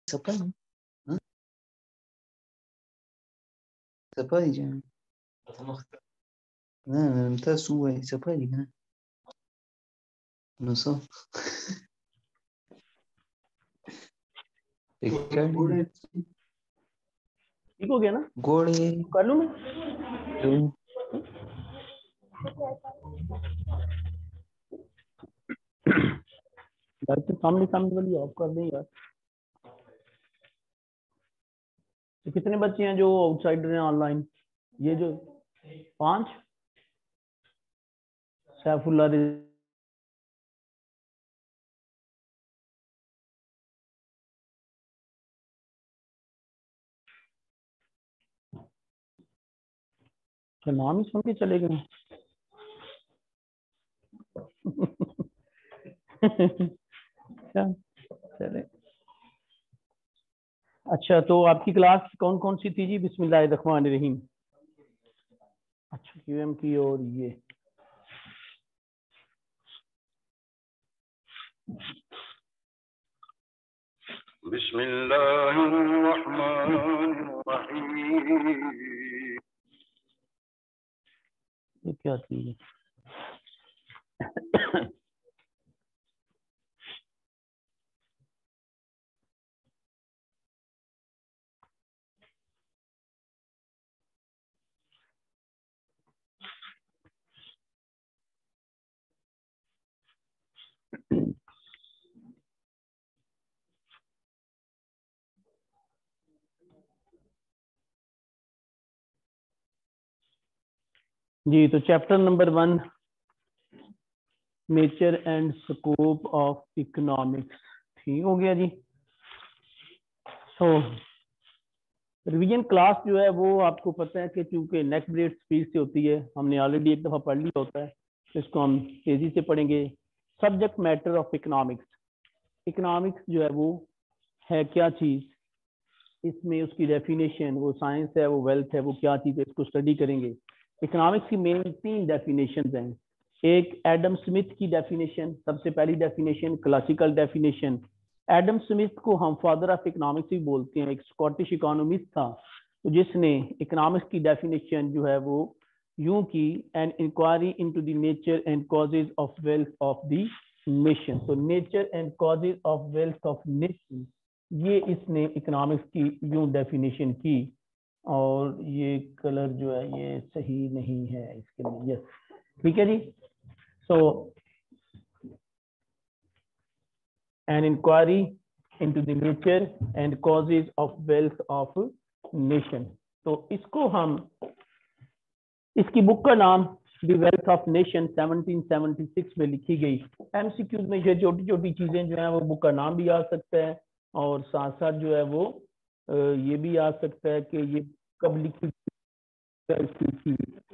Siapa ni? Hah? Siapa aja? Nah, entah suai. Siapa aja kan? No so. Ricardo. ठीक हो गया ना? गोड़े. कर लूं मैं? Lu. यार तो सामने सामने वाली ऑफ कर दें यार। तो कितने बच्चे हैं जो आउटसाइडर हैं ऑनलाइन? ये जो 5 सैफुल्ला क्या नाम ही सुन के चले गए? चले। अच्छा तो आपकी क्लास कौन कौन सी थी जी? बिस्मिल्लाहिर्रहमानिर्रहीम। अच्छा क्यूएम की और ये ये क्या चीज है? जी तो chapter number 1 nature and scope of economics ठीक हो गया जी। सो रिवीजन क्लास जो है वो आपको पता है कि चूंकि नेक्स्ट ग्रेड स्पीड से होती है, हमने ऑलरेडी एक दफा पढ़ लिया होता है, तो इसको हम तेजी से पढ़ेंगे। Subject matter of economics. Economics जो है वो है क्या चीज, इसमें उसकी डेफिनेशन, वो साइंस है, वो वेल्थ है, वो क्या चीज है, इसको स्टडी करेंगे। इकोनॉमिक्स की मेन 3 डेफिनेशन हैं। एक एडम स्मिथ की डेफिनेशन, सबसे पहली definition classical definition. Adam Smith को हम फादर ऑफ इकोनॉमिक्स भी बोलते हैं, एक स्कॉटिश इकोनॉमिस्ट था तो जिसने इकोनॉमिक्स की डेफिनेशन जो है वो यूं की, an inquiry into the nature and causes of wealth of the nation. तो nature and causes of wealth of nation, ये इसने इकोनॉमिक्स की यूं डेफिनेशन की। और ये कलर जो है ये सही नहीं है इसके लिए, यस ठीक है जी। So an inquiry into the nature and causes of wealth of nation. तो इसको हम, इसकी बुक का नाम द वेल्थ ऑफ नेशन 1776 में लिखी गई। एमसीक्यूज में ये छोटी छोटी चीजें जो है वो बुक का नाम भी आ सकता है और साथ साथ जो है वो ये भी आ सकता है कि ये कब लिखी थी।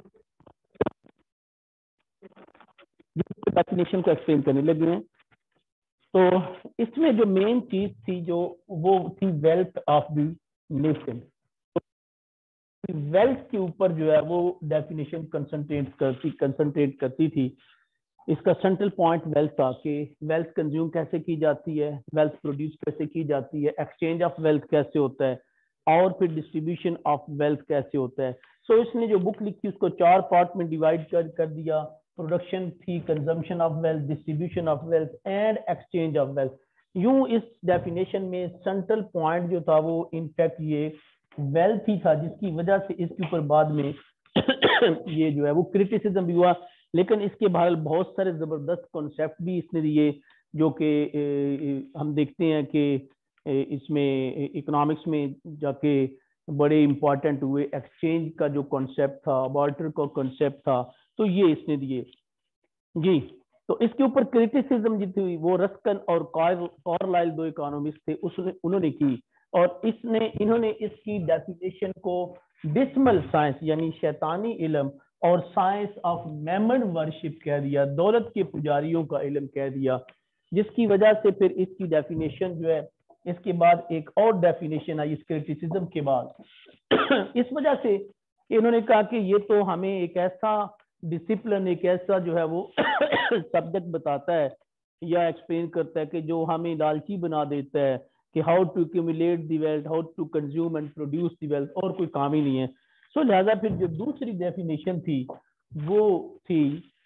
डेफिनेशन को एक्सप्लेन करने लगे हैं। तो इसमें जो मेन चीज थी जो वो थी wealth of the nation. Wealth के ऊपर जो है वो डेफिनेशन कंसंट्रेट करती थी। इसका सेंट्रल पॉइंट वेल्थ था कि वेल्थ कंज्यूम कैसे की जाती है, वेल्थ प्रोड्यूस कैसे की जाती है, एक्सचेंज ऑफ वेल्थ कैसे होता है और फिर डिस्ट्रीब्यूशन ऑफ वेल्थ कैसे होता है। सो इसने जो बुक लिखी उसको 4 पार्ट में डिवाइड कर दिया। प्रोडक्शन थी, consumption of wealth, distribution of wealth and exchange of wealth. यूं इस डेफिनेशन में सेंट्रल पॉइंट जो था वो इनफैक्ट ये वेल्थ ही था, जिसकी वजह से इसके ऊपर बाद में ये जो है वो क्रिटिसिज्म भी हुआ। लेकिन इसके बाहर बहुत सारे जबरदस्त कॉन्सेप्ट भी इसने दिए जो कि हम देखते हैं कि इसमें इकोनॉमिक्स में जाके बड़े इंपॉर्टेंट हुए। एक्सचेंज का जो कॉन्सेप्ट था, बार्टर का कॉन्सेप्ट था, तो ये इसने दिए जी। तो इसके ऊपर क्रिटिसिज्म जो थी वो रस्कन और कार्लाइल 2 इकोनॉमिस्ट थे, उसने उन्होंने की। और इन्होंने इसकी डेफिनेशन को डिसमल साइंस यानी शैतानी इल्म और साइंस ऑफ मैमन वर्शिप कह दिया, दौलत के पुजारियों का इल्म कह दिया। जिसकी वजह से फिर इसकी डेफिनेशन जो है, इसके बाद एक और डेफिनेशन आई इस क्रिटिसिज्म के बाद इस वजह से इन्होंने कहा कि ये तो हमें एक ऐसा डिसिप्लिन, एक ऐसा जो है वो सब्जेक्ट बताता है या एक्सप्लेन करता है कि जो हमें लालची बना देता है कि how to accumulate the wealth, how to consume and produce the wealth, और कोई काम ही नहीं है। सो लिहाजा फिर जो दूसरी डेफिनेशन थी वो थी,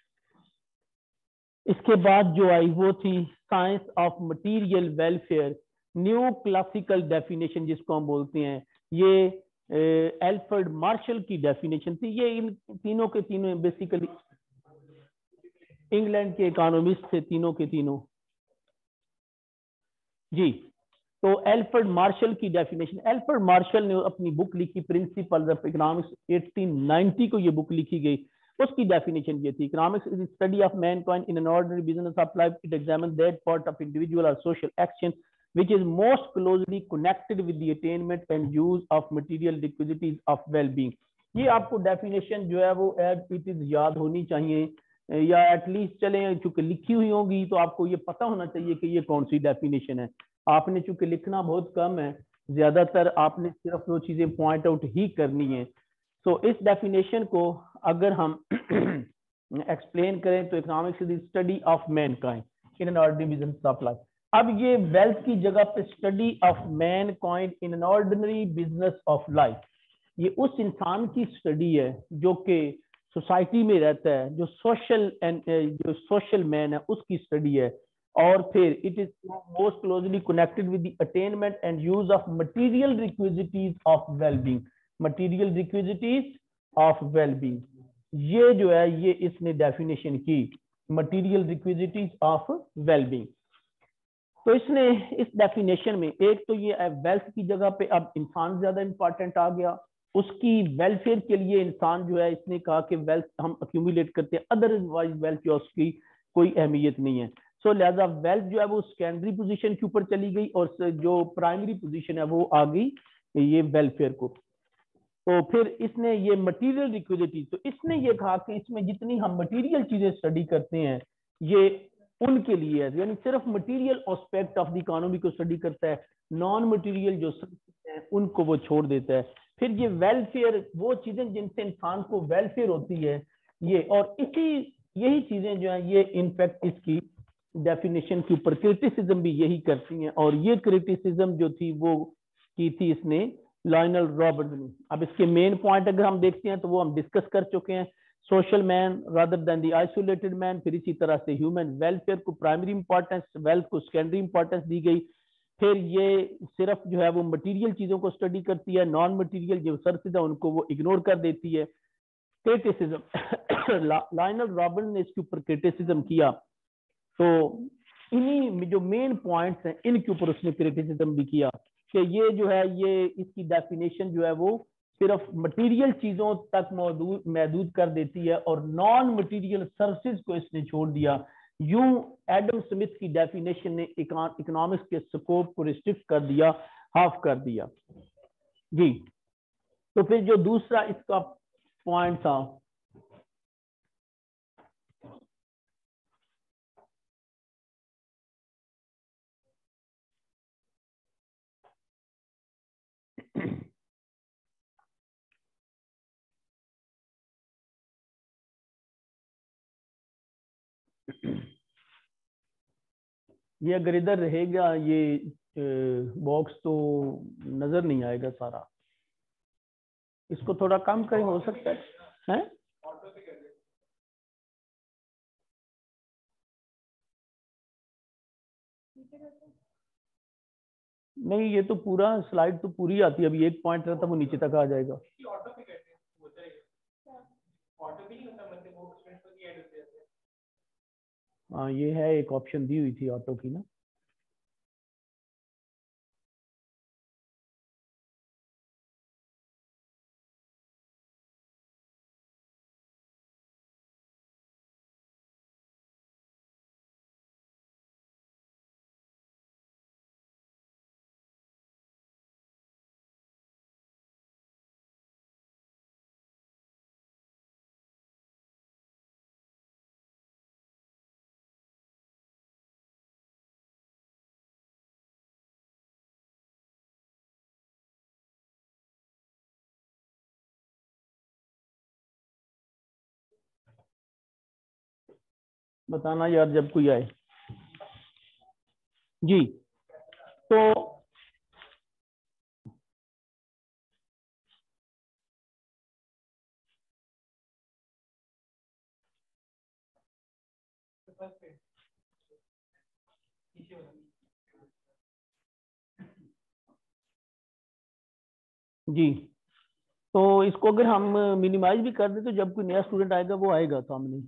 इसके बाद जो आई वो थी science of material welfare, new classical definition जिसको हम बोलते हैं। ये एल्फ्रेड मार्शल की डेफिनेशन थी। ये इन तीनों के तीनों बेसिकली इंग्लैंड के इकोनॉमिस्ट थे, तीनों के तीनों जी। तो एल्फ्रेड मार्शल की डेफिनेशन, एल्फ्रेड मार्शल ने अपनी बुक लिखी प्रिंसिपल्स ऑफ इकोनॉमिक्स, 1890 को ये बुक लिखी गई। उसकी डेफिनेशन ये थी, economics is study of mankind in an ordinary business of life, it examine that part of individual और social action which is most closely connected with the attainment and use of material requisites of well-being। ये आपको definition जो है वो as it is याद होनी चाहिए, या एटलीस्ट चले चूंकि लिखी हुई होगी तो आपको ये पता होना चाहिए कि ये कौन सी डेफिनेशन है। आपने चूंकि लिखना बहुत कम है, ज्यादातर आपने सिर्फ वो चीजें पॉइंट आउट ही करनी है। सो इस डेफिनेशन को अगर हम एक्सप्लेन करें तो economics is study of mankind in an ordinary business of life. अब ये वेल्थ की जगह पे study of mankind in an ordinary business of life, ये उस इंसान की स्टडी है जो कि सोसाइटी में रहता है, जो सोशल मैन है, उसकी स्टडी है। और फिर it is most closely connected with the attainment and use of material requisites of wellbeing, material requisites of wellbeing. ये जो है ये इसने डेफिनेशन की, मटेरियल रिक्विजिटीज ऑफ वेलबींग। तो इसने इस डेफिनेशन में एक तो ये वेल्थ की जगह पे अब इंसान ज्यादा इंपॉर्टेंट आ गया, उसकी वेलफेयर के लिए इंसान जो है, इसने कहा कि वेल्थ हम अक्यूमुलेट करते हैं, अदरवाइज वेल्थ जो उसकी कोई अहमियत नहीं है। सो लिहाजा वेल्थ जो है वो सेकेंडरी पोजीशन के ऊपर चली गई और जो प्राइमरी पोजीशन है वो आ गई ये वेलफेयर को। तो फिर इसने ये मटेरियल रिक्विजिटी, तो इसने ये कहा कि इसमें जितनी हम मटेरियल चीजें स्टडी करते हैं ये उनके लिए है, यानी सिर्फ material aspect of the economy को स्टडी करता है, नॉन मटेरियल जो हैं उनको वो छोड़ देता है। फिर ये वेलफेयर, वो चीजें जिनसे इंसान को वेलफेयर होती है ये, और यही चीजें जो है ये इनफैक्ट इसकी डेफिनेशन के ऊपर क्रिटिसिज्म भी यही करती हैं, और ये क्रिटिसिज्म जो थी वो की थी इसने लायनल रॉबर्ट्स ने। अब इसके मेन पॉइंट अगर हम देखते हैं तो वो हम डिस्कस कर चुके हैं, social man rather than the isolated man, फिर इसी तरह से ह्यूमन वेलफेयर को प्राइमरी इंपॉर्टेंस, वेल्थ को सेकेंडरी इंपॉर्टेंस दी गई। फिर ये सिर्फ जो है वो मटेरियल चीजों को स्टडी करती है, नॉन मटेरियल जो सर्विसेज है उनको वो इग्नोर कर देती है। क्रिटिसिज्म लायनल रॉबर्ट्स ने इसके ऊपर क्रिटिसिज्म किया, तो इन्हीं जो मेन पॉइंट्स हैं इनके ऊपर उसने क्रिटिसिज्म भी किया कि ये जो है ये इसकी डेफिनेशन जो है वो सिर्फ मटेरियल चीजों तक महदूद कर देती है और नॉन मटेरियल सर्विसेज को इसने छोड़ दिया। यूं एडम स्मिथ की डेफिनेशन ने इकोनॉमिक्स के स्कोप को रिस्ट्रिक्ट कर दिया, हाफ कर दिया जी। तो फिर जो दूसरा इसका पॉइंट था, ये अगर इधर रहेगा ये बॉक्स तो नजर नहीं आएगा सारा, इसको थोड़ा कम करें, हो सकता है? नहीं, ये तो पूरा स्लाइड तो पूरी आती है, अभी एक पॉइंट रहता है वो नीचे तक आ जाएगा। हाँ, ये है एक ऑप्शन दी हुई थी ऑटो की ना। बताना यार जब कोई आए जी। तो जी, तो इसको अगर हम मिनिमाइज भी कर दें तो जब कोई नया स्टूडेंट आएगा वो आएगा सामने,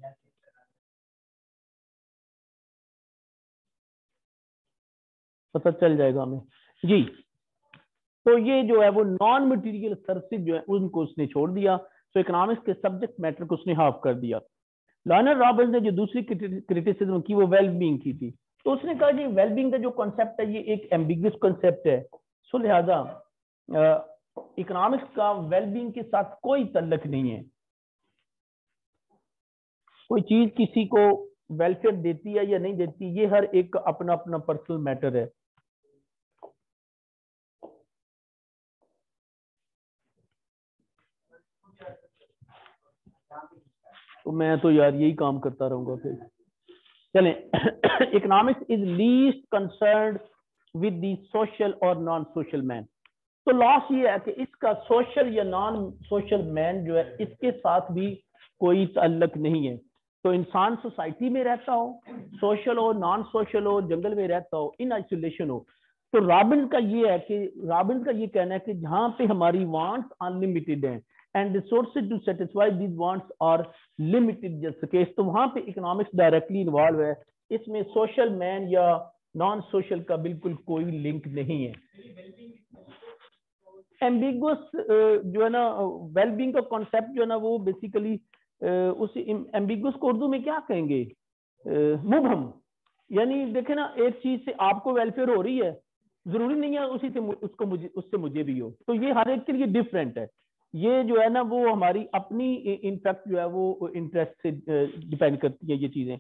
पता चल जाएगा हमें। जी, तो ये जो है वो नॉन मटेरियल सर्विसेज जो है उनको उसने छोड़ दिया, तो इकोनॉमिक्स के सब्जेक्ट मैटर को उसने हाफ कर दिया। लॉयनल रॉबिन्स ने जो दूसरी क्रिटिसिज्म की वो वेलबींग की थी, तो उसने कहा कि वेलबींग का जो कॉन्सेप्ट है ये एक एम्बिगुअस कॉन्सेप्ट है, सो लिहाजा इकोनॉमिक्स का वेलबींग के साथ कोई तल्लक नहीं है। कोई चीज किसी को वेलफेयर देती है या नहीं देती, ये हर एक का अपना अपना पर्सनल मैटर है। तो मैं तो यार यही काम करता रहूंगा फिर। चलें, economics is least concerned with the social और नॉन सोशल मैन। तो लॉस ये है कि इसका सोशल या नॉन सोशल मैन जो है इसके साथ भी कोई ताल्लुक नहीं है। तो इंसान सोसाइटी में रहता हो, सोशल हो नॉन सोशल हो, जंगल में रहता हो, इन आइसोलेशन हो, तो रॉबिन्स का ये है कि रॉबिन्स का ये कहना है कि जहां पे हमारी वांट्स अनलिमिटेड हैं and resources to satisfy these wants are limited just case, तो वहां पे इकोनॉमिक्स डायरेक्टली इन्वॉल्व है। इसमें सोशल मैन या नॉन सोशल का बिल्कुल कोई लिंक नहीं है। एम्बिगुअस जो है ना वेलबींग का कॉन्सेप्ट जो है ना वो बेसिकली उस एम्बिगुअस को उर्दू में क्या कहेंगे, मुबहम। यानी देखे ना, एक चीज से आपको वेलफेयर हो रही है, जरूरी नहीं है उसी से उसको मुझे उससे मुझे भी हो, तो ये हर एक के लिए डिफरेंट है। ये जो है ना वो हमारी अपनी इनफैक्ट जो है वो इंटरेस्ट से डिपेंड करती है ये चीजें।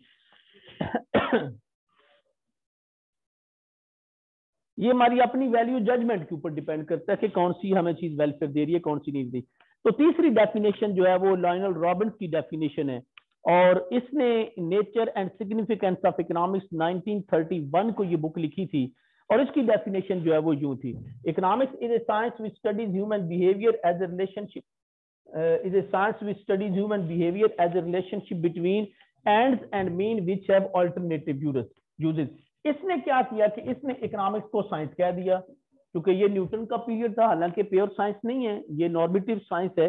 ये हमारी अपनी वैल्यू जजमेंट के ऊपर डिपेंड करता है कि कौन सी हमें चीज वेलफेयर दे रही है, कौन सी नहीं दे रही। तो तीसरी डेफिनेशन जो है वो लॉयनल रॉबिन्स की डेफिनेशन है, और इसने nature and significance of economics 1931 को ये बुक लिखी थी, और इसकी डेफिनेशन जो है वो यूं थी: economics is a science which studies human behaviour as a relationship is a science which studies human behavior as a relationship between ends and mean which have alternative uses। इसने क्या किया कि इसने इकोनॉमिक्स को साइंस कह दिया, क्योंकि ये न्यूटन का पीरियड था, हालांकि प्योर साइंस नहीं है, ये नॉर्मेटिव साइंस है,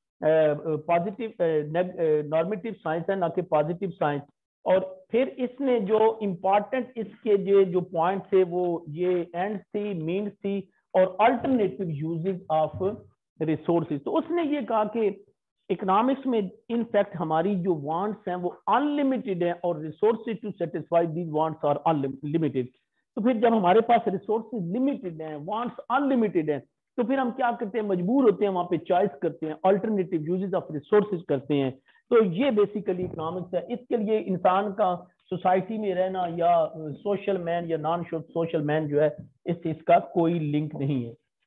पॉजिटिव नॉर्मेटिव साइंस है, ना कि पॉजिटिव साइंस। और फिर इसने जो इम्पोर्टेंट इसके जो पॉइंट थे वो ये एंड थी, मीन थी, और अल्टरनेटिव यूजेस ऑफ रिसोर्सेज। तो उसने ये कहा कि इकोनॉमिक्स में इनफैक्ट हमारी जो वांट्स हैं वो अनलिमिटेड है, और resources to satisfy these wants are unlimited. तो फिर जब हमारे पास रिसोर्सेज लिमिटेड हैं, वांट्स अनलिमिटेड हैं, तो फिर हम क्या करते हैं, मजबूर होते हैं, वहां पे चॉइस करते हैं, अल्टरनेटिव यूजेस ऑफ रिसोर्सेज करते हैं। तो ये बेसिकली इकोनॉमिक्स है। इसके लिए इंसान का सोसाइटी में रहना या सोशल मैन या नॉन सोशल मैन जो है इसका कोई लिंक नहीं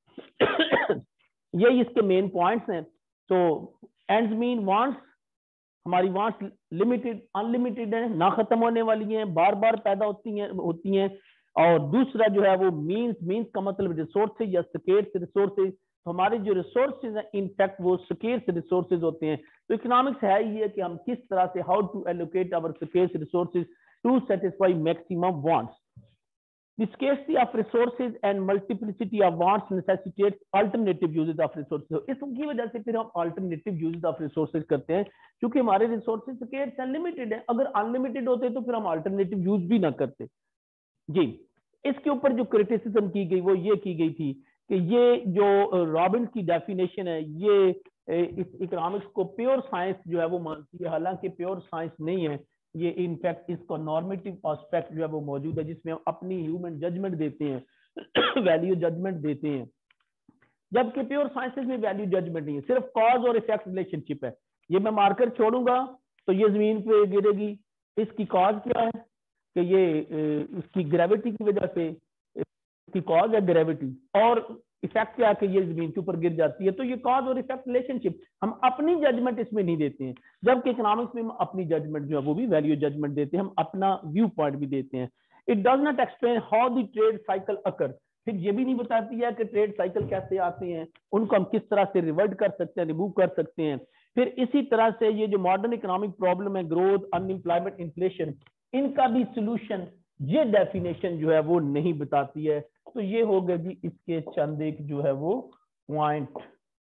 है। ये इसके मेन पॉइंट्स हैं। तो एंड्स मीन वांट्स, हमारी वांट्स लिमिटेड अनलिमिटेड है, ना खत्म होने वाली हैं, बार बार पैदा होती हैं। और दूसरा जो है वो मीन्स का मतलब रिसोर्सेज या स्केर्स रिसोर्सेज। तो हमारे जो रिसोर्सेज हैं इनफैक्ट वो स्केर्स रिसोर्सेज होते हैं। तो इकोनॉमिक्स है ही है कि हम किस तरह से how to allocate our scarce resources to satisfy maximum wants. The scarcity of resources and multiplicity of wants necessitates alternative uses of resources। इसकी वजह से फिर हम alternative uses of resources करते हैं, क्योंकि हमारे resources scarce and limited है। अगर unlimited होते तो फिर हम alternative use भी ना करते। जी, इसके ऊपर जो क्रिटिसिज्म की गई वो ये की गई थी कि ये जो रॉबिन्स की डेफिनेशन है ये इस इकोनॉमिक्स को प्योर साइंस जो है वो मानती है, हालांकि प्योर साइंस नहीं है ये। इनफैक्ट इसका नॉर्मेटिव एस्पेक्ट जो है वो मौजूद है, जिसमें हम अपनी ह्यूमन जजमेंट देते हैं, वैल्यू जजमेंट देते हैं, जबकि प्योर साइंसेस में वैल्यू जजमेंट नहीं है, सिर्फ कॉज और इफेक्ट रिलेशनशिप है। ये मैं मार्कर छोड़ूंगा तो ये जमीन पे गिरेगी, इसकी कॉज क्या है कि ये इसकी ग्रेविटी की वजह से, इसकी कॉज है ग्रेविटी, और इफेक्ट क्या है कि ये जमीन के ऊपर गिर जाती है। तो ये कॉज और इफेक्ट रिलेशनशिप, हम अपनी जजमेंट इसमें नहीं देते हैं, जबकि इकोनॉमिक्स में हम अपनी जजमेंट जो है वो भी वैल्यू जजमेंट देते हैं, हम अपना व्यू पॉइंट भी देते हैं। It does not explain how the trade cycle occur. फिर ये भी नहीं बताती है कि ट्रेड साइकिल कैसे आते हैं, उनको हम किस तरह से रिवर्ट कर सकते हैं, रिमूव कर सकते हैं। फिर इसी तरह से ये जो मॉडर्न इकोनॉमिक प्रॉब्लम है, ग्रोथ, अनएम्प्लॉयमेंट, इन्फ्लेशन, इनका भी सोल्यूशन ये डेफिनेशन जो है वो नहीं बताती है। तो ये हो गए जी इसके चंद एक जो है वो पॉइंट।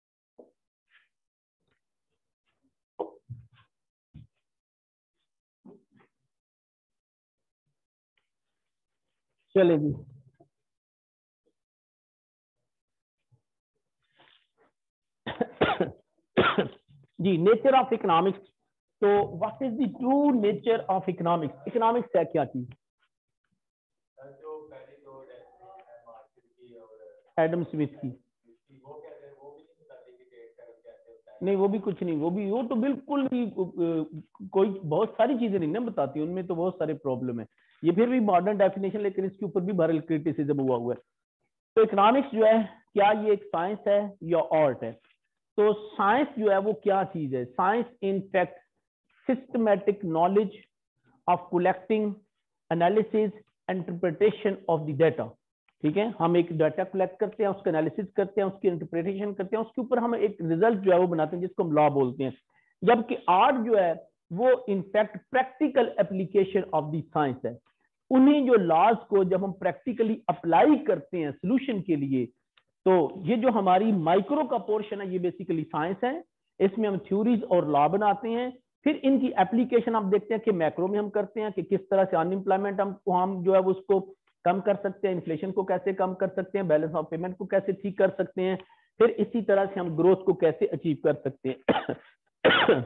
चलेगी जी, नेचर ऑफ इकोनॉमिक्स। तो what is the true nature of economics? Economics है क्या चीज? एडम स्मिथ की नहीं, वो भी कुछ नहीं, वो तो बिल्कुल भी कोई बहुत सारी चीजें नहीं ना बताती, उनमें तो बहुत सारे प्रॉब्लम है। ये फिर भी मॉडर्न डेफिनेशन, लेकिन इसके ऊपर भी भरल क्रिटिसिज्म हुआ है। तो इकोनॉमिक्स जो है क्या ये एक साइंस है या आर्ट है? तो साइंस जो है वो क्या चीज है? Science in fact systematic knowledge of collecting, analysis, interpretation of the data. ठीक है, हम एक डाटा कलेक्ट करते हैं, उसका एनालिसिस करते हैं, उसकी इंटरप्रिटेशन करते हैं, उसके ऊपर हम एक रिजल्ट जो है वो बनाते हैं जिसको हम लॉ बोलते हैं। जबकि आर्ट जो है वो in fact practical application of the science है। उन्हीं जो लॉज को जब हम प्रैक्टिकली अप्लाई करते हैं सोल्यूशन के लिए, तो ये जो हमारी माइक्रो का पोर्शन है ये बेसिकली साइंस है। इसमें हम थ्योरीज और लॉ बनाते हैं, फिर इनकी एप्लीकेशन आप देखते हैं कि मैक्रो में हम करते हैं कि किस तरह से अनएम्प्लॉयमेंट हम जो है उसको कम कर सकते हैं, इन्फ्लेशन को कैसे कम कर सकते हैं, बैलेंस ऑफ पेमेंट को कैसे ठीक कर सकते हैं, फिर इसी तरह से हम ग्रोथ को कैसे अचीव कर सकते हैं।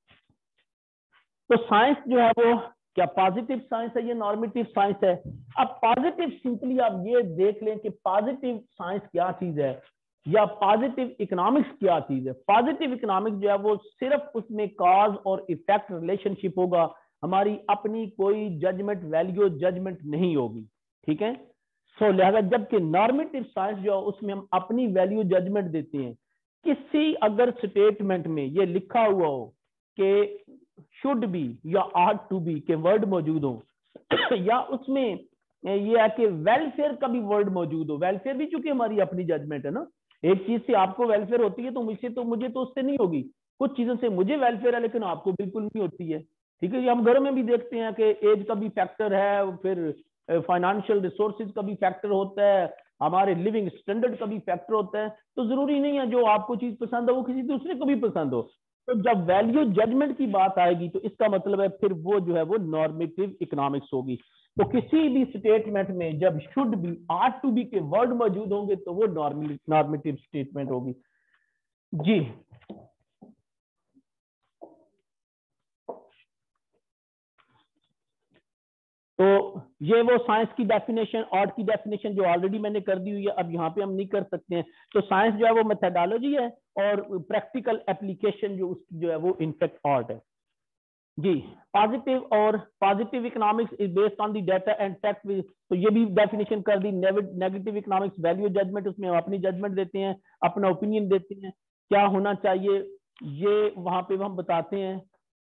तो साइंस जो है वो क्या पॉजिटिव साइंस है या नॉर्मेटिव साइंस है? अब पॉजिटिव सिंपली आप ये देख लें कि पॉजिटिव साइंस क्या चीज है या पॉजिटिव इकोनॉमिक्स क्या चीज है। पॉजिटिव इकोनॉमिक्स जो है वो सिर्फ उसमें कॉज और इफेक्ट रिलेशनशिप होगा, हमारी अपनी कोई जजमेंट, वैल्यू जजमेंट नहीं होगी। ठीक है, सो लिहाजा जबकि नॉर्मेटिव साइंस जो है उसमें हम अपनी वैल्यू जजमेंट देते हैं। किसी अगर स्टेटमेंट में ये लिखा हुआ हो कि शुड बी या आर्ट टू बी के वर्ड मौजूद हो या उसमें ये है कि वेलफेयर का भी वर्ड मौजूद हो, वेलफेयर भी चूंकि हमारी अपनी जजमेंट है ना, एक चीज से आपको वेलफेयर होती है तो मुझे तो उससे नहीं होगी, कुछ चीजों से मुझे वेलफेयर है लेकिन आपको बिल्कुल नहीं होती है। ठीक है, ये हम घरों में भी देखते हैं कि एज का भी फैक्टर है, फिर फाइनेंशियल रिसोर्सेज का भी फैक्टर होता है, हमारे लिविंग स्टैंडर्ड का भी फैक्टर होता है। तो जरूरी नहीं है जो आपको चीज पसंद है वो किसी दूसरे को भी पसंद हो। तो जब वैल्यू जजमेंट की बात आएगी तो इसका मतलब है फिर वो जो है वो नॉर्मेटिव इकोनॉमिक्स होगी। तो किसी भी स्टेटमेंट में जब should be, ought to be के वर्ड मौजूद होंगे तो वो नॉर्मेटिव स्टेटमेंट होगी जी। तो ये वो साइंस की डेफिनेशन, आर्ट की डेफिनेशन जो ऑलरेडी मैंने कर दी हुई है, अब यहाँ पे हम नहीं कर सकते हैं। तो साइंस जो है वो मेथोडोलॉजी है और प्रैक्टिकल एप्लीकेशन जो उसकी जो है वो इनफैक्ट आर्ट है जी। पॉजिटिव और positive economics is based on the data and fact. तो ये भी डेफिनेशन कर दी। नेगेटिव इकोनॉमिक्स वैल्यू जजमेंट, उसमें हम अपनी जजमेंट देते हैं, अपना ओपिनियन देते हैं क्या होना चाहिए, ये वहां पे हम बताते हैं।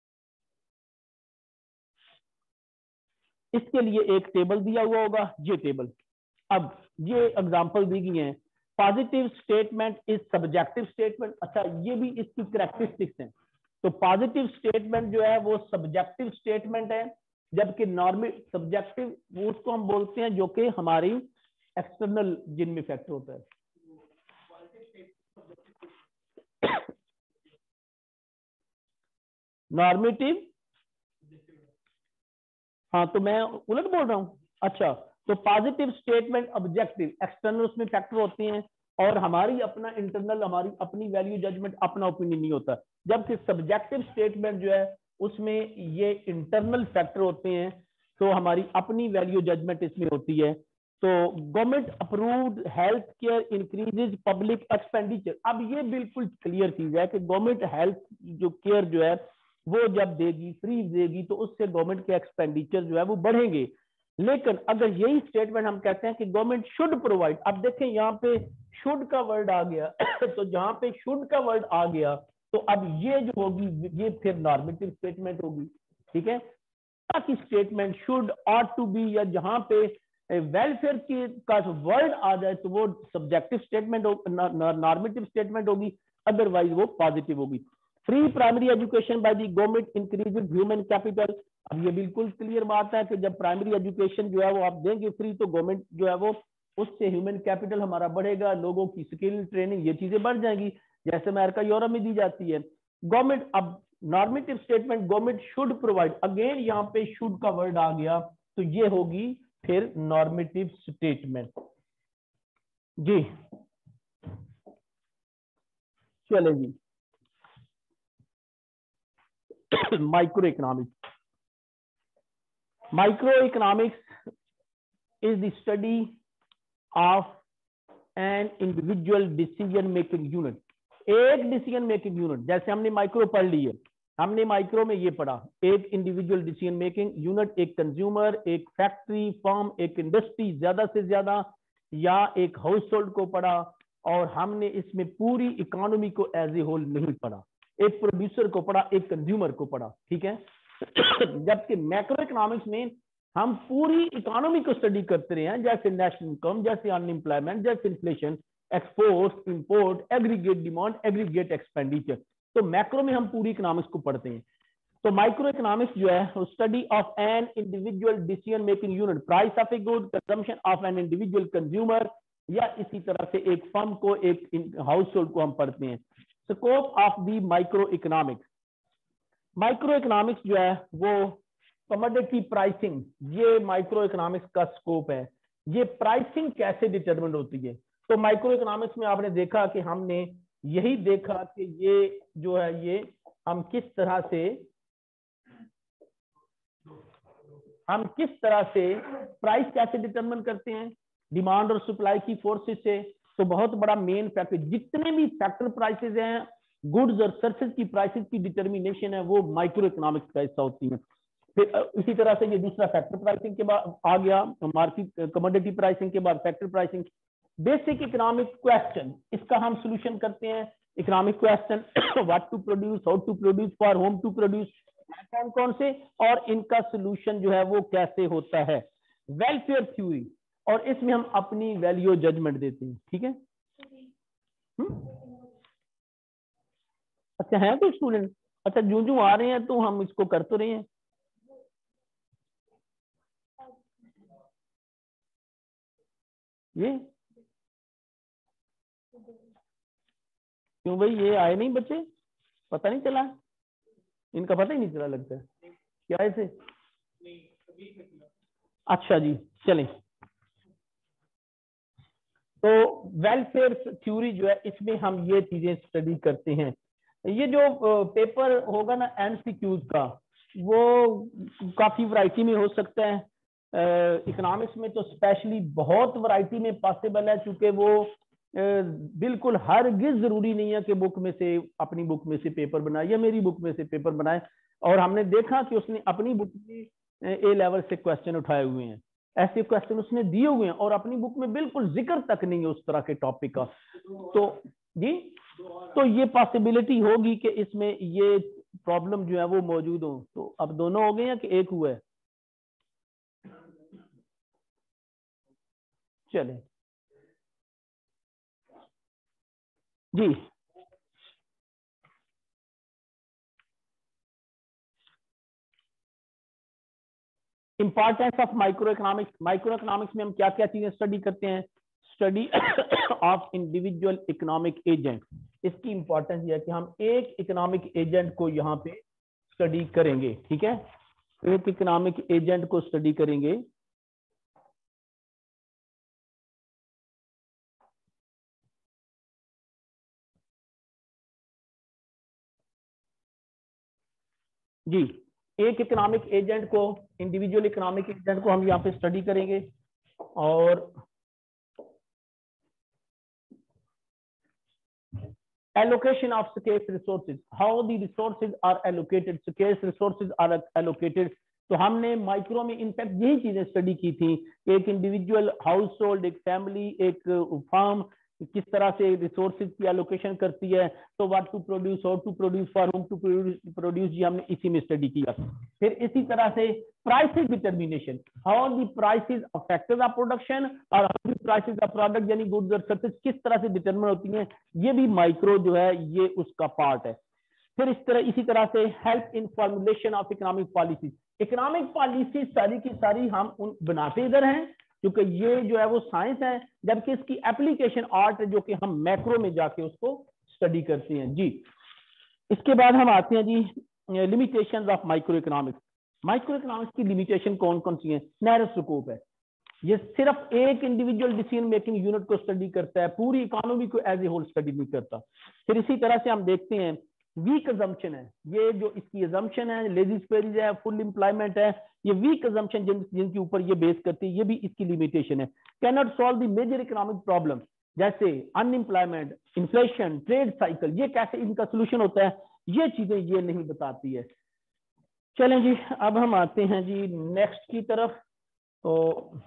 इसके लिए एक टेबल दिया हुआ होगा, ये टेबल। अब ये एग्जांपल दी गई हैं। Positive statement is subjective statement. अच्छा, ये भी इसकी कैरेक्टरिस्टिक्स हैं। तो पॉजिटिव स्टेटमेंट जो है वो सब्जेक्टिव स्टेटमेंट है, जबकि नॉर्मल सब्जेक्टिव वो उसको हम बोलते हैं जो कि हमारी एक्सटर्नल जिनमें फैक्टर होता है। नॉर्मेटिव, हाँ तो मैं उलट बोल रहा हूँ। अच्छा, तो पॉजिटिव स्टेटमेंट ऑब्जेक्टिव, एक्सटर्नल उसमें फैक्टर होते हैं और हमारी अपना इंटरनल, हमारी अपनी वैल्यू जजमेंट, अपना ओपिनियन नहीं होता। जबकि सब्जेक्टिव स्टेटमेंट जो है उसमें ये इंटरनल फैक्टर होते हैं, तो हमारी अपनी वैल्यू जजमेंट इसमें होती है। तो government approved health care increases public expenditure. अब ये बिल्कुल क्लियर चीज है कि गवर्नमेंट हेल्थ जो केयर जो है वो जब देगी, फ्री देगी, तो उससे गवर्नमेंट के एक्सपेंडिचर जो है वो बढ़ेंगे। लेकिन अगर यही स्टेटमेंट हम कहते हैं कि गवर्नमेंट शुड प्रोवाइड, अब देखें यहाँ पे शुड का वर्ड आ गया तो जहां पे शुड का वर्ड आ गया तो अब ये जो होगी ये फिर नॉर्मेटिव स्टेटमेंट होगी। ठीक है, ताकि statement should, ought to be या जहां पे वेलफेयर की का वर्ड आ जाए तो वो सब्जेक्टिव स्टेटमेंट, नॉर्मेटिव स्टेटमेंट होगी, अदरवाइज वो पॉजिटिव होगी। Free primary education by the government increases human capital. अब ये बिल्कुल क्लियर बात है कि जब प्राइमरी एजुकेशन जो है वो आप देंगे फ्री, तो गवर्नमेंट जो है वो उससे ह्यूमन कैपिटल हमारा बढ़ेगा, लोगों की स्किल ट्रेनिंग ये चीजें बढ़ जाएंगी, जैसे अमेरिका यूरोप में दी जाती है। गवर्नमेंट, अब normative statement government should provide, again यहाँ पे शुड का वर्ड आ गया, तो ये होगी फिर नॉर्मेटिव स्टेटमेंट। जी चले जी, micro economics. Micro economics is the study of an individual decision making unit. एक डिसीजन मेकिंग यूनिट, जैसे हमने माइक्रो पढ़ ली है, हमने माइक्रो में ये पढ़ा, एक इंडिविजुअल डिसीजन मेकिंग यूनिट, एक कंज्यूमर, एक फैक्ट्री, फर्म, एक इंडस्ट्री ज्यादा से ज्यादा, या एक हाउस होल्ड को पढ़ा, और हमने इसमें पूरी इकोनॉमी को एज ए होल नहीं पढ़ा, एक प्रोड्यूसर को पढ़ा, एक कंज्यूमर को पढ़ा, ठीक है। जबकि मैक्रो इकोनॉमिक्स में हम पूरी इकोनॉमी को स्टडी करते रहे हैं, जैसे नेशनल इनकम, जैसे अनएम्प्लॉयमेंट, जैसे inflation, export, import, aggregate demand, aggregate expenditure. तो मैक्रो में हम पूरी इकोनॉमिक्स को पढ़ते हैं। तो माइक्रो इकोनॉमिक्स जो है study of an individual decision making unit, price of a good, consumption of an individual consumer, या इसी तरह से एक फर्म को, एक हाउस होल्ड को हम पढ़ते हैं। Scope of the micro economics, micro economics जो है वो कमोडिटी प्राइसिंग, ये माइक्रो इकोनॉमिक्स का स्कोप है। ये प्राइसिंग कैसे डिटरमिन होती है, तो माइक्रो इकोनॉमिक्स में आपने देखा कि हमने यही देखा कि ये जो है ये हम किस तरह से प्राइस कैसे डिटरमिन करते हैं, डिमांड और सप्लाई की फोर्सेस से। तो बहुत बड़ा मेन फैक्टर, जितने भी फैक्टर प्राइसेस हैं, गुड्स और सर्विसेज की प्राइसेस की डिटर्मिनेशन है, वो माइक्रो इकोनॉमिक्स का हिस्सा होती है। फिर इसी तरह से ये दूसरा फैक्टर प्राइसिंग के बाद आ गया, मार्केट कमोडिटी प्राइसिंग के बाद factor pricing. Basic economic question, इसका हम सोल्यूशन करते हैं। Economic question, what to produce, how to produce, for whom to produce, कौन कौन से, और इनका सोल्यूशन जो है वो कैसे होता है। वेलफेयर थ्योरी, और इसमें हम अपनी वैल्यू जजमेंट देते हैं, ठीक है। अच्छा है कोई स्टूडेंट? अच्छा, जो आ रहे हैं तो हम इसको कर तो रहे हैं। ये क्यों भाई, ये आए नहीं बच्चे, पता नहीं चला, इनका पता ही नहीं चला लगता है क्या ऐसे। अच्छा जी, चलें। तो वेलफेयर थ्योरी जो है, इसमें हम ये चीजें स्टडी करते हैं। ये जो पेपर होगा ना एमसीक्यूज का, वो काफी वैरायटी में हो सकता है। इकोनॉमिक्स में तो स्पेशली बहुत वैरायटी में पॉसिबल है, क्योंकि वो बिल्कुल हरगिज जरूरी नहीं है कि बुक में से, अपनी बुक में से पेपर बनाए या मेरी बुक में से पेपर बनाए। और हमने देखा कि उसने अपनी बुक में ए लेवल से क्वेश्चन उठाए हुए हैं, ऐसे क्वेश्चन उसने दिए हुए हैं, और अपनी बुक में बिल्कुल जिक्र तक नहीं है उस तरह के टॉपिक का। तो जी, तो ये पॉसिबिलिटी होगी कि इसमें ये प्रॉब्लम जो है वो मौजूद हो। तो अब दोनों हो गए हैं कि एक हुआ है? चले जी, importance of micro economics. Micro economics में हम क्या क्या चीजें स्टडी करते हैं? Study of individual economic agent. इसकी इंपॉर्टेंस यह है कि हम एक इकोनॉमिक एजेंट को यहाँ पे स्टडी करेंगे, ठीक है। एक इकोनॉमिक एजेंट को स्टडी करेंगे। जी, एक इकोनॉमिक एजेंट को, इंडिविजुअल इकोनॉमिक एजेंट को हम यहाँ पे स्टडी करेंगे। और allocation of scarce resources, how the resources are allocated, scarce resources are allocated। तो हमने माइक्रो में इनफैक्ट यही चीजें स्टडी की थी, एक इंडिविजुअल हाउस होल्ड, एक फैमिली, एक फर्म किस तरह से रिसोर्सेज की एलोकेशन करती है। तो what to produce, how to produce, for whom to produce, ये हमने इसी में स्टडी किया। फिर इसी तरह से prices determination, how the prices affected of production, और how the prices of product यानी गुड्स और सर्विसेज किस तरह से डिटर्मिन होती हैं, ये भी माइक्रो जो है ये उसका पार्ट है। फिर इसी तरह से help in formulation of economic policy. Economic policy सारी की सारी हम उन बनाते इधर हैं क्योंकि ये जो है वो साइंस है, जबकि इसकी एप्लीकेशन आर्ट है जो कि हम मैक्रो में जाके उसको स्टडी करते हैं जी। इसके बाद हम आते हैं जी limitations of micro economics. Micro economics की लिमिटेशन कौन कौन सी है? नैरो स्कोप है, ये सिर्फ एक इंडिविजुअल डिसीजन मेकिंग यूनिट को स्टडी करता है, पूरी इकोनॉमी को एज ए होल स्टडी नहीं करता। फिर इसी तरह से हम देखते हैं वीक अजम्पशन है, ये जो इसकी अजम्पशन है लेजी स्पेरीज है, फुल एम्प्लॉयमेंट है, ये वीक अजम्पशन जिनके ऊपर ये बेस करती है, ये भी इसकी लिमिटेशन है। Can not solve the major economic problem जैसे अनएम्प्लॉयमेंट, इन्फ्लेशन, ट्रेड साइकिल, ये कैसे इनका सोल्यूशन होता है, ये चीजें ये नहीं बताती है। चलें जी, अब हम आते हैं जी नेक्स्ट की तरफ। तो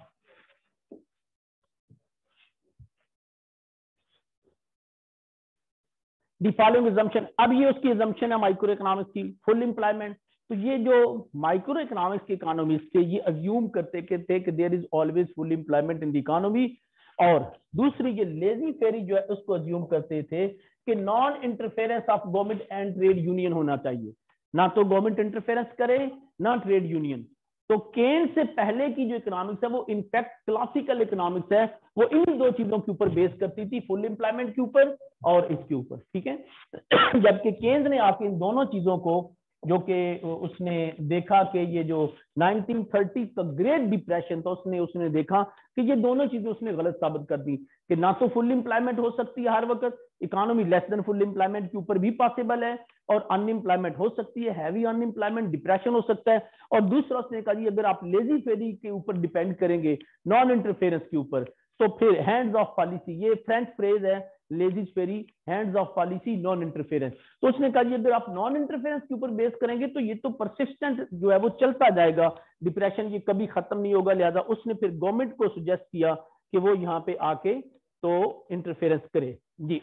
दी फॉलोइंग assumption, अब ये उसकी assumption है माइक्रो इकोनॉमिक्स की, फुल एम्प्लॉयमेंट। तो ये जो माइक्रो इकोनॉमिक्स के इकोनॉमिस्ट थे ये अज्यूम करते थे कि there is always full employment in the economy, और दूसरी ये लेजी फेरी जो है उसको अज्यूम करते थे कि non interference of government and trade union होना चाहिए, ना तो गवर्नमेंट इंटरफेरेंस करे ना ट्रेड यूनियन। तो केन से पहले की जो इकोनॉमिक्स है वो इनफैक्ट क्लासिकल इकोनॉमिक्स है, वो इन दो चीजों के ऊपर बेस करती थी, फुल एम्प्लॉयमेंट के ऊपर और इसके ऊपर, ठीक है। जबकि केन्स ने आके इन दोनों चीजों को, जो कि उसने देखा कि ये जो 1930 का ग्रेट डिप्रेशन था, उसने देखा कि ये दोनों चीजें उसने गलत साबित कर दी कि ना तो फुल एम्प्लॉयमेंट हो सकती है हर वक्त, economy less than full employment के ऊपर भी पॉसिबल है, और अनएम्प्लॉयमेंट हो सकती है, हैवी अनएम्प्लॉयमेंट, डिप्रेशन हो सकता है। और दूसरा उसने कहा जी अगर आप लेजी फेरी के ऊपर डिपेंड करेंगे नॉन इंटरफेरेंस के ऊपर, तो फिर हैंड्स ऑफ पॉलिसी, ये फ्रेंच फ्रेज है laissez faire, hands off policy non interference. तो उसने कहा जी अगर आप नॉन इंटरफेरेंस के ऊपर बेस करेंगे तो ये तो परसिस्टेंट जो है वो चलता जाएगा, डिप्रेशन ये कभी खत्म नहीं होगा। लिहाजा उसने फिर गवर्नमेंट को सुजेस्ट किया कि वो यहाँ पे आके तो इंटरफेरेंस करे जी।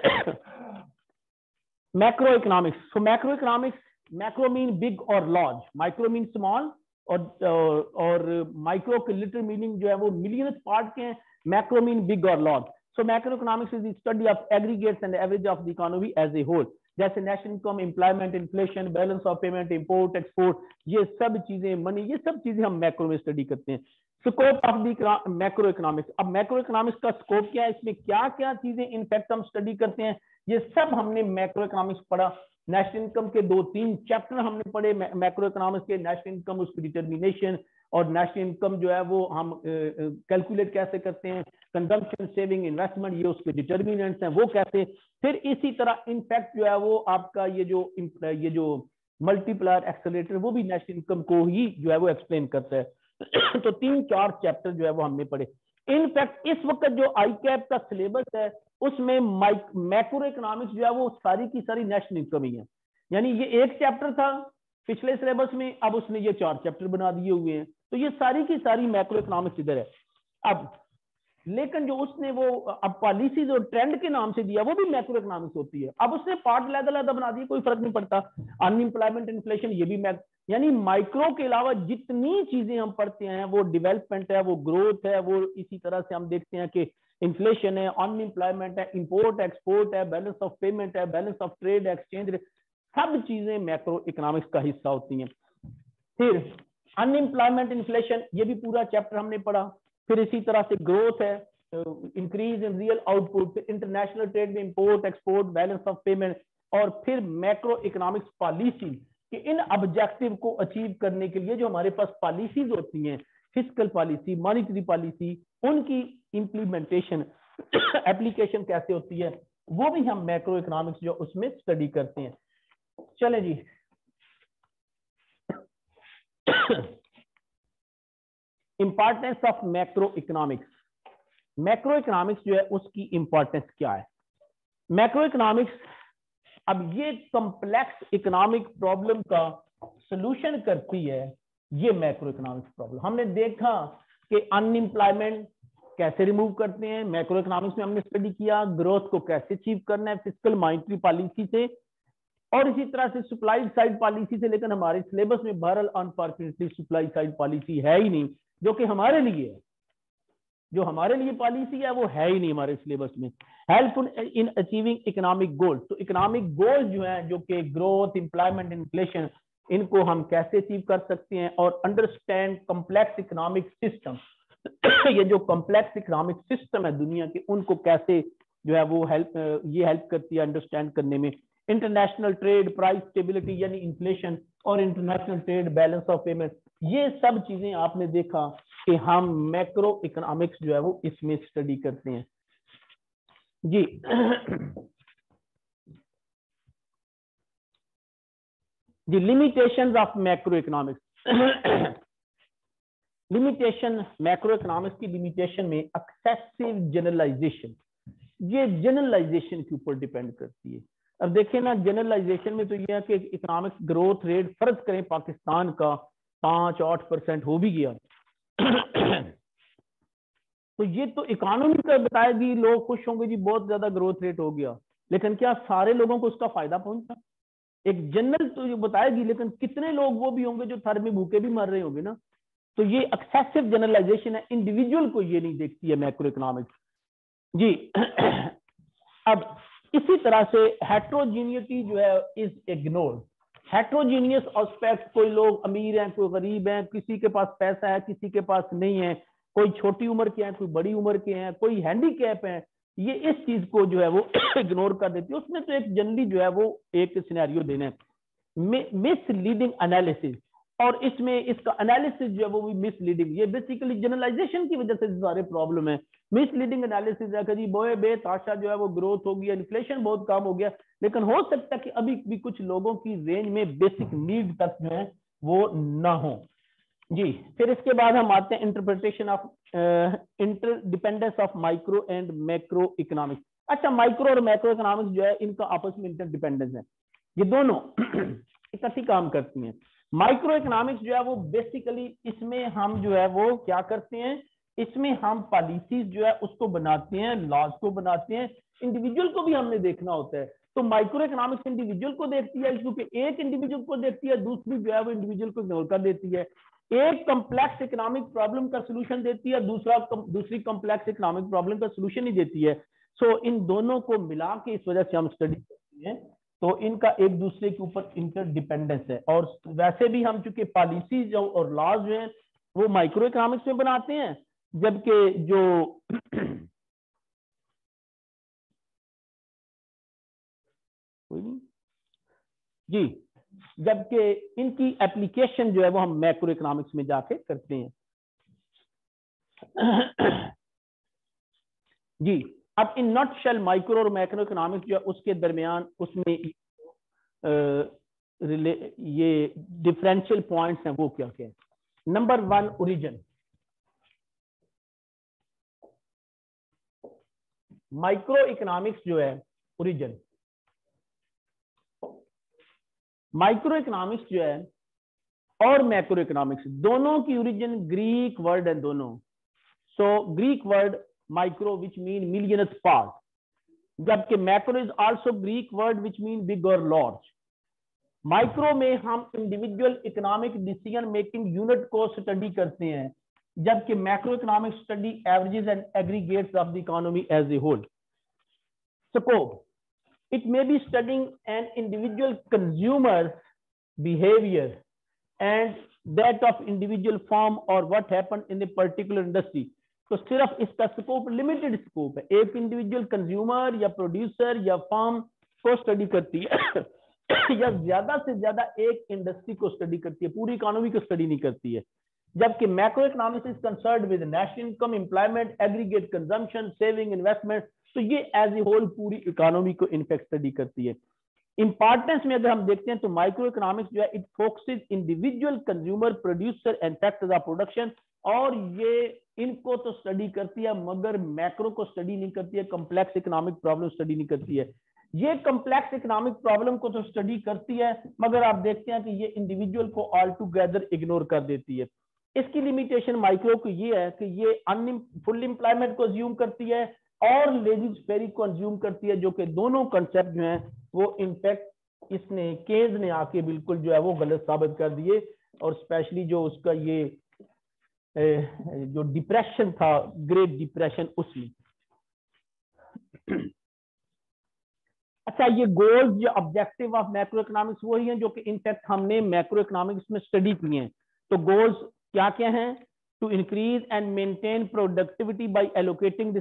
Macro economics, so macro economics, macro mean big और लार्ज, माइक्रो मीन स्मॉल, और माइक्रो के लिटिल मीनिंग जो है वो मिलियंस पार्ट के हैं, मैक्रो मीन बिग और large. So macro economics is the study of aggregates and average of the economy as a whole, जैसे national income, employment, inflation, balance of payment, import export, ये सब चीजें, money, ये सब चीजें हम मैक्रो में स्टडी करते हैं। Scope of the macro economics, अब मैक्रो इकोनॉमिक्स का स्कोप क्या है, इसमें क्या क्या चीजें इनफैक्ट हम स्टडी करते हैं, ये सब हमने मैक्रो इकोनॉमिक्स पढ़ा। नेशनल इनकम के 2-3 चैप्टर हमने पढ़े मैक्रो इकोनॉमिक्स के, नेशनल इनकम, उसकी डिटर्मिनेशन, और नेशनल इनकम जो है वो हम कैलकुलेट कैसे करते हैं, कंजम्पशन, सेविंग, इन्वेस्टमेंट, ये उसके डिटर्मिनेंट्स हैं वो कैसे। फिर इसी तरह इनफैक्ट जो है वो आपका ये जो मल्टीप्लायर एक्सेलरेटर, वो भी नेशनल इनकम को ही जो है वो एक्सप्लेन करता है। तो 3-4 चैप्टर जो है वो हमने पढ़े। इनफैक्ट इस वक्त जो आई कैप का सिलेबस है उसमें मैक्रो इकोनॉमिक्स जो है वो सारी की सारी नेशनल इनकम ही है, यानी ये एक चैप्टर था पिछले सिलेबस में, अब उसने ये 4 चैप्टर बना दिए हुए हैं, तो ये सारी की सारी मैक्रो इकोनॉमिक्स इधर है। अब लेकिन जो उसने वो अब पॉलिसीज और ट्रेंड के नाम से दिया वो भी मैक्रो इकोनॉमिक्स होती है, अब उसने पार्ट अलग-अलग बना दिए, कोई फर्क नहीं पड़ता, अनएम्प्लॉयमेंट, इन्फ्लेशन, ये भी यानी माइक्रो के अलावा जितनी चीजें हम पढ़ते हैं वो डेवलपमेंट है, वो ग्रोथ है, वो इसी तरह से हम देखते हैं कि इन्फ्लेशन है, अनएम्प्लॉयमेंट है, इंपोर्ट एक्सपोर्ट है, बैलेंस ऑफ पेमेंट है, बैलेंस ऑफ ट्रेड, एक्सचेंज, सब चीजें मैक्रो इकोनॉमिक्स का हिस्सा होती हैं। फिर अनएम्प्लॉयमेंट, इन्फ्लेशन, ये भी पूरा चैप्टर हमने पढ़ा। फिर इसी तरह से ग्रोथ है, increase in real output, international trade में import export, balance of payment, और फिर मैक्रो इकोनॉमिक्स पॉलिसी कि इन ऑब्जेक्टिव को अचीव करने के लिए जो हमारे पास पॉलिसीज होती हैं, फिस्कल पॉलिसी, मॉनेटरी पॉलिसी, उनकी इंप्लीमेंटेशन, एप्लीकेशन कैसे होती है, वो भी हम मैक्रो इकोनॉमिक्स जो उसमें स्टडी करते हैं। चले जी, importance of macro economics. Macro economics जो है उसकी इंपॉर्टेंस क्या है? मैक्रो इकोनॉमिक्स अब ये कॉम्प्लेक्स इकोनॉमिक प्रॉब्लम का सॉल्यूशन करती है, ये मैक्रो इकोनॉमिक्स प्रॉब्लम। हमने देखा कि अनएम्प्लॉयमेंट कैसे रिमूव करते हैं, मैक्रो इकोनॉमिक्स में हमने स्टडी किया, ग्रोथ को कैसे अचीव करना है फिस्कल मॉनेटरी पॉलिसी से, और इसी तरह से सप्लाई साइड पॉलिसी से। लेकिन हमारे सिलेबस में बहरहाल अनफॉर्चुनेटली सप्लाई साइड पॉलिसी है ही नहीं, जो कि हमारे लिए है, जो हमारे लिए पॉलिसी है वो है ही नहीं हमारे सिलेबस में। Helpful in achieving economic goal. तो इकोनॉमिक गोल जो है, जो कि ग्रोथ, एम्प्लॉयमेंट, इन्फ्लेशन, इनको हम कैसे अचीव कर सकते हैं। और अंडरस्टैंड कॉम्प्लेक्स इकोनॉमिक सिस्टम, ये जो कॉम्प्लेक्स इकोनॉमिक सिस्टम है दुनिया के, उनको कैसे जो है वो हेल्प करती है अंडरस्टैंड करने में। इंटरनेशनल ट्रेड, प्राइस स्टेबिलिटी यानी इन्फ्लेशन, और international trade, balance of payment, ये सब चीजें आपने देखा कि हम मैक्रो इकोनॉमिक्स जो है वो इसमें स्टडी करते हैं जी। जी, limitations of macro economics. Limitation, macro economics की लिमिटेशन में एक्सेसिव जनरलाइजेशन, ये जनरलाइजेशन के ऊपर डिपेंड करती है। अब देखिए ना, जनरलाइजेशन में तो ये है कि इकोनॉमिक ग्रोथ रेट फर्ज करें पाकिस्तान का 5-8% हो भी गया तो ये तो इकोनॉमी का बताएगी, लोग खुश होंगे जी बहुत ज्यादा ग्रोथ रेट हो गया, लेकिन क्या सारे लोगों को उसका फायदा पहुंचा? एक जनरल तो ये बताएगी, लेकिन कितने लोग वो भी होंगे जो थर में भूखे भी मर रहे होंगे ना। तो ये एक्सेसिव जनरलाइजेशन है, इंडिविजुअल को ये नहीं देखती है मैक्रो इकोनॉमिक्स जी। अब इसी तरह से हेट्रोजीनियटी जो है इज इग्नोर्ड। हेट्रोजीनियस एस्पेक्ट, कोई लोग अमीर हैं, कोई गरीब हैं, किसी के पास पैसा है, किसी के पास नहीं है, कोई छोटी उम्र के हैं, कोई बड़ी उम्र के हैं, कोई हैंडीकैप है, ये इस चीज को जो है वो इग्नोर कर देती है। उसमें तो एक जनरली जो है वो एक सिनेरियो देना है, मिसलीडिंग एनालिसिस, और इसमें इसका एनालिसिस जो है वो भी मिसलीडिंग, ये बेसिकली जनरलाइजेशन की वजह से सारे प्रॉब्लम है। मिसलीडिंग एनालिसिस है कि जी बोए बेताशा जो है वो ग्रोथ हो गया, इन्फ्लेशन बहुत कम हो गया, लेकिन हो सकता है कि अभी भी कुछ लोगों की रेंज में बेसिक नीड तक जो है वो ना हो जी। फिर इसके बाद हम आते हैं interpretation of interdependence of micro and macro economics. अच्छा, माइक्रो और मैक्रो इकोनॉमिक्स जो है इनका आपस में इंटरडिपेंडेंस है, ये दोनों इकट्ठी काम करती हैं। माइक्रो इकोनॉमिक्स जो है वो बेसिकली इसमें हम जो है वो क्या करते हैं, इसमें हम पॉलिसीज जो है उसको बनाते हैं, लॉज को बनाते हैं, इंडिविजुअल को भी हमने देखना होता है। तो माइक्रो इकोनॉमिक्स इंडिविजुअल को देखती है, क्योंकि एक इंडिविजुअल को देखती है, दूसरी जो है वो इंडिविजुअल को इग्नोर कर देती है। एक कॉम्प्लेक्स इकोनॉमिक प्रॉब्लम का सलूशन देती है, दूसरी कॉम्प्लेक्स इकोनॉमिक प्रॉब्लम का सलूशन ही देती है। सो इन दोनों को मिला के इस वजह से हम स्टडी करते हैं, तो इनका एक दूसरे के ऊपर इंटरडिपेंडेंस है। और वैसे भी हम चूंकि पॉलिसीज और लॉज जो हैं वो माइक्रो इकोनॉमिक्स में बनाते हैं, जबकि जो कोई नहीं जी, जबकि इनकी एप्लीकेशन जो है वो हम मैक्रो इकोनॉमिक्स में जाके करते हैं जी। अब इन नॉटशेल माइक्रो और मैक्रो इकोनॉमिक्स जो है उसके दरमियान उसमें ये डिफरेंशियल पॉइंट्स हैं वो क्या क्या है। Number 1, origin. माइक्रो इकोनॉमिक्स जो है ओरिजिन, माइक्रो इकोनॉमिक्स जो है और मैक्रो इकोनॉमिक्स दोनों की ओरिजिन ग्रीक वर्ड है दोनों। So Greek word micro which mean millionth part, जबकि macro is also Greek word which mean big और लार्ज। माइक्रो में हम individual economic decision making unit को स्टडी करते हैं, जबकि macro economic study averages and aggregates of the economy as a whole. Scope, it may be studying an individual consumer's behavior and that of individual firm or what happened in a particular industry. तो सिर्फ इसका scope limited scope है, एक individual consumer या producer या firm को study करती है या ज्यादा से ज्यादा एक इंडस्ट्री को स्टडी करती है, पूरी इकोनॉमी को स्टडी नहीं करती है। जबकि macro economics is concerned with national income, employment, aggregate consumption, saving, investment, तो ये एज ए होल पूरी इकोनॉमी को इनफैक्ट स्टडी करती है। इंपॉर्टेंस में अगर हम देखते हैं तो माइक्रो इकोनॉमिक्स जो है it focuses individual consumer, producer and factors of production, और ये इनको तो स्टडी करती है मगर मैक्रो को स्टडी नहीं करती है, कॉम्प्लेक्स इकोनॉमिक प्रॉब्लम स्टडी नहीं करती है। ये कॉम्प्लेक्स इकोनॉमिक प्रॉब्लम को तो स्टडी करती है मगर आप देखते हैं कि ये इंडिविजुअल को ऑल टुगेदर इग्नोर कर देती है। इसकी लिमिटेशन माइक्रो को ये है कि ये फुल एम्प्लॉयमेंट को अज्यूम करती है और लेजी फेरी को अज्यूम करती है, जो कि दोनों कंसेप्ट जो हैं वो इनफैक्ट इसने केज ने आके बिल्कुल जो है वो गलत साबित कर दिए। और स्पेशली जो उसका ये जो डिप्रेशन था, ग्रेट डिप्रेशन, उसमें अच्छा, ये गोल्स या ऑब्जेक्टिव ऑफ मैक्रो इकोनॉमिक्स वही हैं जो कि इनफैक्ट हमने मैक्रो इकोनॉमिक्स में स्टडी किए हैं। तो गोल्स क्या क्या हैं? To increase and maintain productivity by allocating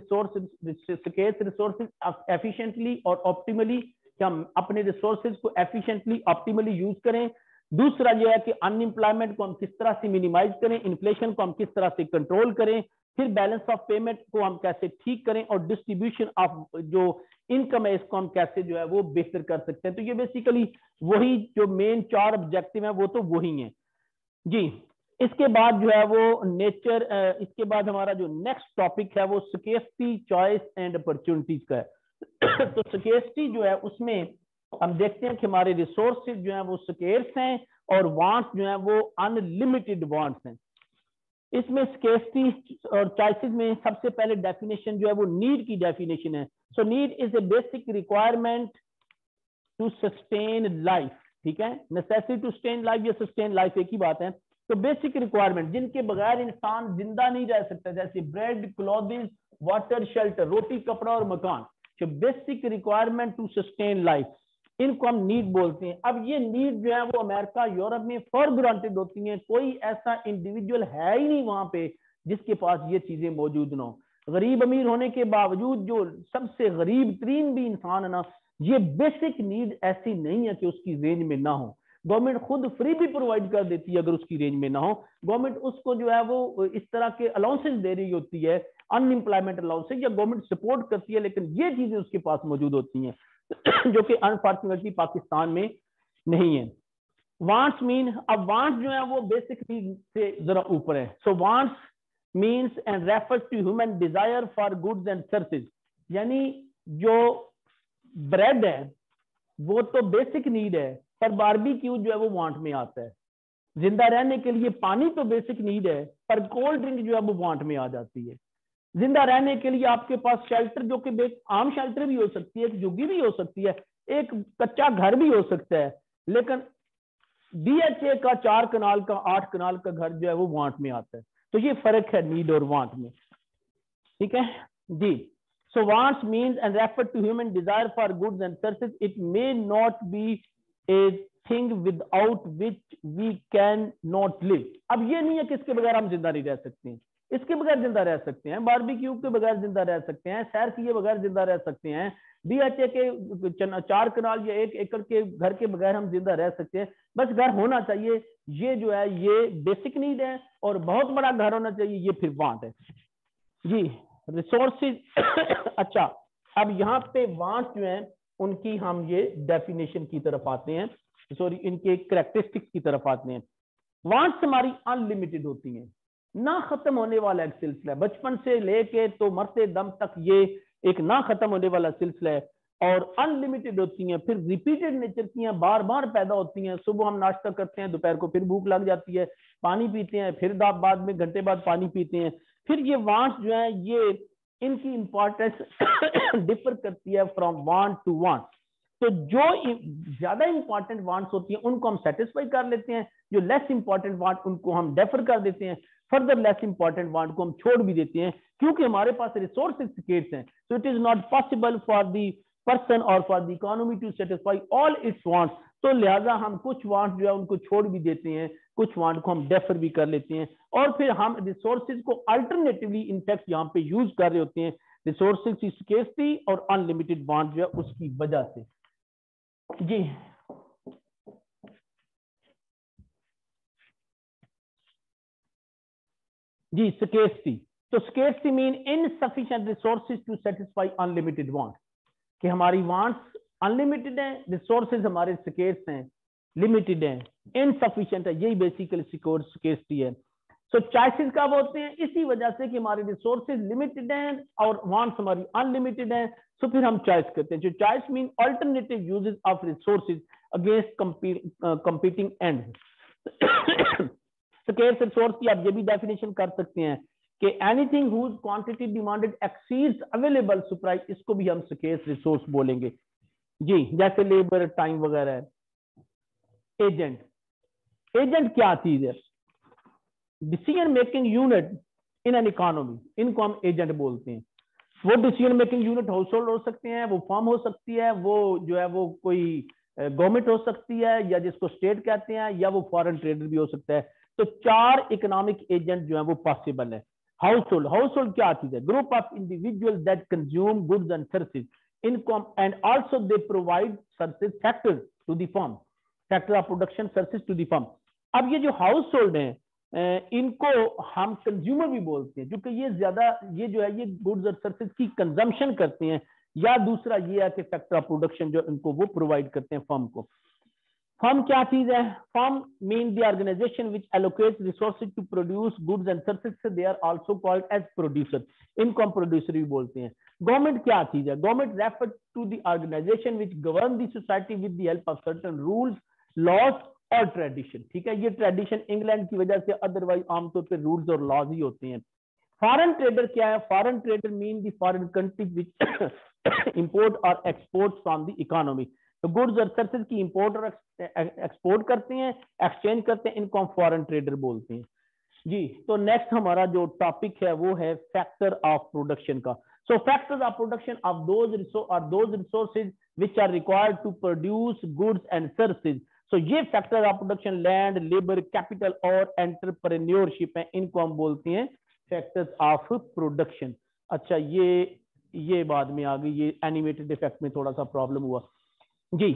scarce resources efficiently और ऑप्टिमली, कि हम अपने रिसोर्सेज को एफिशिएंटली ऑप्टिमली यूज करें। दूसरा जो है कि अनएम्प्लॉयमेंट को हम किस तरह से मिनिमाइज करें, इन्फ्लेशन को हम किस तरह से कंट्रोल करें, फिर बैलेंस ऑफ पेमेंट को हम कैसे ठीक करें, और डिस्ट्रीब्यूशन ऑफ जो इनकम है इसको हम कैसे जो है वो बेहतर कर सकते हैं। तो ये बेसिकली वही जो मेन 4 ऑब्जेक्टिव है वो तो वही है जी। इसके बाद जो है वो नेचर, इसके बाद हमारा जो नेक्स्ट टॉपिक है वो स्केर्सिटी, चॉइस एंड अपॉर्चुनिटीज का है। तो स्केर्सिटी जो है उसमें हम देखते हैं कि हमारे रिसोर्सेज जो है वो स्केर्स हैं और वांट्स जो है वो अनलिमिटेड वांट्स हैं। इसमें स्केर्सिटी और चॉइसेस में सबसे पहले डेफिनेशन जो है वो नीड की डेफिनेशन है। So need is a basic requirement to sustain life, ठीक है। नेसेसिटी टू सस्टेन लाइफ या सस्टेन लाइफ एक ही बात है। तो बेसिक रिक्वायरमेंट जिनके बगैर इंसान जिंदा नहीं रह सकता, जैसे ब्रेड, क्लॉथिंग, वाटर, शेल्टर, रोटी, कपड़ा और मकान। तो basic requirement to sustain life, इनको हम नीड बोलते हैं। अब ये नीड जो है वो अमेरिका, यूरोप में फॉर ग्रांटेड होती हैं। कोई ऐसा इंडिविजुअल है ही नहीं वहां पे जिसके पास ये चीजें मौजूद ना हो। गरीब अमीर होने के बावजूद जो सबसे गरीब तरीन भी इंसान है ना, ये बेसिक नीड ऐसी नहीं है कि उसकी रेंज में ना हो। गवर्नमेंट खुद फ्री भी प्रोवाइड कर देती है अगर उसकी रेंज में ना हो। गवर्नमेंट उसको जो है वो इस तरह के अलाउंसेस दे रही होती है, अनएम्प्लॉयमेंट अलाउंसेस, या गवर्नमेंट सपोर्ट करती है, लेकिन ये चीजें उसके पास मौजूद होती हैं जो कि अनफॉर्चुनेटली पाकिस्तान में नहीं है। वांट्स मीन, अब वांट्स जो है वो बेसिक नीड से जरा ऊपर है। So wants means and refers to human desire for goods and services, यानी जो ब्रेड है वो तो बेसिक नीड है, पर बारबेक्यू जो है वो वांट में आता है। जिंदा रहने के लिए पानी तो बेसिक नीड है, पर कोल्ड ड्रिंक जो है वो वांट में आ जाती है। जिंदा रहने के लिए आपके पास शेल्टर, जो कि आम शेल्टर भी हो सकती है, एक झुग्गी भी हो सकती है, एक कच्चा घर भी हो सकता है, लेकिन DHA का 4 कनाल का 8 कनाल का घर जो है वो वांट में आता है। तो ये फर्क है नीड और वांट में, ठीक है जी। So wants means and refer to human desire for goods and services, it may not be a thing without which we can not live. अब ये नहीं है कि इसके बगैर हम जिंदा नहीं रह सकते हैं, इसके बगैर जिंदा रह सकते हैं, बारबेक्यू के बगैर जिंदा रह सकते हैं, सैर किए बगैर जिंदा रह सकते हैं, DHA के 4 कनाल या 1 एकड़ के घर के बगैर हम जिंदा रह सकते हैं। बस घर होना चाहिए, ये जो है ये बेसिक नीड है, और बहुत बड़ा घर होना चाहिए, ये फिर वांट है जी। रिसोर्सेज अच्छा, अब यहाँ पे वांट जो है उनकी हम ये डेफिनेशन की तरफ आते हैं, सॉरी इनके कैरेक्टरिस्टिक्स की तरफ आते हैं। वांट्स हमारी अनलिमिटेड होती हैं, ना खत्म होने वाला एक सिलसिला है, बचपन से लेके तो मरते दम तक ये एक ना खत्म होने वाला सिलसिला है, और अनलिमिटेड होती हैं, फिर रिपीटेड नेचर की हैं, बार बार पैदा होती हैं। सुबह हम नाश्ता करते हैं, दोपहर को फिर भूख लग जाती है, पानी पीते हैं, फिर बाद में घंटे बाद पानी पीते हैं। फिर ये वांट्स जो है ये इनकी इंपॉर्टेंस डिफर करती है फ्रॉम वांट टू वांट। तो जो ज्यादा इंपॉर्टेंट वांट्स होती हैं उनको हम सेटिस्फाई कर लेते हैं, जो लेस इंपॉर्टेंट वांट उनको हम डेफर कर देते हैं, फर्दर लेस इंपॉर्टेंट वांट को हम छोड़ भी देते हैं, क्योंकि हमारे पास रिसोर्सेज स्केर्स हैं। So it is not possible for the person और for the economy to satisfy all its wants. तो लिहाजा हम कुछ वांट जो है उनको छोड़ भी देते हैं, कुछ वांट को हम डेफर भी कर लेते हैं, और फिर हम रिसोर्सेज को अल्टरनेटिवली इनफैक्ट यहाँ पे यूज कर रहे होते हैं, रिसोर्सेज की स्केर्सिटी और अनलिमिटेड वांट जो है उसकी वजह से जी। जी स्केर्सिटी, तो scarcity mean insufficient resources to satisfy unlimited want, कि हमारी वांट्स अनलिमिटेड है, रिसोर्सेज हमारे स्केर्स हैं, लिमिटेड है, इनसफिशिएंट है, यही बेसिकली स्केर्सिटी है। सो चॉइसेस कब होते हैं? इसी वजह से कि हमारे रिसोर्सेज लिमिटेड हैं और वांट्स हमारी अनलिमिटेड हैं, सो फिर हम चॉइस करते हैं। जो choice mean alternative uses of resources against competing ends. Scarce resource की आप ये भी डेफिनेशन कर सकते हैं कि anything whose quantity demanded exceeds available supply, इसको भी हम स्केर्स रिसोर्स बोलेंगे जी। जैसे लेबर, टाइम वगैरह है। एजेंट, एजेंट क्या चीज है? Decision making unit in an economy, इनको हम एजेंट बोलते हैं। वो decision making unit household हो सकते हैं, वो फर्म हो सकती है, वो जो है वो कोई गवर्नमेंट हो सकती है, या जिसको स्टेट कहते हैं, या वो फॉरेन ट्रेडर भी हो सकता है। तो 4 इकोनॉमिक एजेंट जो है वो पॉसिबल है। हाउस होल्ड क्या चीज है? Group of individual that consume goods and services income and also they provide services factor to the firm, factor of production services to the firm. अब ये जो हाउस होल्ड है इनको हम कंज्यूमर भी बोलते हैं, क्योंकि ये ज्यादा ये जो है ये गुड्स और सर्विसेज की कंजम्पशन करते हैं, या दूसरा ये है कि फैक्टर ऑफ प्रोडक्शन जो इनको वो प्रोवाइड करते हैं फर्म को। फर्म क्या चीज है? Firm mean the organisation which allocates resources to produce goods and services, they are also called as producer, इनको हम प्रोड्यूसर भी बोलते हैं। गवर्नमेंट क्या चीज है? Government refer to the organisation which govern the society with the help of certain rules, laws और tradition. ठीक है, ये ट्रेडिशन इंग्लैंड की वजह से, अदरवाइज आमतौर पर रूल्स और लॉज ही होते हैं। फॉरेन ट्रेडर क्या है? Foreign trader mean the foreign countries which import और एक्सपोर्ट फ्रॉम द इकोनॉमी। तो गुड्स और सर्विसेज की इंपोर्ट और एक्सपोर्ट करते हैं, एक्सचेंज करते हैं, इनको हम फॉरेन ट्रेडर बोलते हैं जी। तो नेक्स्ट हमारा जो टॉपिक है वो है फैक्टर ऑफ प्रोडक्शन का। So factors of production of those resources which are required to produce goods and services. So ये factor of production land, labour, capital और एंटरप्रेन्योरशिप है, इनको हम बोलते हैं फैक्टर्स ऑफ प्रोडक्शन। अच्छा, ये बाद में आ गई, ये एनिमेटेड इफेक्ट में थोड़ा सा प्रॉब्लम हुआ जी।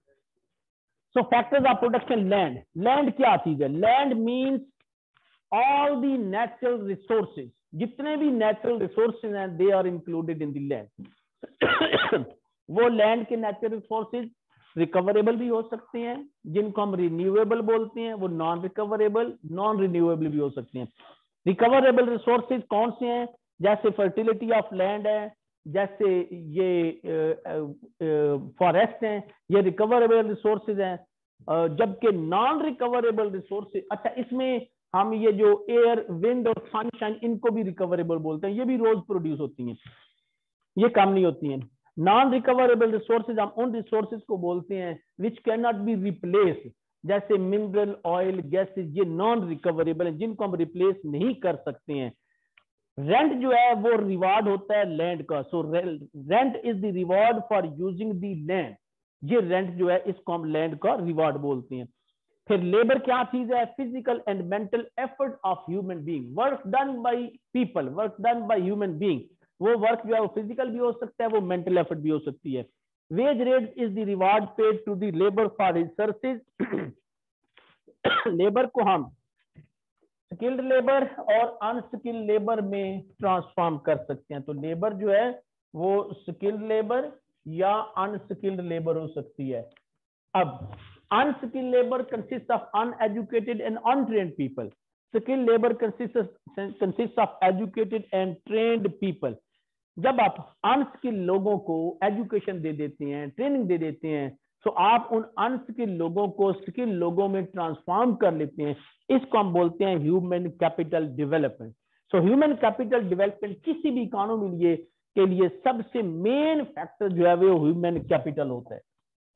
So factors of production land क्या चीज है? Land means all the natural resources, जितने भी नेचुरल रिसोर्सेज हैं they are included in the land. वो लैंड के नेचुरल रिसोर्सेज रिकवरेबल भी हो सकते हैं, जिनको हम रिन्यूएबल बोलते हैं, वो नॉन रिकवरेबल, नॉन रिन्यूएबल भी हो सकते हैं। रिकवरेबल रिसोर्सेज कौन से हैं? जैसे फर्टिलिटी ऑफ लैंड है, जैसे ये फॉरेस्ट हैं, ये रिकवरेबल रिसोर्सेज हैं। जबकि नॉन रिकवरेबल रिसोर्सेज, अच्छा इसमें हम ये जो एयर, विंड और सनशाइन, इनको भी रिकवरेबल बोलते हैं, ये भी रोज प्रोड्यूस होती हैं, ये कम नहीं होती हैं। नॉन रिकवरेबल रिसोर्सेज हम उन रिसोर्सेज को बोलते हैं which can not be replace, जैसे मिनरल, ऑयल, गैसेज, ये नॉन रिकवरेबल है, जिनको हम रिप्लेस नहीं कर सकते हैं। रेंट जो है वो रिवार्ड होता है लैंड का। So rent is the reward for using the land, ये रेंट जो है इसको हम लैंड का रिवार्ड बोलते हैं। फिर लेबर क्या चीज है? Physical and mental effort of human being, work done by people, work done by human being. वो वर्क जो है वो फिजिकल भी हो सकता है, वो मेंटल एफर्ट भी हो सकती है। Wage rate is the reward paid to the labour for his services. Labour को हम स्किल्ड लेबर और अनस्किल्ड लेबर में ट्रांसफॉर्म कर सकते हैं। तो लेबर जो है वो स्किल्ड लेबर या अनस्किल्ड लेबर हो सकती है। अब unskilled labour consist of uneducated and untrained people, skilled labour consist of educated and trained people. जब आप अनस्किल्ड लोगों को एजुकेशन दे देते हैं, ट्रेनिंग दे देते हैं, तो आप उन अनस्किल्ड लोगों को स्किल्ड लोगों में ट्रांसफॉर्म कर लेते हैं, इसको हम बोलते हैं human capital development. So human capital development किसी भी इकोनॉमी के लिए सबसे मेन फैक्टर जो है वो ह्यूमन कैपिटल होता है।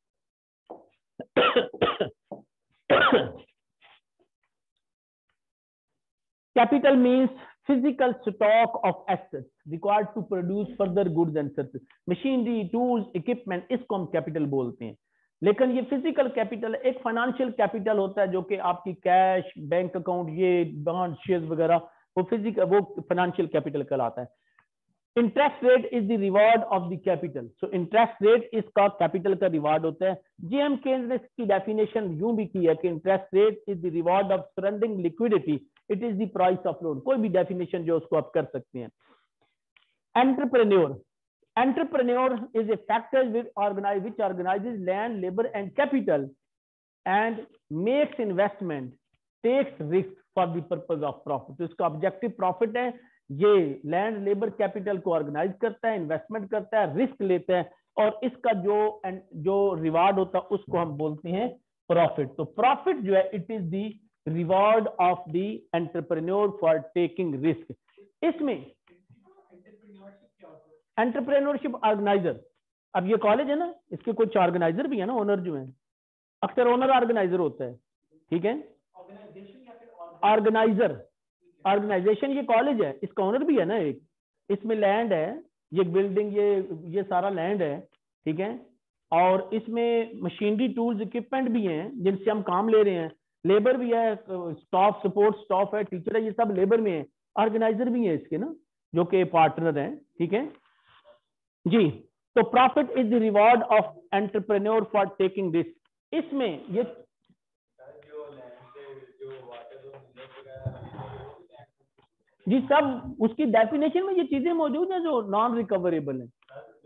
Capital means physical stock of assets required to produce further goods and services, machinery, tools, equipment, इसको हम कैपिटल बोलते हैं। लेकिन ये फिजिकल कैपिटल, एक फाइनेंशियल कैपिटल होता है जो कि आपकी कैश, बैंक अकाउंट, ये बॉन्ड, शेयर्स वगैरह, वो फिजिकल, वो फाइनेंशियल कैपिटल कहलाता है। Interest rate is the reward of the capital. So interest rate इसका कैपिटल का रिवार्ड होता है। जेएम केन्स ने इसकी डेफिनेशन यूं भी की है कि interest rate is the reward of surrendering liquidity, it is the price of loan. कोई भी डेफिनेशन जो उसको आप कर सकते हैं। Entrepreneur, entrepreneur is a factor which organizes land, labor and capital and makes investment, takes risk for the purpose of profit। तो इसका ऑब्जेक्टिव प्रॉफिट है। ये लैंड, लेबर, कैपिटल को ऑर्गेनाइज करता है, इन्वेस्टमेंट करता है, रिस्क लेता है, और इसका जो रिवार्ड होता है उसको हम बोलते हैं प्रॉफिट। तो प्रॉफिट जो है it is the reward of the entrepreneur for taking risk. इसमें एंटरप्रेन्योरशिप ऑर्गेनाइजर, अब ये कॉलेज है ना, इसके कुछ ऑर्गेनाइजर भी है ना, ओनर जो है, अक्सर ओनर ऑर्गेनाइजर होता है, ठीक है। ऑर्गेनाइजर, ऑर्गेनाइजेशन ये कॉलेज है, इसका ओनर भी है ना एक, इसमें लैंड है, ये बिल्डिंग, ये सारा लैंड है, ठीक है, और इसमें मशीनरी टूल्स इक्विपमेंट भी हैं जिनसे हम काम ले रहे हैं, लेबर भी है, स्टाफ सपोर्ट स्टाफ है, टीचर है, ये सब लेबर में है, ऑर्गेनाइजर भी है इसके ना, जो कि पार्टनर हैं, ठीक है जी। तो profit is the reward of entrepreneur for taking risk. इसमें ये जी सब उसकी डेफिनेशन में ये चीजें मौजूद हैं जो नॉन रिकवरेबल है।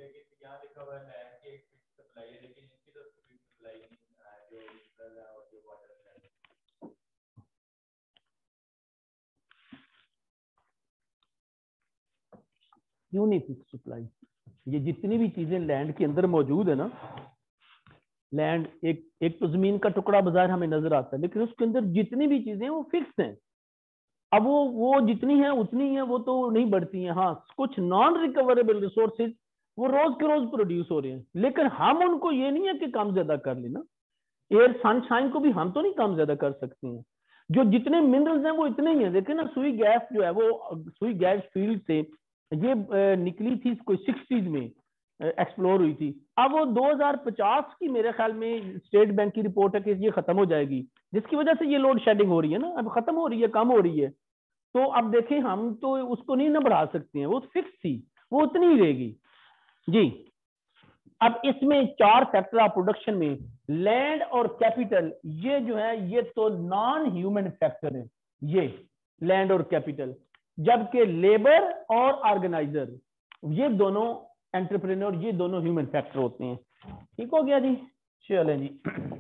क्यों नहीं फिक्स सप्लाई? ये जितनी भी चीजें लैंड के अंदर मौजूद है ना, लैंड एक तो जमीन का टुकड़ा बाजार हमें नजर आता है, लेकिन उसके अंदर जितनी भी चीजें वो फिक्स हैं। अब वो जितनी है उतनी है, वो तो नहीं बढ़ती हैं। हाँ, कुछ नॉन रिकवरेबल रिसोर्सेज वो रोज के रोज प्रोड्यूस हो रहे हैं, लेकिन हम उनको ये नहीं है कि कम ज्यादा कर लेना। एयर सनशाइन को भी हम तो नहीं कम ज्यादा कर सकते हैं। जो जितने मिनरल्स हैं वो इतने ही हैं। देखिए ना, सुई गैस जो है वो सुई गैस फील्ड से ये निकली थी कोई 60s में एक्सप्लोर हुई थी। अब वो 2050 की मेरे ख्याल में स्टेट बैंक की रिपोर्ट है कि ये खत्म हो जाएगी, जिसकी वजह से ये लोड शेडिंग हो रही है ना, अब खत्म हो रही है, कम हो रही है। तो अब देखें, हम तो उसको नहीं ना बढ़ा सकते हैं, वो फिक्स थी, वो उतनी ही रहेगी जी। अब इसमें 4 फैक्टर ऑफ प्रोडक्शन में लैंड और कैपिटल, ये जो है ये तो नॉन ह्यूमन फैक्टर है, ये लैंड और कैपिटल, जबकि लेबर और ऑर्गेनाइजर ये दोनों एंटरप्रेन्योर, ये दोनों ह्यूमन फैक्टर होते हैं। ठीक हो गया जी, चलें जी।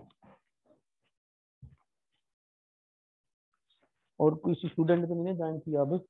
और किसी स्टूडेंट तो नहीं ज्वाइन किया अब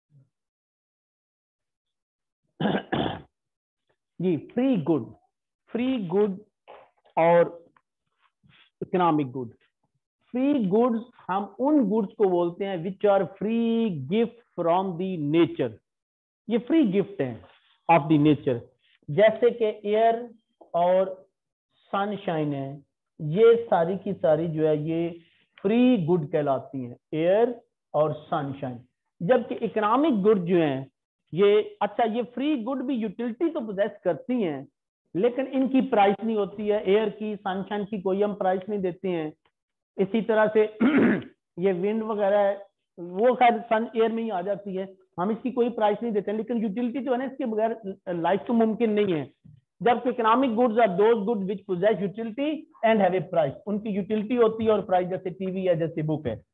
जी। फ्री गुड और इकोनॉमिक गुड। फ्री गुड्स हम उन गुड्स को बोलते हैं which are free gift from the nature. ये फ्री गिफ्ट है ऑफ द नेचर, जैसे कि एयर और सनशाइन है, ये सारी की सारी जो है ये फ्री गुड कहलाती हैं, एयर और सनशाइन। जबकि इकोनॉमिक गुड जो हैं ये, अच्छा ये फ्री गुड भी यूटिलिटी तो पोजेस करती हैं, लेकिन इनकी प्राइस नहीं होती है। एयर की, सनशाइन की कोई हम प्राइस नहीं देते हैं। इसी तरह से ये विंड वगैरह है, वो खैर सन एयर में ही आ जाती है, हम इसकी कोई प्राइस नहीं देते हैं, लेकिन यूटिलिटी जो है ना, इसके बगैर लाइफ तो मुमकिन नहीं है। जबकि economic goods are those good which possess utility and have a price. उनकी यूटिलिटी होती है और प्राइस, जैसे टीवी है, जैसे बुक है।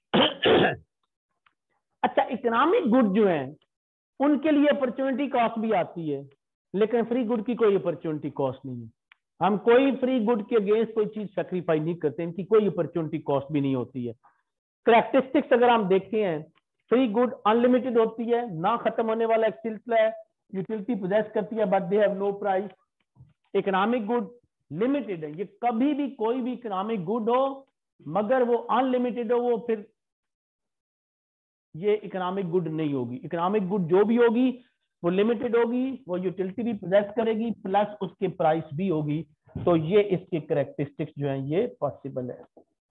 अच्छा, इकोनॉमिक गुड जो है उनके लिए अपॉर्चुनिटी कॉस्ट भी आती है, लेकिन फ्री गुड की कोई अपॉर्चुनिटी कॉस्ट नहीं है। हम कोई फ्री गुड के अगेंस्ट कोई चीज सेक्रीफाई नहीं करते, इनकी कोई अपॉर्चुनिटी कॉस्ट भी नहीं होती है। कैरेक्टरिस्टिक्स अगर हम देखते हैं, फ्री गुड अनलिमिटेड होती है, ना खत्म होने वाला एक सिलसिला है, यूटिलिटी पोजेस करती है but they have no price. Economic good limited है, ये कभी भी कोई भी इकोनॉमिक गुड हो मगर वो अनलिमिटेड हो, वो फिर ये इकोनॉमिक गुड नहीं होगी। इकोनॉमिक गुड जो भी होगी वो लिमिटेड होगी, वो यूटिलिटी भी पोजेस करेगी, प्लस उसके प्राइस भी होगी। तो ये इसके कैरेक्टरिस्टिक्स जो है ये पॉसिबल है।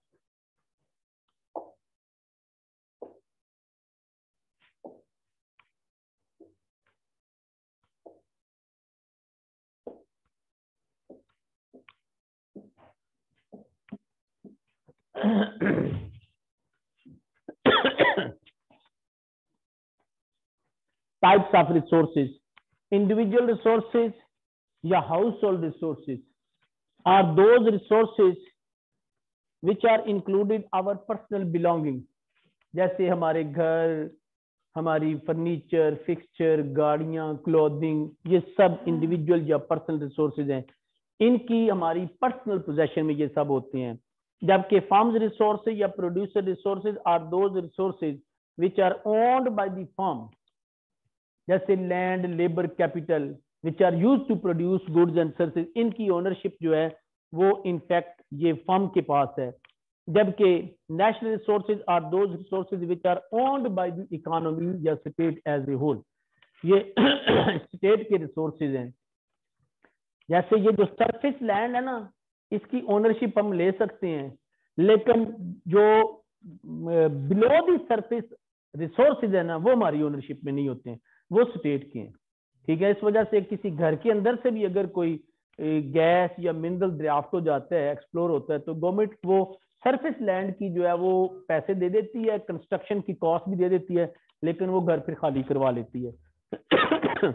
Types of resources, individual resources या household resources are those resources which are included our personal belongings, जैसे हमारे घर, हमारी फर्नीचर, फिक्सचर, गाड़ियां, क्लोथिंग, ये सब इंडिविजुअल या पर्सनल रिसोर्सेज हैं। इनकी हमारी पर्सनल पोजेशन में ये सब होते हैं। जबकि फर्म्स रिसोर्सेज या producer resources are those resources which are owned by the firm, जैसे land, labour, capital which are used to produce goods and services. इनकी ओनरशिप जो है वो इनफैक्ट ये फर्म के पास है। जबकि national resources are those resources which are owned by the economy या स्टेट एज ए होल, ये स्टेट के रिसोर्सेज हैं। जैसे ये जो सरफेस लैंड है ना, इसकी ओनरशिप हम ले सकते हैं, लेकिन जो बिलो द सरफेस रिसोर्सेज है ना, वो हमारी ओनरशिप में नहीं होते हैं, वो स्टेट के हैं। ठीक है। इस वजह से किसी घर के अंदर से भी अगर कोई गैस या मिनरल दरियाफ्त हो जाता है, एक्सप्लोर होता है, तो गवर्नमेंट वो सरफेस लैंड की जो है वो पैसे दे देती है, कंस्ट्रक्शन की कॉस्ट भी दे देती है, लेकिन वो घर फिर खाली करवा लेती है।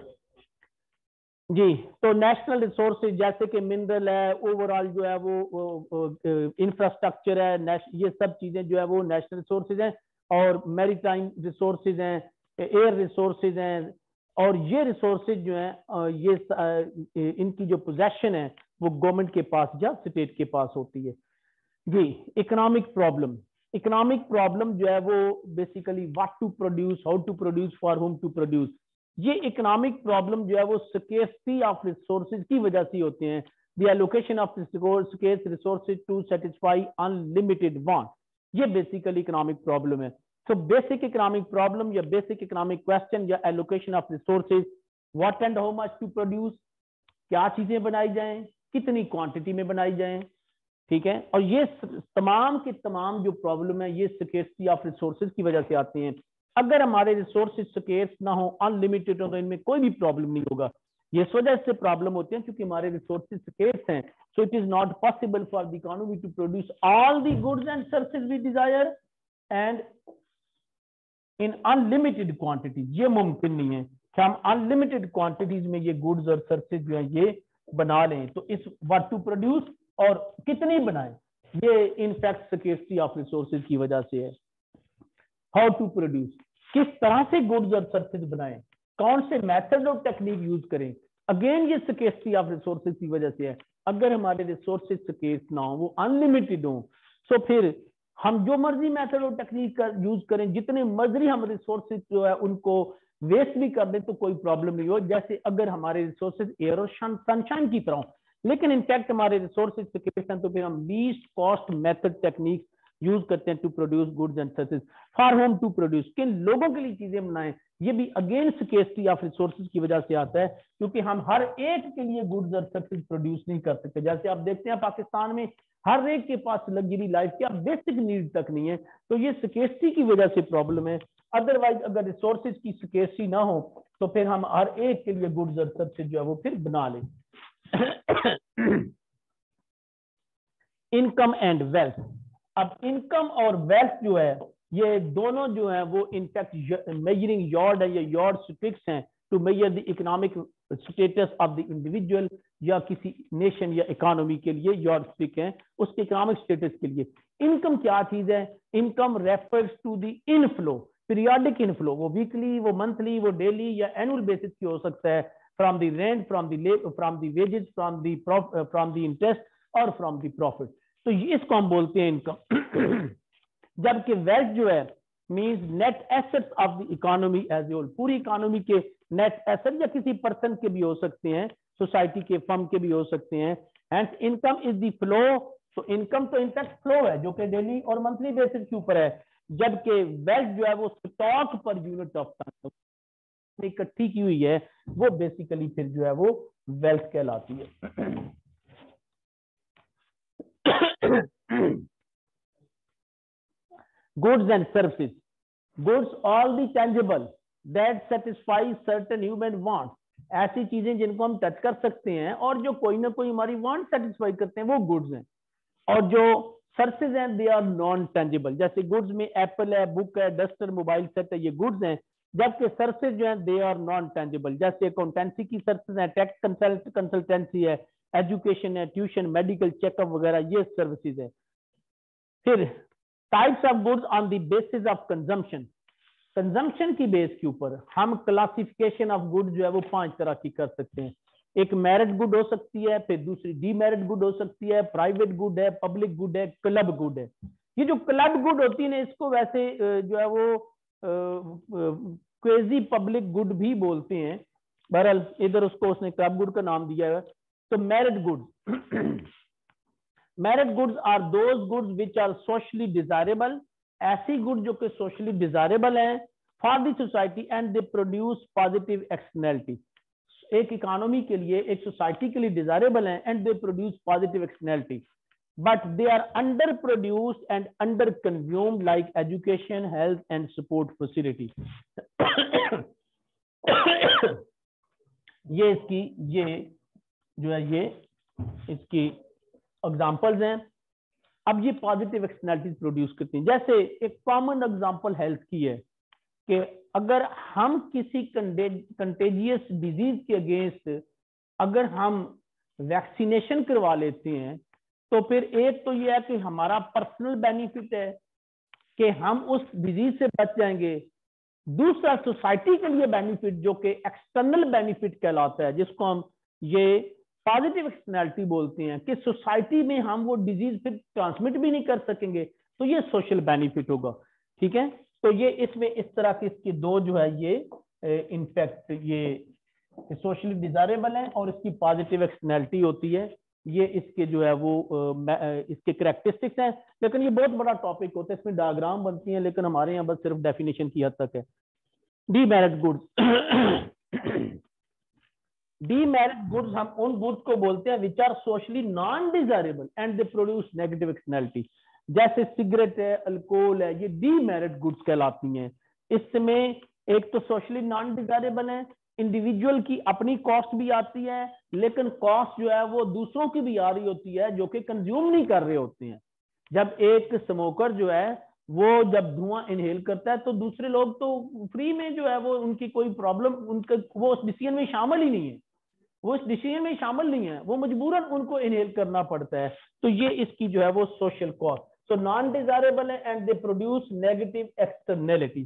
जी, तो नेशनल रिसोर्सेज जैसे कि मिनरल है, ओवरऑल जो है वो इंफ्रास्ट्रक्चर है, ये सब चीजें जो है वो नेशनल रिसोर्सेज हैं। और मैरीटाइम रिसोर्सेज हैं, एयर रिसोर्सेज हैं, और ये रिसोर्सेज जो हैं ये इनकी जो पोजेशन है वो गवर्नमेंट के पास या स्टेट के पास होती है। जी, इकोनॉमिक प्रॉब्लम जो है वो basically what to produce, how to produce, for whom to produce. ये इकोनॉमिक प्रॉब्लम जो है वो स्केर्सिटी ऑफ रिसोर्सेज की वजह से होते हैं। The allocation of scarce resources to satisfy unlimited want, ये बेसिकली इकोनॉमिक प्रॉब्लम है। सो बेसिक इकोनॉमिक प्रॉब्लम या बेसिक इकोनॉमिक क्वेश्चन या allocation of resources, what and how much to produce, क्या चीजें बनाई जाएं, कितनी क्वांटिटी में बनाई जाएं, ठीक है। और ये तमाम के तमाम जो प्रॉब्लम है ये स्केर्सिटी ऑफ रिसोर्सेज की वजह से आती हैं। अगर हमारे रिसोर्सेज स्केर्स ना हो, अनलिमिटेड हो, तो इनमें कोई भी प्रॉब्लम नहीं होगा। ये इस वजह से प्रॉब्लम होती है क्योंकि हमारे रिसोर्सेज स्केर्स हैं। So it is not possible for the economy to produce all the goods and services we desire and in unlimited quantities. ये मुमकिन नहीं है कि हम अनलिमिटेड क्वांटिटीज में ये गुड्स और सर्विसेज जो है ये बना लें। तो इस व्हाट टू प्रोड्यूस और कितनी बनाएं, ये इनफैक्ट स्केर्सिटी ऑफ रिसोर्सेज की वजह से है। हाउ टू प्रोड्यूस, किस तरह से गुड्स और सर्विसेज बनाएं, कौन से मेथड और टेक्निक यूज करें, अगेन ये स्केर्सिटी ऑफ रिसोर्सेज की वजह से है। अगर हमारे रिसोर्सेज स्केर्स ना हो, वो अनलिमिटेड हो, सो फिर हम जो मर्जी मेथड और टेक्निक यूज करें, जितने मर्जी हम रिसोर्सेज जो है उनको वेस्ट भी कर दें तो कोई प्रॉब्लम नहीं हो। जैसे अगर हमारे रिसोर्सेज एयर और सनशाइन की तरह, लेकिन इनफैक्ट हमारे रिसोर्सेज स्केर्स हैं, तो फिर हम least cost method technique use करते हैं to produce goods and services. For whom to produce, किन लोगों के लिए चीजें बनाएं, ये भी अगेन स्केर्सिटी ऑफ रिसोर्सेज की वजह से आता है, क्योंकि हम हर एक के लिए गुड्स और सर्विसेज प्रोड्यूस नहीं कर सकते। जैसे आप देखते हैं पाकिस्तान में हर एक के पास लग्जरी लाइफ की बेसिक नीड तक नहीं है, तो ये स्केर्सिटी की वजह से प्रॉब्लम है। अदरवाइज अगर रिसोर्सेज की स्केर्सिटी ना हो तो फिर हम हर एक के लिए गुड्स और सर्विसेज जो है वो फिर बना लें। इनकम एंड वेल्थ, अब इनकम और वेल्थ जो है ये दोनों जो है वो इनफैक्ट मेजरिंग यॉर्ड है, ये यॉर्ड स्टिक्स हैं to measure the economic status of the individual, या किसी नेशन या इकोनॉमी के लिए यॉर्ड स्टिक है उसके इकोनॉमिक स्टेटस के लिए। इनकम क्या चीज है? Income refers to the inflow, periodic inflow, वो वीकली, वो मंथली, वो डेली या एनुअल बेसिस की हो सकता है, from the rent, from the wages, from the interest और फ्रॉम द प्रॉफिट। तो इसको हम बोलते हैं इनकम। जबकि वेल्थ जो है means net assets of the economy as a whole, पूरी इकोनॉमी के नेट एसेट या किसी पर्सन के भी हो सकते हैं, सोसाइटी के, फर्म के भी हो सकते हैं। And income is the flow, तो इनकम तो इनफैक्ट फ्लो है जो कि डेली और मंथली बेसिस के ऊपर है, जबकि वेल्थ जो है वो stock per unit of time इकट्ठी की हुई है, वो बेसिकली फिर जो है वो वेल्थ कहलाती है। Goods and services, goods all the tangible that satisfy certain human wants, ऐसी चीजें जिनको हम टच कर सकते हैं और जो कोई ना कोई हमारी वांट सेटिस्फाई करते हैं, वो गुड्स हैं। और जो सर्विसेज हैं दे आर नॉन टेंजिबल, जैसे गुड्स में एप्पल है, बुक है, डस्टर, मोबाइल सेट है, ये गुड्स हैं। जबकि सर्विसेज जो है दे आर नॉन टेंजिबल, जैसे अकाउंटेंसी की सर्विसेज है, टैक्स कंसल्टेंसी है, एजुकेशन है, ट्यूशन, मेडिकल चेकअप वगैरह, ये सर्विसेज है। फिर types of goods on the basis of consumption, consumption की बेस के ऊपर हम क्लासिफिकेशन ऑफ गुड जो है वो 5 तरह की कर सकते हैं। एक मेरिट गुड हो सकती है, फिर दूसरी डीमेरिट गुड हो सकती है, प्राइवेट गुड है, पब्लिक गुड है, क्लब गुड है। ये जो क्लब गुड होती है ना, इसको वैसे जो है वो क्वेजी पब्लिक गुड भी बोलते हैं, बहरहाल इधर उसको उसने क्लब गुड का नाम दिया है। तो merit good, merit goods are those goods which are socially desirable, ऐसी गुड जो कि सोशली डिजायरेबल हैं for the society and they produce positive externality, एक इकोनॉमी के लिए, एक सोसाइटी के लिए डिजायरेबल हैं and they produce positive externality, but they are under produced and under consumed like education, health and support facility. ये इसकी ये जो है ये इसकी एग्जांपल्स हैं। अब ये पॉजिटिव एक्सटर्नैलिटीज प्रोड्यूस करती हैं। जैसे एक कॉमन एग्जांपल हेल्थ की है कि अगर हम किसी कंटेजियस डिजीज के अगेंस्ट अगर हम वैक्सीनेशन करवा लेते हैं तो फिर एक तो ये है कि हमारा पर्सनल बेनिफिट है कि हम उस डिजीज से बच जाएंगे। दूसरा सोसाइटी के लिए बेनिफिट जो कि एक्सटर्नल बेनिफिट कहलाता है, जिसको हम ये पॉजिटिव एक्सटर्नैलिटी बोलते हैं कि सोसाइटी में हम वो डिजीज फिर ट्रांसमिट भी नहीं कर सकेंगे, तो ये सोशल बेनिफिट होगा। ठीक है, तो ये इसमें इस तरह की इसकी दो जो है ये इनफैक्ट ये सोशली डिजायरेबल है और इसकी पॉजिटिव एक्सटर्नैलिटी होती है। ये इसके जो है वो इसके कैरेक्टरिस्टिक्स हैं। लेकिन ये बहुत बड़ा टॉपिक होता है, इसमें डायग्राम बनती हैं, लेकिन हमारे यहाँ बस सिर्फ डेफिनेशन की हद तक है। डीमेरिट गुड्स डीमेरिट गुड्स हम उन गुड्स को बोलते हैं which are socially non desirable and they produce negative externality. जैसे सिगरेट है, अल्कोहल है, ये डीमेरिट गुड्स कहलाती हैं। इसमें एक तो सोशली नॉन डिजायरेबल है, इंडिविजुअल की अपनी कॉस्ट भी आती है, लेकिन कॉस्ट जो है वो दूसरों की भी आ रही होती है जो कि कंज्यूम नहीं कर रहे होते हैं। जब एक स्मोकर जो है वो जब धुआं इनहेल करता है तो दूसरे लोग तो फ्री में जो है वो उनकी कोई प्रॉब्लम उनका वो उस डिसीजन में शामिल ही नहीं है, वो इस डिसीजन में शामिल नहीं है, वो मजबूरन उनको इनहेल करना पड़ता है। तो ये इसकी जो है वो social cost, so non desirable है and they produce negative externality.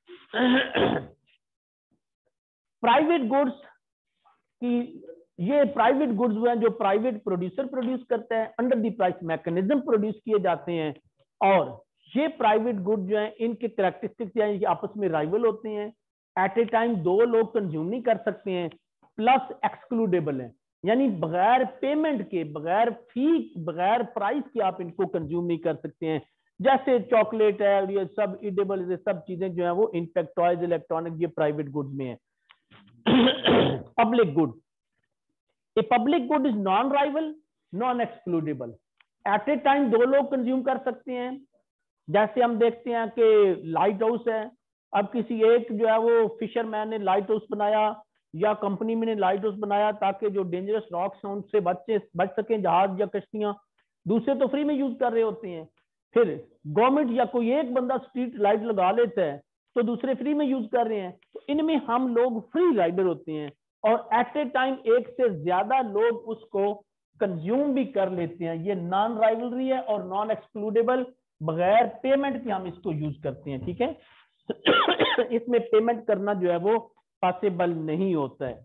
Private goods की ये प्राइवेट गुड्स हुए हैं जो प्राइवेट प्रोड्यूसर प्रोड्यूस करते हैं, under the price mechanism produce किए जाते हैं। और ये प्राइवेट गुड जो है इनके कैरेक्टरिस्टिक्स यानी आपस में राइवल होते हैं, एट ए टाइम दो लोग कंज्यूम नहीं कर सकते हैं, प्लस एक्सक्लूडेबल है यानी बगैर पेमेंट के, बगैर फी, बगैर प्राइस के आप इनको कंज्यूम नहीं कर सकते हैं। जैसे चॉकलेट है और ये सब इडेबल, ये सब चीजें जो है वो इनफैक्ट टॉयज, इलेक्ट्रॉनिक, ये प्राइवेट गुड्स में है। Public good, a public good is non rival, non excludable, at a time दो लोग कंज्यूम कर सकते हैं। जैसे हम देखते हैं कि लाइट हाउस है, अब किसी एक जो है वो फिशरमैन ने लाइट हाउस बनाया या कंपनी में ने लाइट हाउस बनाया ताकि जो डेंजरस रॉक्स हैं उनसे बच सकें जहाज या कश्तियां, दूसरे तो फ्री में यूज कर रहे होते हैं। फिर गवर्नमेंट या कोई एक बंदा स्ट्रीट लाइट लगा लेता है तो दूसरे फ्री में यूज कर रहे हैं। तो इनमें हम लोग फ्री राइडर होते हैं और एट ए टाइम एक से ज्यादा लोग उसको कंज्यूम भी कर लेते हैं। ये नॉन राइवलरी है और नॉन एक्सक्लूडेबल, बगैर पेमेंट के हम इसको यूज करते हैं। ठीक है, इसमें पेमेंट करना जो है वो पॉसिबल नहीं होता है।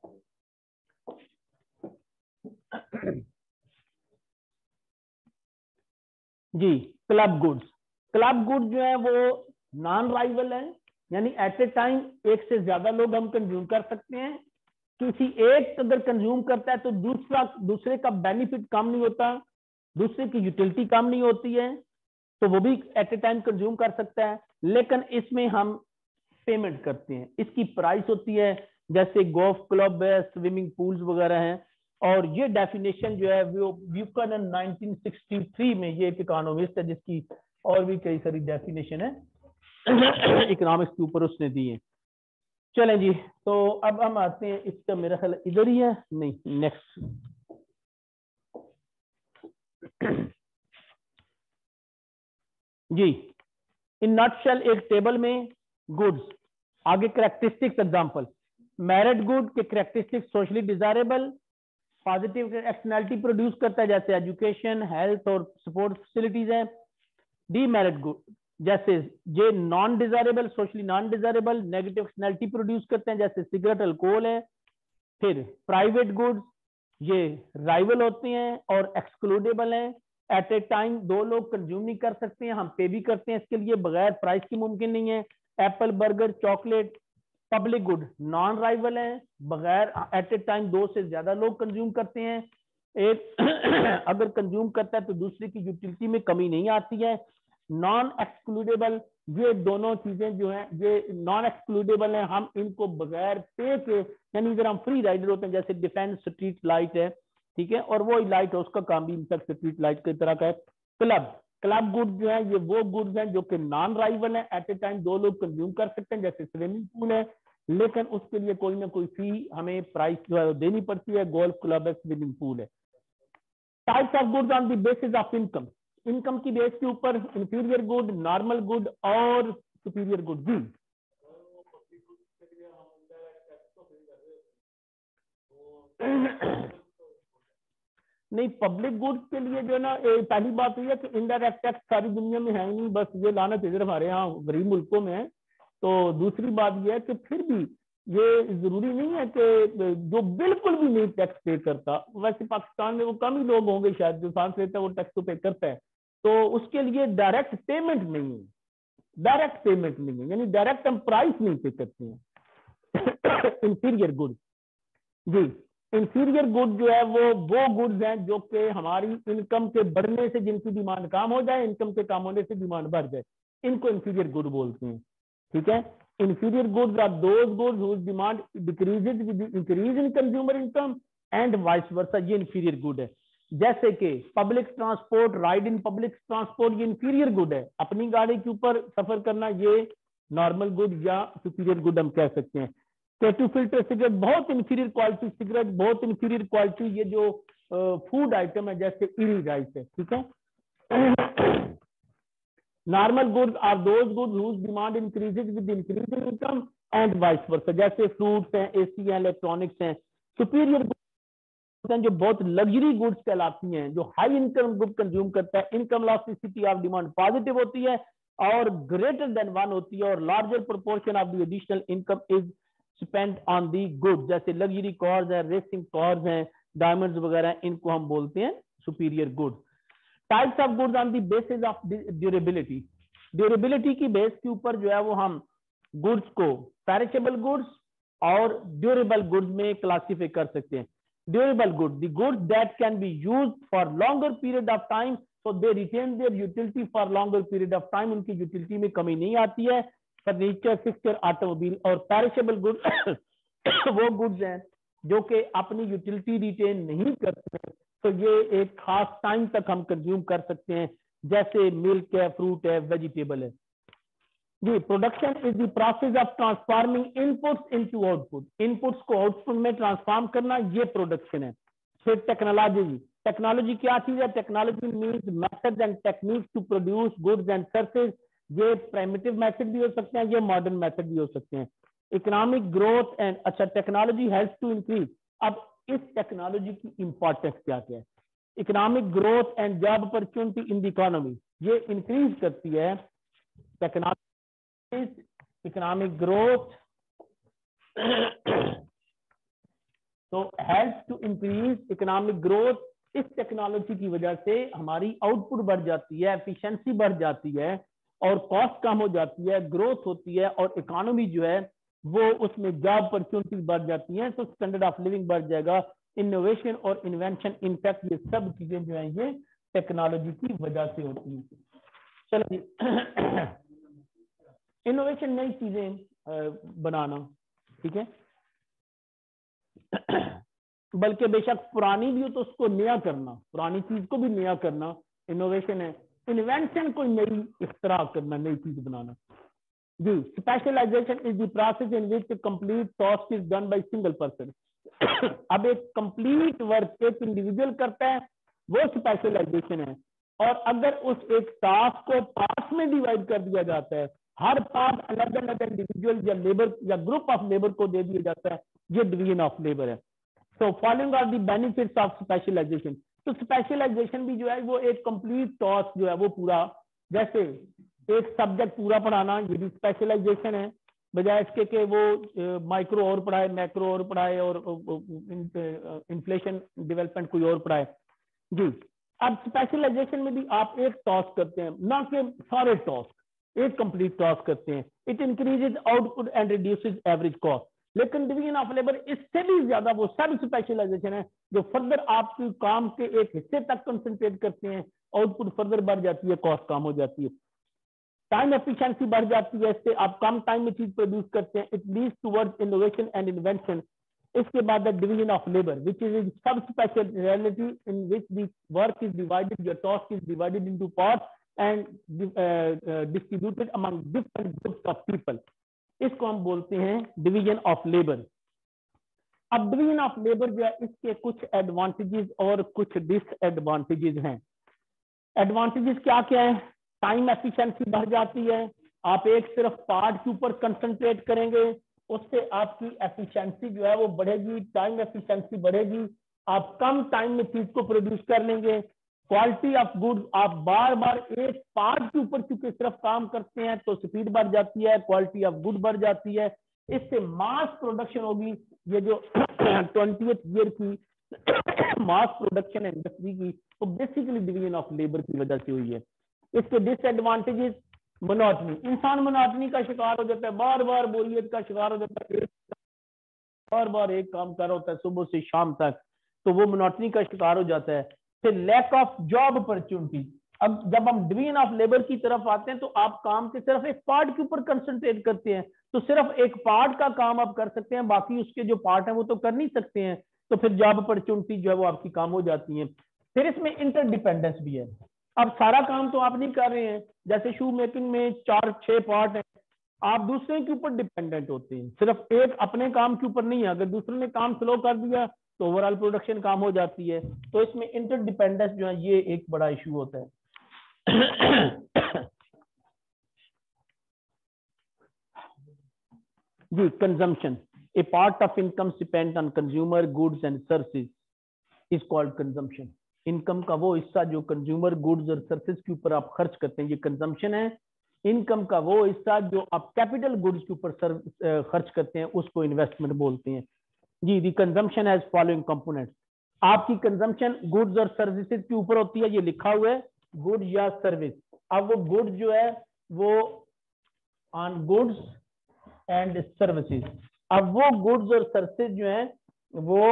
जी, क्लब गुड्स, क्लब गुड्स जो है वो नॉन राइवल है यानी एट ए टाइम एक से ज्यादा लोग हम कंज्यूम कर सकते हैं। किसी एक अगर कंज्यूम करता है तो दूसरे का बेनिफिट कम नहीं होता, दूसरे की यूटिलिटी कम नहीं होती है, तो वो भी एट ए टाइम कंज्यूम कर सकता है। लेकिन इसमें हम पेमेंट करते हैं, इसकी प्राइस होती है, जैसे गोल्फ क्लब है, स्विमिंग पूल्स वगैरह हैं। और ये डेफिनेशन जो है वो ब्यूकनन 1963 में, ये एक इकोनॉमिस्ट है जिसकी और भी कई सारी डेफिनेशन है इकोनॉमिक्स के ऊपर उसने दी है। चलें जी, तो अब हम आते हैं, इसका मेरा ख्याल इधर ही है, नहीं नेक्स्ट। जी, इन नटशेल एक टेबल में गुड्स, आगे कैरेक्टरिस्टिक्स एग्जांपल, मेरिट गुड के characteristics socially desirable, positive externality produce करता है जैसे एजुकेशन, हेल्थ और सपोर्ट फैसिलिटीज है। डीमेरिट गुड जैसे ये non desirable, socially non desirable, negative externality produce करते हैं जैसे सिगरेट, अल्कोहल है। फिर प्राइवेट गुड्स, ये राइवल होते हैं और एक्सक्लूडेबल हैं, एट ए टाइम दो लोग कंज्यूम नहीं कर सकते हैं, हम पे भी करते हैं इसके लिए, बगैर प्राइस की मुमकिन नहीं है। Apple, burger, chocolate. Public good non rival है, बगैर एट ए टाइम दो से ज्यादा लोग कंज्यूम करते हैं, एक अगर कंज्यूम करता है तो दूसरे की यूटिलिटी में कमी नहीं आती है। नॉन एक्सक्लूडेबल, ये दोनों चीजें जो हैं ये नॉन एक्सक्लूडेबल हैं, हम इनको बगैर पे के यानी अगर हम फ्री राइडर होते हैं, जैसे डिफेंस स्ट्रीट लाइट है, ठीक है, और वो लाइट है उसका काम भी इनफैक्ट स्ट्रीट लाइट की तरह का है। क्लब गुड जो है ये वो गुड्स हैं जो कि नॉन राइवल है, एट ए टाइम दो लोग कंज्यूम कर सकते हैं, जैसे स्विमिंग पूल है लेकिन उसके लिए कोई ना कोई फी हमें प्राइस जो है देनी पड़ती है। गोल्फ क्लब है, स्विमिंग पूल है। Types of goods on the basis of income, income की बेस के ऊपर इंफीरियर गुड, नॉर्मल गुड और सुपीरियर गुड। जी नहीं, पब्लिक गुड्स के लिए जो है ना, पहली बात ये है कि इनडायरेक्ट टैक्स सारी दुनिया में है ही नहीं, बस ये लानत इधर हमारे यहाँ गरीब मुल्कों में है। तो दूसरी बात यह है कि फिर भी ये जरूरी नहीं है कि जो बिल्कुल भी नहीं टैक्स पे करता, वैसे पाकिस्तान में वो कम ही लोग होंगे शायद जो सांस लेता है वो टैक्स तो पे करता है, तो उसके लिए डायरेक्ट पेमेंट नहीं है, डायरेक्ट पेमेंट नहीं है, यानी डायरेक्ट हम प्राइस नहीं पे करते हैं। इंफीरियर गुड, जी इंफीरियर गुड जो है वो गुड्स हैं जो कि हमारी इनकम के बढ़ने से जिनकी डिमांड कम हो जाए, इनकम के कम होने से डिमांड बढ़ जाए, इनको इंफीरियर गुड बोलते हैं। ठीक है, inferior goods are those goods whose demand decreases with increase in consumer income and vice versa, ये इंफीरियर गुड है। जैसे कि public transport, ride in public transport, ये इंफीरियर गुड है। अपनी गाड़ी के ऊपर सफर करना ये नॉर्मल गुड या सुपीरियर गुड हम कह सकते हैं। टैटू फिल्टर सिगरेट बहुत इंफीरियर क्वालिटी सिगरेट, बहुत इंफीरियर क्वालिटी ये जो फूड आइटम है जैसे इरी राइस है। ठीक है, normal goods are those goods whose demand increases with increase in income and vice versa, जैसे फ्रूट्स हैं, एसी हैं, इलेक्ट्रॉनिक्स हैं। सुपीरियर गुड्स हैं जो बहुत लग्जरी गुड्स कहलाती हैं, जो हाई इनकम गुड कंज्यूम करता है, income elasticity of demand positive होती है और ग्रेटर देन 1 होती है, और larger proportion of the additional income is spend on the good, जैसे लग्जरी कार्स है, रेसिंग कार्स हैं, डायमंड्स वगैरह, इनको हम बोलते हैं superior good. Types of goods on the basis of durability, durability की बेस के ऊपर जो है वो हम गुड्स को पेरिशेबल गुड्स और ड्यूरेबल गुड्स में क्लासिफाई कर सकते हैं। Durable good, the goods that can be used for longer period of time, so they retain their utility for longer period of time, उनकी यूटिलिटी में कमी नहीं आती है। Furniture, fixture, automobile. और पेरिशेबल गुड्स वो गुड्स हैं जो कि अपनी यूटिलिटी रिटेन नहीं करते, तो ये एक खास टाइम तक हम कंज्यूम कर सकते हैं, जैसे मिल्क है, फ्रूट है, वेजिटेबल है। जी production is the process of transforming inputs into output, inputs को आउटपुट में ट्रांसफॉर्म करना, ये प्रोडक्शन है। फिर टेक्नोलॉजी, टेक्नोलॉजी क्या चीज है? Technology means methods and techniques to produce goods and services, ये प्राइमिटिव मेथड भी हो सकते हैं, ये मॉडर्न मेथड भी हो सकते हैं। इकोनॉमिक ग्रोथ एंड, अच्छा टेक्नोलॉजी हेल्प्स टू इंक्रीज, अब इस टेक्नोलॉजी की इंपॉर्टेंस क्या क्या है? Economic growth and job opportunity in the economy, ये इंक्रीज करती है टेक्नोलॉजी, इकोनॉमिक ग्रोथ तो helps to increase economic growth, इस टेक्नोलॉजी की वजह से हमारी आउटपुट बढ़ जाती है, एफिशिएंसी बढ़ जाती है और कॉस्ट कम हो जाती है, ग्रोथ होती है और इकोनॉमी जो है वो उसमें जॉब अपॉर्चुनिटी बढ़ जाती हैं, तो स्टैंडर्ड ऑफ लिविंग बढ़ जाएगा। इनोवेशन और इन्वेंशन, इनफैक्ट ये सब चीजें जो है ये टेक्नोलॉजी की वजह से होती हैं। चलो इनोवेशन, नई चीजें बनाना, ठीक है, बल्कि बेशक पुरानी भी हो तो उसको नया करना, पुरानी चीज को भी नया करना इनोवेशन है। इन्वेंशन कोई नई इख्तरा करना, नई चीज बनाना। जी specialization is the process in which complete task is done by single person. अब एक कंप्लीट वर्क एक इंडिविजुअल करता है, वो स्पेशलाइजेशन है। और अगर उस एक टास्क को पार्ट्स में डिवाइड कर दिया जाता है, हर पार्ट अलग अलग इंडिविजुअल या लेबर या ग्रुप ऑफ लेबर को दे दिया जाता है, ये डिवीजन ऑफ लेबर है। So following are the benefits of specialization, तो स्पेशलाइजेशन भी जो है वो एक कंप्लीट टास्क जो है वो पूरा, जैसे एक सब्जेक्ट पूरा पढ़ाना, ये भी स्पेशलाइजेशन है, बजाय इसके कि वो माइक्रो और पढ़ाए, मैक्रो और पढ़ाए और इन्फ्लेशन डेवलपमेंट कोई और पढ़ाए। जी अब स्पेशलाइजेशन में भी आप एक टास्क करते हैं, ना कि सारे टास्क, एक कंप्लीट टास्क करते हैं। It increases output and reduces average cost. लेकिन डिवीजन ऑफ लेबर इससे भी ज्यादा वो सब स्पेशलाइजेशन है जो फर्दर आपके काम के एक हिस्से तक कंसंट्रेट करते हैं, आउटपुट फर्दर बढ़ जाती है, कॉस्ट कम हो जाती है, टाइम एफिशिएंसी बढ़ जाती है, इससे आप कम टाइम में चीज प्रोड्यूस करते हैं। It leads towards innovation and invention. इसके बाद division of labour which is sub speciality in which the work is divided, your task is divided into parts and distributed among different groups of people. इसको हम बोलते हैं division of labour. अब division of labour जो है इसके कुछ advantages और कुछ डिसएडवांटेजेस हैं। एडवांटेजेस क्या क्या है? टाइम एफिशिएंसी बढ़ जाती है। आप एक सिर्फ पार्ट के ऊपर कंसंट्रेट करेंगे, उससे आपकी एफिशिएंसी जो है वो बढ़ेगी, टाइम एफिशिएंसी बढ़ेगी, आप कम टाइम में चीज को प्रोड्यूस कर लेंगे। क्वालिटी ऑफ गुड्स, आप बार बार एक पार्ट के ऊपर चूंकि सिर्फ काम करते हैं तो स्पीड बढ़ जाती है, क्वालिटी ऑफ गुड बढ़ जाती है, इससे मास प्रोडक्शन होगी। ये जो 20th ईयर की मास प्रोडक्शन इंडस्ट्री की, तो बेसिकली डिवीजन ऑफ लेबर की वजह से हुई है। इसके डिसएडवांटेजेस, मोनोटनी, इंसान मोनोटनी का शिकार हो जाता है, बार बार बोरियत का शिकार हो जाता है, बार बार एक काम कर रहा होता है सुबह से शाम तक, तो वो मोनोटनी का शिकार हो जाता है। फिर लैक ऑफ जॉब अपॉर्चुनिटी। अब जब हम डिवीजन ऑफ लेबर की तरफ आते हैं तो आप काम के सिर्फ एक पार्ट के ऊपर कंसंट्रेट करते हैं, तो सिर्फ एक पार्ट का काम आप कर सकते हैं, बाकी उसके जो पार्ट है वो तो कर नहीं सकते हैं, तो फिर जॉब अपॉर्चुनिटी जो है वो आपकी काम हो जाती है। फिर इसमें इंटरडिपेंडेंस भी है। अब सारा काम तो आप नहीं कर रहे हैं, जैसे शू मेकिंग में 4-6 पार्ट है, आप दूसरे के ऊपर डिपेंडेंट होते हैं, सिर्फ एक अपने काम के ऊपर नहीं है। अगर दूसरे ने काम स्लो कर दिया तो ओवरऑल प्रोडक्शन काम हो जाती है। तो इसमें इंटरडिपेंडेंस जो है ये एक बड़ा इशू होता है। जी, consumption, a part of income depend on consumer goods and services is called consumption. Income का वो हिस्सा जो कंज्यूमर गुड्स और सर्विसेज के ऊपर आप खर्च करते हैं, ये कंजम्पशन है। इनकम का वो हिस्सा जो आप कैपिटल गुड्स के ऊपर खर्च करते हैं, उसको इन्वेस्टमेंट बोलते हैं। जी, the consumption has following components. आपकी कंजम्पशन गुड्स और सर्विसेज के ऊपर होती है, ये लिखा हुआ है गुड्स या सर्विस। अब वो गुड्स जो है वो ऑन गुड्स एंड सर्विसेज। अब वो गुड्स और सर्विसेज जो है वो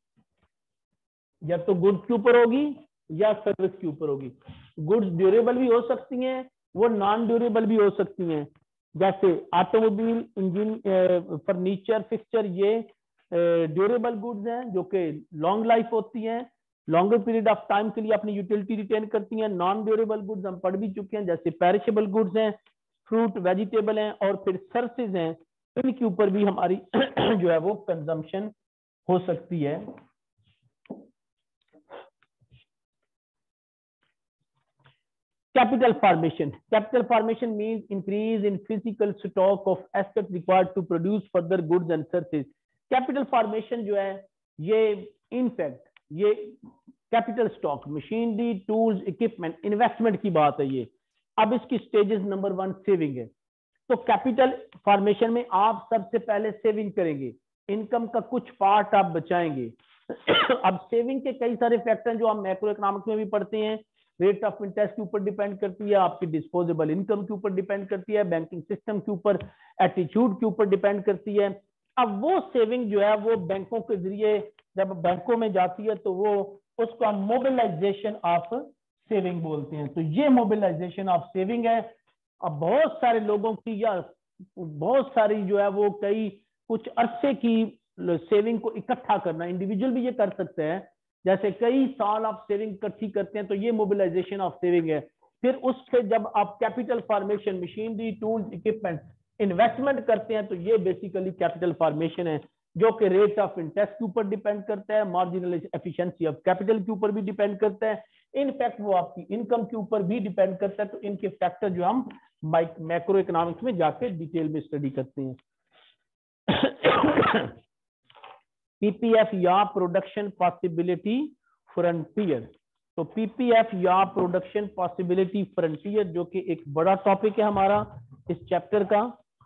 या तो गुड्स के ऊपर होगी या सर्विस के ऊपर होगी। गुड्स ड्यूरेबल भी हो सकती हैं, वो नॉन ड्यूरेबल भी हो सकती हैं, जैसे ऑटोमोबाइल, इंजन, फर्नीचर, फिक्सचर, ये ड्यूरेबल गुड्स हैं जो कि लॉन्ग लाइफ होती हैं, लॉन्गर पीरियड ऑफ टाइम के लिए अपनी यूटिलिटी रिटेन करती हैं। नॉन ड्यूरेबल गुड्स हम पढ़ भी चुके हैं, जैसे पेरिशेबल गुड्स हैं, फ्रूट, वेजिटेबल हैं, और फिर सर्विसेज हैं, इनके ऊपर भी हमारी जो है वो कंजम्पशन हो सकती है। Capital formation. Capital formation means increase in physical stock of assets required to produce further goods and services. Capital formation जो है ये इनफैक्ट ये capital stock, machinery, tools, equipment, investment की बात है ये। अब इसकी स्टेजेस नंबर 1 सेविंग है। तो कैपिटल फॉर्मेशन में आप सबसे पहले सेविंग करेंगे, इनकम का कुछ पार्ट आप बचाएंगे। अब सेविंग के कई सारे फैक्टर जो हम मैक्रो इकोनॉमिक्स में भी पढ़ते हैं, रेट ऑफ इंटरेस्ट के ऊपर डिपेंड करती है, आपकी डिस्पोजेबल इनकम के ऊपर डिपेंड करती है, बैंकिंग सिस्टम के ऊपर, एटीट्यूड के ऊपर डिपेंड करती है। अब वो सेविंग जो है वो बैंकों के जरिए जब बैंकों में जाती है तो वो उसका मोबिलाइजेशन ऑफ सेविंग बोलते हैं। तो ये मोबिलाइजेशन ऑफ सेविंग है। अब बहुत सारे लोगों की या बहुत सारी जो है वो कई कुछ अरसे की सेविंग को इकट्ठा करना, इंडिविजुअल भी ये कर सकते हैं, जैसे कई साल आप सेविंग इकट्ठी करते हैं तो ये मोबिलाइजेशन ऑफ सेविंग है। फिर उससे जब आप capital formation, machinery, tools, equipment, investment करते हैं तो ये बेसिकली कैपिटल फॉर्मेशन है, जो कि रेट ऑफ इंटरेस्ट के ऊपर डिपेंड करता है, मार्जिनल एफिशिएंसी ऑफ कैपिटल के ऊपर भी डिपेंड करता है, इनफैक्ट वो आपकी इनकम के ऊपर भी डिपेंड करता है। तो इनके फैक्टर जो हम मैक्रो इकोनॉमिक्स में जाके डिटेल में स्टडी करते हैं। पीपीएफ या प्रोडक्शन पॉसिबिलिटी फ्रंटियर। तो पीपीएफ या प्रोडक्शन पॉसिबिलिटी फ्रंटियर जो कि एक बड़ा टॉपिक है हमारा इस चैप्टर का।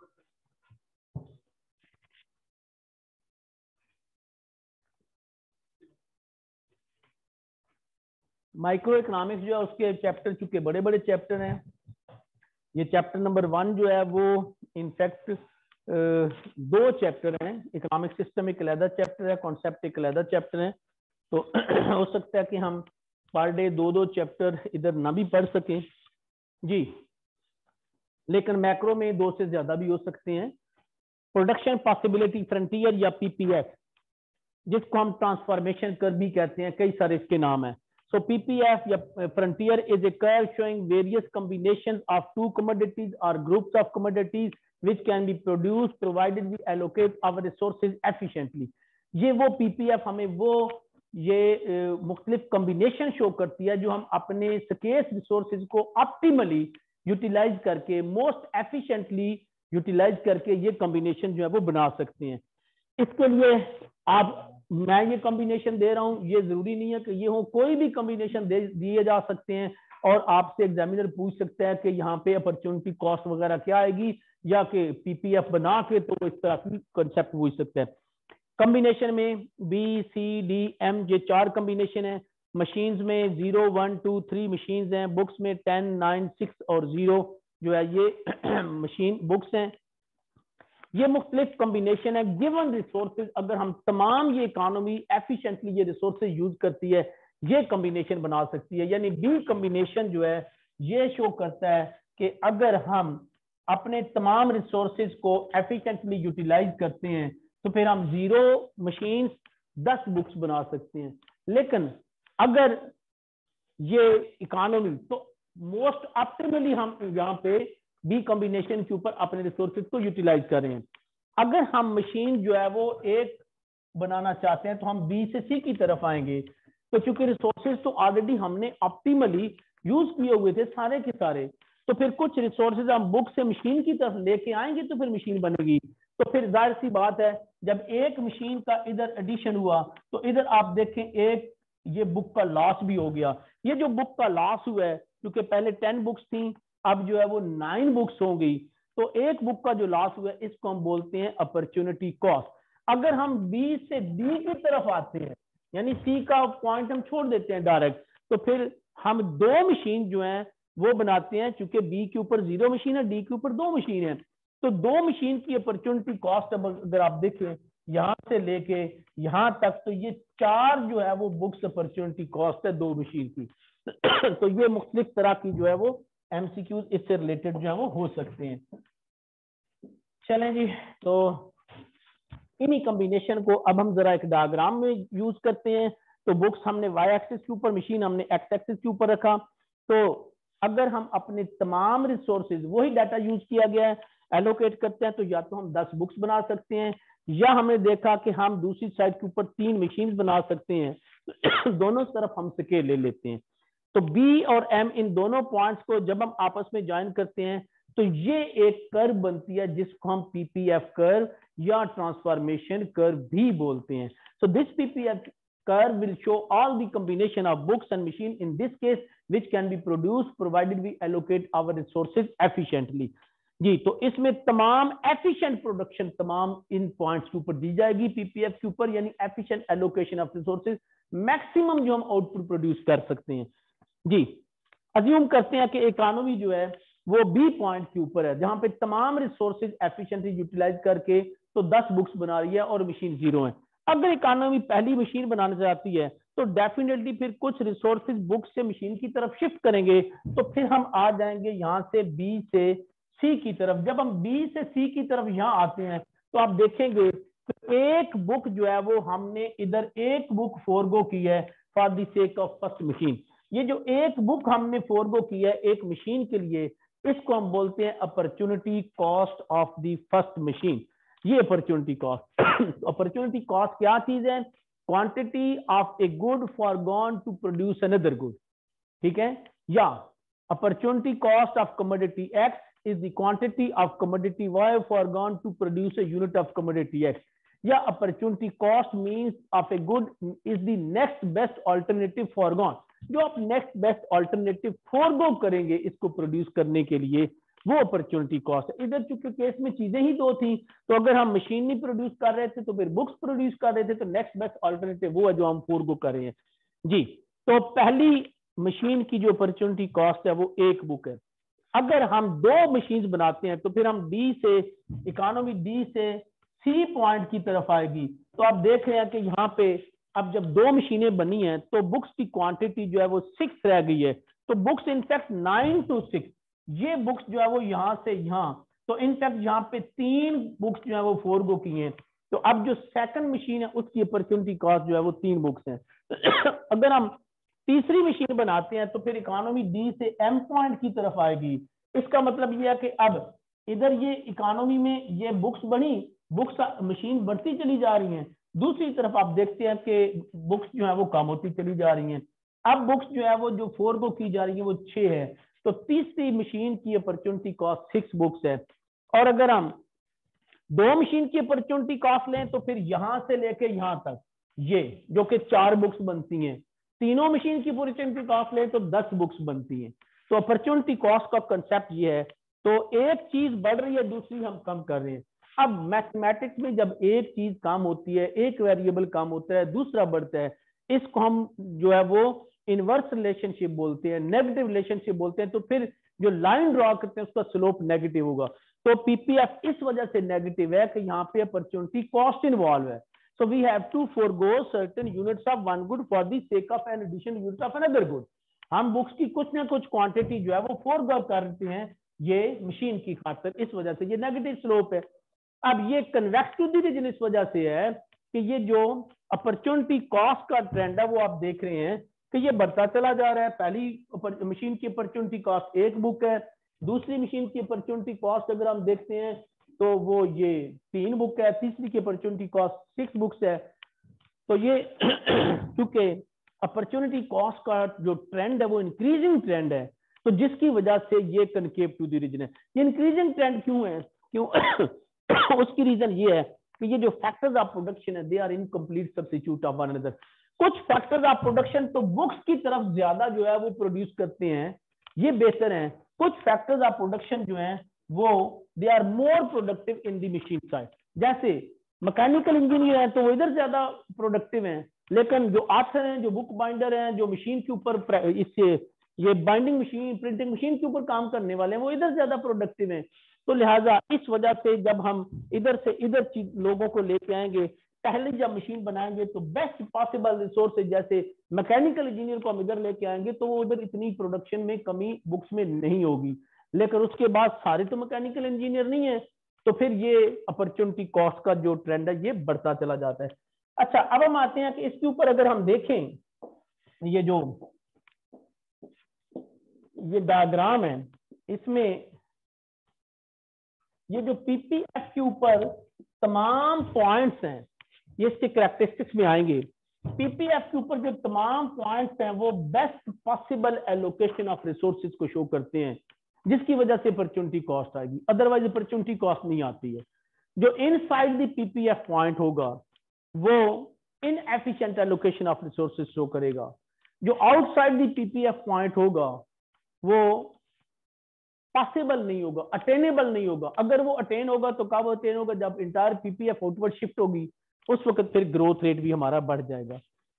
माइक्रो इकोनॉमिक्स जो है उसके चैप्टर चूंकि बड़े बड़े चैप्टर हैं, ये चैप्टर नंबर 1 जो है वो इनफैक्ट 2 चैप्टर हैं, इकोनॉमिक सिस्टम एक अलग चैप्टर है, कॉन्सेप्ट एक अलग चैप्टर है। तो हो सकता है कि हम पर डे 2-2 चैप्टर इधर ना भी पढ़ सकें जी, लेकिन मैक्रो में 2 से ज्यादा भी हो सकते हैं। प्रोडक्शन पॉसिबिलिटी फ्रंटियर या पीपीएफ, जिसको हम ट्रांसफॉर्मेशन कर्व भी कहते हैं, कई सारे इसके नाम है। So PPF या frontier is a curve showing various combinations of 2 commodities or groups of commodities which can be produced provided we allocate our resources efficiently. ये वो PPF हमें वो ये मुख्तलिफ कॉम्बिनेशन शो करती है जो हम अपने स्केर्स रिसोर्सेज को ऑप्टिमली यूटिलाइज करके मोस्ट एफिशिएंटली यूटिलाइज करके ये कॉम्बिनेशन जो है वो बना सकते हैं। इसके लिए आप मैं ये कॉम्बिनेशन दे रहा हूँ, ये जरूरी नहीं है कि ये हो, कोई भी कॉम्बिनेशन दिए जा सकते हैं और आपसे एग्जामिनर पूछ सकता है कि यहाँ पे अपॉर्चुनिटी कॉस्ट वगैरह क्या आएगी, या कि PPF बना के तो इस तरह की कंसेप्ट पूछ सकता है। कॉम्बिनेशन में BCDM ये 4 कॉम्बिनेशन है। मशीन्स में 0 1 2 3 मशीन्स हैं। बुक्स में 10 9 6 और 0 जो है ये मशीन बुक्स हैं। ये मुख्तलिफ कॉम्बिनेशन है। गिवन रिसोर्सेज, अगर हम तमाम ये इकोनॉमी एफिशिएंटली ये रिसोर्सेज यूज करती है, ये कॉम्बिनेशन बना सकती है। यानी B कॉम्बिनेशन जो है ये शो करता है कि अगर हम अपने तमाम रिसोर्सेज को एफिशिएंटली यूटिलाइज करते हैं तो फिर हम 0 मशीन्स 10 बुक्स बना सकते हैं। लेकिन अगर ये इकोनॉमी, तो मोस्ट ऑप्टिमली हम यहाँ पे B कॉम्बिनेशन के ऊपर अपने रिसोर्सेज को यूटिलाइज कर रहे हैं। अगर हम मशीन जो है वो एक बनाना चाहते हैं तो हम B से C की तरफ आएंगे। तो चूंकि रिसोर्सेज तो ऑलरेडी हमने ऑप्टिमली यूज किए हुए थे सारे के सारे, तो फिर कुछ रिसोर्सेज हम बुक से मशीन की तरफ लेके आएंगे तो फिर मशीन बनेगी। तो फिर जाहिर सी बात है जब एक मशीन का इधर एडिशन हुआ तो इधर आप देखें एक ये बुक का लॉस भी हो गया। ये जो बुक का लॉस हुआ है, क्योंकि पहले 10 बुक्स थी, अब जो है वो 9 बुक्स हो गई, तो एक बुक का जो लॉस हुआ है इसको हम बोलते हैं अपॉर्चुनिटी कॉस्ट। अगर हम B से D की तरफ आते हैं, यानी C का पॉइंट हम छोड़ देते हैं डायरेक्ट, तो फिर हम 2 मशीन जो हैं वो बनाते हैं। चूंकि B के ऊपर 0 मशीन है, D के ऊपर 2 मशीन है, तो 2 मशीन की अपॉर्चुनिटी कॉस्ट अगर आप देखें यहां से लेके यहां तक, तो ये 4 जो है वो बुक्स अपॉर्चुनिटी कॉस्ट है 2 मशीन की। तो ये मुख्तलिफ तरह की जो है वो MCQs इससे रिलेटेड जो है वो हो सकते हैं। चलें जी, तो इन्हीं कॉम्बिनेशन को अब हम जरा एक डायग्राम में यूज करते हैं। तो बुक्स हमने Y एक्सिस के ऊपर, मशीन हमने X एक्सिस के ऊपर रखा। तो अगर हम अपने तमाम रिसोर्सेज, वही डाटा यूज किया गया है, एलोकेट करते हैं, तो या तो हम 10 बुक्स बना सकते हैं, या हमने देखा कि हम दूसरी साइड के ऊपर 3 मशीन बना सकते हैं। दोनों तरफ हम स्केल ले लेते हैं। तो B और M इन दोनों पॉइंट्स को जब हम आपस में ज्वाइन करते हैं तो ये एक कर्व बनती है जिसको हम PPF कर्व या ट्रांसफॉर्मेशन कर्व भी बोलते हैं। So this PPF curve will show all the combination of books and machine in this case which can be produced provided we allocate our resources efficiently। जी, तो इसमें तमाम एफिशिएंट प्रोडक्शन तमाम इन points के ऊपर दी जाएगी PPF के ऊपर, यानी efficient allocation of resources, maximum जो हम आउटपुट प्रोड्यूस कर सकते हैं। जी, अज्यूम करते हैं कि इकोनॉमी जो है वो B पॉइंट के ऊपर है, जहां पे तमाम रिसोर्सेज एफिशिएंटली यूटिलाइज करके तो 10 बुक्स बना रही है और मशीन 0 है। अगर इकोनॉमी पहली मशीन बनाना चाहती है तो डेफिनेटली फिर कुछ रिसोर्सेज बुक से मशीन की तरफ शिफ्ट करेंगे, तो फिर हम आ जाएंगे यहाँ से B से C की तरफ। जब हम B से C की तरफ यहाँ आते हैं तो आप देखेंगे कि एक बुक जो है वो हमने इधर एक बुक फोरगो की है for the sake of first machine. ये जो एक बुक हमने फोरगो की है एक मशीन के लिए, इसको हम बोलते हैं opportunity cost of the first machine. ये अपॉर्चुनिटी कॉस्ट। अपॉर्चुनिटी कॉस्ट क्या चीज है? Quantity of a good forgone to produce another good, ठीक है। या opportunity cost of commodity X is the quantity of commodity Y forgone to produce a unit of commodity X. या opportunity cost means of a good is the next best alternative forgone, जो आप next best alternative forgo करेंगे इसको produce करने के लिए, वो opportunity cost है। इधर चूंकि केस में चीजें ही 2 थी, तो अगर हम मशीन नहीं प्रोड्यूस कर रहे थे तो फिर बुक्स प्रोड्यूस कर रहे थे, तो नेक्स्ट बेस्ट ऑल्टरनेटिव वो है जो हम फॉरगो कर रहे हैं। जी, तो पहली मशीन की जो अपॉर्चुनिटी कॉस्ट है वो 1 बुक है। अगर हम 2 मशीन बनाते हैं तो फिर हम D से इकोनॉमी D से C पॉइंट की तरफ आएगी। तो आप देख रहे हैं कि यहाँ पे अब जब 2 मशीनें बनी हैं तो बुक्स की क्वांटिटी जो है वो 6 रह गई है। तो बुक्स इनफैक्ट 9 to 6, ये बुक्स जो है वो यहाँ से यहाँ, तो इनफैक्ट यहाँ पे 3 बुक्स जो है वो फोरगो की हैं। तो अब जो सेकंड मशीन है उसकी अपॉर्चुनिटी कॉस्ट जो है वो 3 बुक्स है। अगर हम तीसरी मशीन बनाते हैं तो फिर इकोनॉमी D से M पॉइंट की तरफ आएगी। इसका मतलब यह है कि अब इधर ये इकोनॉमी में ये बुक्स बढ़ी, बुक्स मशीन बढ़ती चली जा रही हैं, दूसरी तरफ आप देखते हैं कि बुक्स जो है वो कम होती चली जा रही हैं। अब बुक्स जो है वो जो 4 बुक की जा रही है वो 6 है, तो तीसरी मशीन की अपॉर्चुनिटी कॉस्ट 6 बुक्स है। और अगर हम 2 मशीन की अपॉर्चुनिटी कॉस्ट लें तो फिर यहां से लेके यहां तक ये जो कि 4 बुक्स बनती हैं, तीनों मशीन की अपॉर्चुनिटी कॉस्ट लें तो 10 बुक्स बनती हैं। तो अपॉर्चुनिटी कॉस्ट का कंसेप्ट ये है, तो एक चीज बढ़ रही है, दूसरी हम कम कर रहे हैं। अब मैथमेटिक्स में जब एक चीज कम होती है, एक वेरिएबल कम होता है, दूसरा बढ़ता है, इसको हम जो है वो इनवर्स रिलेशनशिप बोलते हैं, नेगेटिव रिलेशनशिप बोलते हैं। तो फिर जो लाइन ड्रॉ करते हैं उसका स्लोप नेगेटिव होगा। तो पीपीएफ इस वजह से नेगेटिव है कि यहाँ पे अपॉर्चुनिटी कॉस्ट इन्वॉल्व है। So we have to forego certain units of one good for the sake of an additional unit of another good. हम बुक्स की कुछ ना कुछ क्वांटिटी जो है वो फोरगो करते हैं ये मशीन की खातिर, इस वजह से ये नेगेटिव स्लोप है। अब ये कन्वेक्स टू द रीजन इस वजह से है कि ये जो अपॉर्चुनिटी कॉस्ट का ट्रेंड है वो आप देख रहे हैं कि ये बढ़ता चला जा रहा है। पहली मशीन की अपॉर्चुनिटी कॉस्ट 1 बुक है, दूसरी मशीन की अपॉर्चुनिटी कॉस्ट अगर हम देखते हैं तो वो ये 3 बुक है, तीसरी की अपॉर्चुनिटी कॉस्ट 6 बुक्स है। तो ये क्योंकि अपॉर्चुनिटी कॉस्ट का जो ट्रेंड है वो इंक्रीजिंग ट्रेंड है, तो जिसकी वजह से ये कनकेव टू द रीजन है। ये इंक्रीजिंग ट्रेंड क्यों है, क्यों उसकी रीजन ये है कि ये जो फैक्टर्स ऑफ प्रोडक्शन है they are incomplete substitute of one another. कुछ फैक्टर्स ऑफ प्रोडक्शन तो बुक्स की तरफ ज्यादा जो है वो प्रोड्यूस करते हैं, ये बेहतर है। कुछ फैक्टर्स ऑफ प्रोडक्शन जो है वो they are more productive in the machine side. जैसे मैकेनिकल इंजीनियर है तो वो इधर ज्यादा प्रोडक्टिव हैं, लेकिन जो ऑथर हैं, जो बुक बाइंडर हैं, जो मशीन के ऊपर इससे ये बाइंडिंग मशीन, प्रिंटिंग मशीन के ऊपर काम करने वाले हैं, वो इधर ज्यादा प्रोडक्टिव हैं। तो लिहाजा इस वजह से जब हम इधर से इधर लोगों को लेके आएंगे, पहले जब मशीन बनाएंगे तो बेस्ट पॉसिबल रिसोर्सेज जैसे मैकेनिकल इंजीनियर को हम इधर लेके आएंगे तो वो उधर इतनी प्रोडक्शन में कमी बुक्स में नहीं होगी। लेकिन उसके बाद सारे तो मैकेनिकल इंजीनियर नहीं है, तो फिर ये अपॉर्चुनिटी कॉस्ट का जो ट्रेंड है ये बढ़ता चला जाता है। अच्छा, अब हम आते हैं कि इसके ऊपर अगर हम देखें ये जो ये डायग्राम है, इसमें ये जो पीपीएफ के ऊपर तमाम पॉइंट्स हैं ये इसके कैरेक्टरिस्टिक्स में आएंगे। पीपीएफ के ऊपर जो तमाम पॉइंट्स हैं वो best possible allocation of resources को शो करते हैं, जिसकी वजह से अपॉर्चुनिटी कॉस्ट आएगी, अदरवाइज अपॉर्चुनिटी कॉस्ट नहीं आती है। जो इनसाइड द पीपीएफ पॉइंट होगा वो inefficient allocation of resources show करेगा, जो आउटसाइड द पीपीएफ पॉइंट होगा वो पॉसिबल नहीं होगा, अटेनेबल नहीं होगा। अगर वो अटेन होगा तो कब अटेन होगा, जब इंटायर पीपीएफ आउटवर्ड शिफ्ट होगी, उस वक्त फिर ग्रोथ रेट भी हमारा बढ़ जाएगा।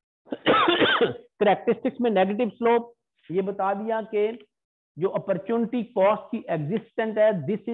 कैरेक्टरिस्टिक्स में नेगेटिव स्लोप ये बता दिया कि जो अपॉर्चुनिटी कॉस्ट की एग्जिस्टेंस है, this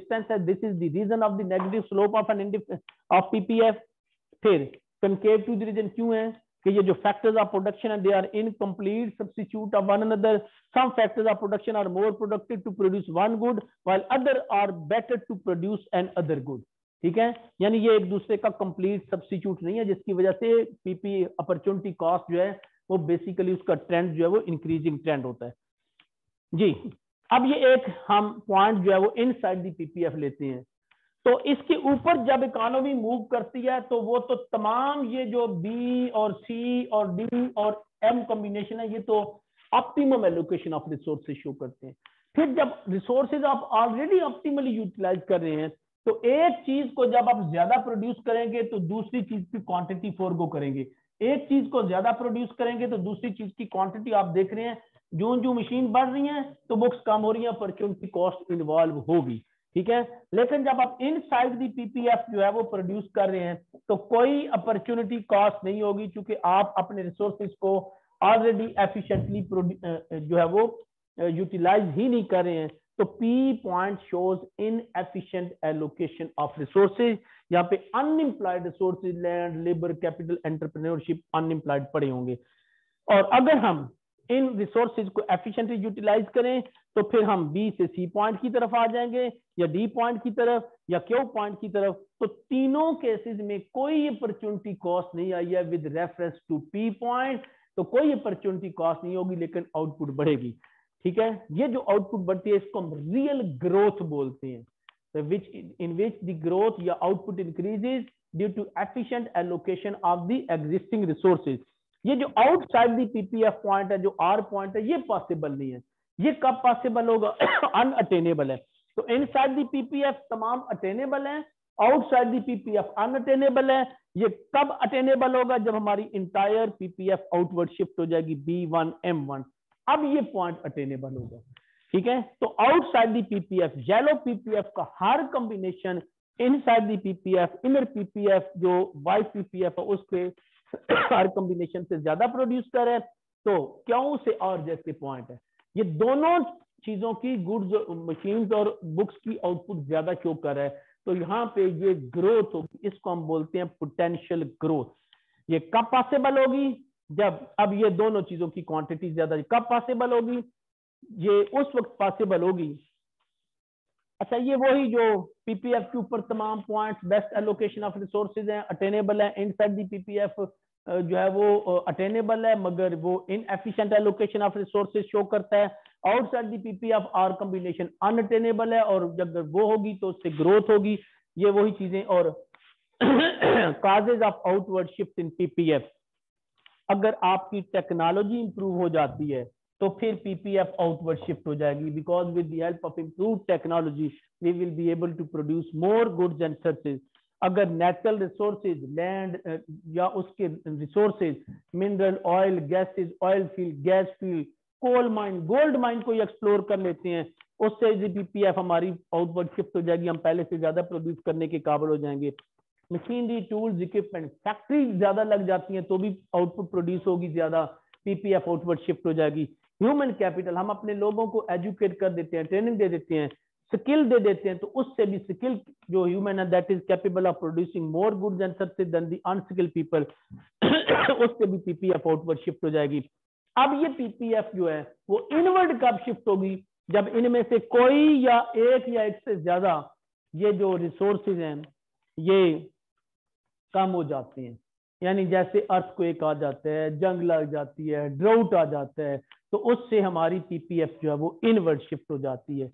is the reason of the negative slope of of PPF. फिर कनकेव टू द रीजन क्यों है कि ये जो फैक्टर्स ऑफ प्रोडक्शन है they are incomplete substitute of one another. Some factors of production are more productive to produce one good while other are better to produce an other good. ठीक है, यानी ये एक दूसरे का कंप्लीट सब्स्टिट्यूट नहीं है, जिसकी वजह से पीपी अपॉर्चुनिटी कॉस्ट जो है वो बेसिकली उसका ट्रेंड जो है वो इंक्रीजिंग ट्रेंड होता है जी। अब ये एक हम पॉइंट जो है वो इनसाइड द पीपीएफ लेते हैं, तो इसके ऊपर जब इकोनॉमी मूव करती है तो वो तो तमाम ये जो बी और सी और डी और एम कॉम्बिनेशन है, ये तो optimum allocation of resources show करते हैं। फिर जब रिसोर्सेज आप ऑलरेडी ऑप्टिमली यूटिलाइज कर रहे हैं तो एक चीज को जब आप ज्यादा प्रोड्यूस करेंगे तो दूसरी चीज की क्वांटिटी फोरगो करेंगे, एक चीज को ज्यादा प्रोड्यूस करेंगे तो दूसरी चीज की क्वांटिटी आप देख रहे हैं जो जो मशीन बढ़ रही है तो बुक्स कम हो रही है, अपॉर्चुनिटी कॉस्ट इन्वॉल्व होगी। ठीक है, लेकिन जब आप इनसाइड दी पीपीएफ जो है वो प्रोड्यूस कर रहे हैं तो कोई अपॉर्चुनिटी कॉस्ट नहीं होगी, क्योंकि आप अपने रिसोर्सेज को ऑलरेडी एफिशिएंटली जो है वो यूटिलाइज ही नहीं कर रहे हैं। तो P point shows inefficient allocation of resources. यहाँ पे unemployed resources, land, labour, capital, entrepreneurship unemployed पड़े होंगे। और अगर हम इन रिसोर्सेज को एफिशिएंटली यूटिलाइज करें तो फिर हम बी से सी पॉइंट की तरफ आ जाएंगे या डी पॉइंट की तरफ या क्यू पॉइंट की तरफ। तो तीनों केसेस में कोई अपॉर्चुनिटी कॉस्ट नहीं आई है with reference to P point, तो कोई अपॉर्चुनिटी कॉस्ट नहीं होगी, लेकिन आउटपुट बढ़ेगी। ठीक है, ये जो आउटपुट बढ़ती है इसको हम रियल ग्रोथ बोलते हैं। which in which the growth या output increases due to efficient allocation of the existing resources. ये जो outside the PPF point है, जो R point है, ये possible नहीं है. ये कब possible होगा? Unattainable है. तो inside the PPF तमाम attainable है, outside the PPF unattainable है. ये कब attainable होगा? जब हमारी entire PPF outward shift हो जाएगी B1 M1. अब ये point attainable होगा. ठीक है, तो outside the PPF, yellow PPF का हर combination inside the PPF, inner PPF जो वाइट पीपीएफ है उसके हर कॉम्बिनेशन से ज्यादा प्रोड्यूस करे. तो क्यों से और जैसे पॉइंट है, ये दोनों चीजों की गुड्स मशीन्स और बुक्स की आउटपुट ज्यादा शो कर रहा है. तो यहाँ पे ये ग्रोथ होगी, इसको हम बोलते हैं पोटेंशियल ग्रोथ. ये कब पॉसिबल होगी? जब अब ये दोनों चीजों की क्वांटिटी ज्यादा. कब पॉसिबल होगी? ये उस वक्त पॉसिबल होगी. अच्छा, ये वही जो पीपीएफ के ऊपर तमाम points, best allocation of resources हैं, अटेनेबल है. इनसाइड दी पीपीएफ जो है वो अटेनेबल है, मगर वो inefficient allocation of resources show करता है. Outside the PPF are combination unattainable है, और जब वो होगी तो उससे ग्रोथ होगी. ये वही चीजें. और causes of outward shift in PPF, अगर आपकी टेक्नोलॉजी इंप्रूव हो जाती है तो फिर पीपीएफ आउटवर्ड शिफ्ट हो जाएगी. Because with the help of improve technology we will be able to produce more goods and services. अगर नेचुरल रिसोर्सेज, लैंड या उसके resources, mineral, oil, gases, oil field, gas field, coal mine, gold mine को explore कर लेते हैं, उससे PPF हमारी outward shift हो जाएगी. हम पहले से ज्यादा प्रोड्यूस करने के काबिल हो जाएंगे. मशीनरी, टूल्स, इक्विपमेंट, फैक्ट्री ज्यादा लग जाती हैं तो भी आउटपुट प्रोड्यूस होगी ज्यादा, पीपीएफ आउटवर्ड शिफ्ट हो जाएगी. ह्यूमन कैपिटल, हम अपने लोगों को एजुकेट कर देते हैं, ट्रेनिंग दे देते हैं, स्किल दे देते हैं, तो उससे भी स्किल जो ह्यूमन है that is capable of producing more goods and services than the unskilled people, उससे भी पीपीएफ आउटवर्ड शिफ्ट हो जाएगी. अब ये पीपीएफ जो है वो इनवर्ड कब शिफ्ट होगी? जब इनमें से कोई या एक से ज्यादा ये जो रिसोर्सेज हैं ये कम हो जाते हैं. यानी जैसे अर्थक्वेक आ जाता है, जंग लग जाती है, ड्राउट आ जाता है, तो उससे हमारी पीपीएफ जो है वो इनवर्ड शिफ्ट हो जाती है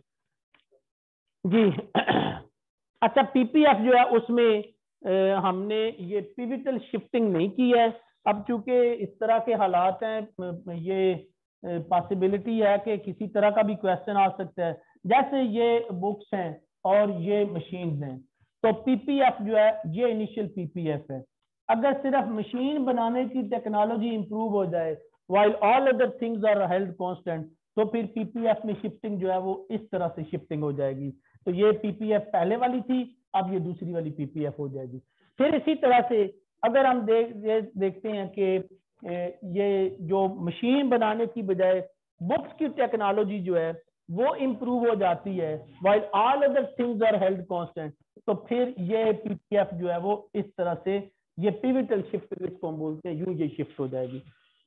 जी. अच्छा, पीपीएफ जो है उसमें हमने ये पिविटल शिफ्टिंग नहीं की है. अब चूंकि इस तरह के हालात हैं, ये पॉसिबिलिटी है कि किसी तरह का भी क्वेश्चन आ सकता है. जैसे ये बुक्स हैं और ये मशीन्स हैं, तो पीपीएफ जो है ये इनिशियल पीपीएफ है. अगर सिर्फ मशीन बनाने की टेक्नोलॉजी इंप्रूव हो जाए while all other things are held constant, तो फिर पीपीएफ में शिफ्टिंग जो है वो इस तरह से शिफ्टिंग हो जाएगी. तो ये पीपीएफ पहले वाली थी, अब ये दूसरी वाली पीपीएफ हो जाएगी. फिर इसी तरह से अगर हम देखते हैं कि ये जो मशीन बनाने की बजाय बुक्स की टेक्नोलॉजी जो है वो इंप्रूव हो जाती है while all other things are held constant, तो फिर ये पीपीएफ जो है वो इस तरह से, ये पिविटल शिफ्ट जिसको हम बोलते हैं, यूं ये शिफ्ट हो जाएगी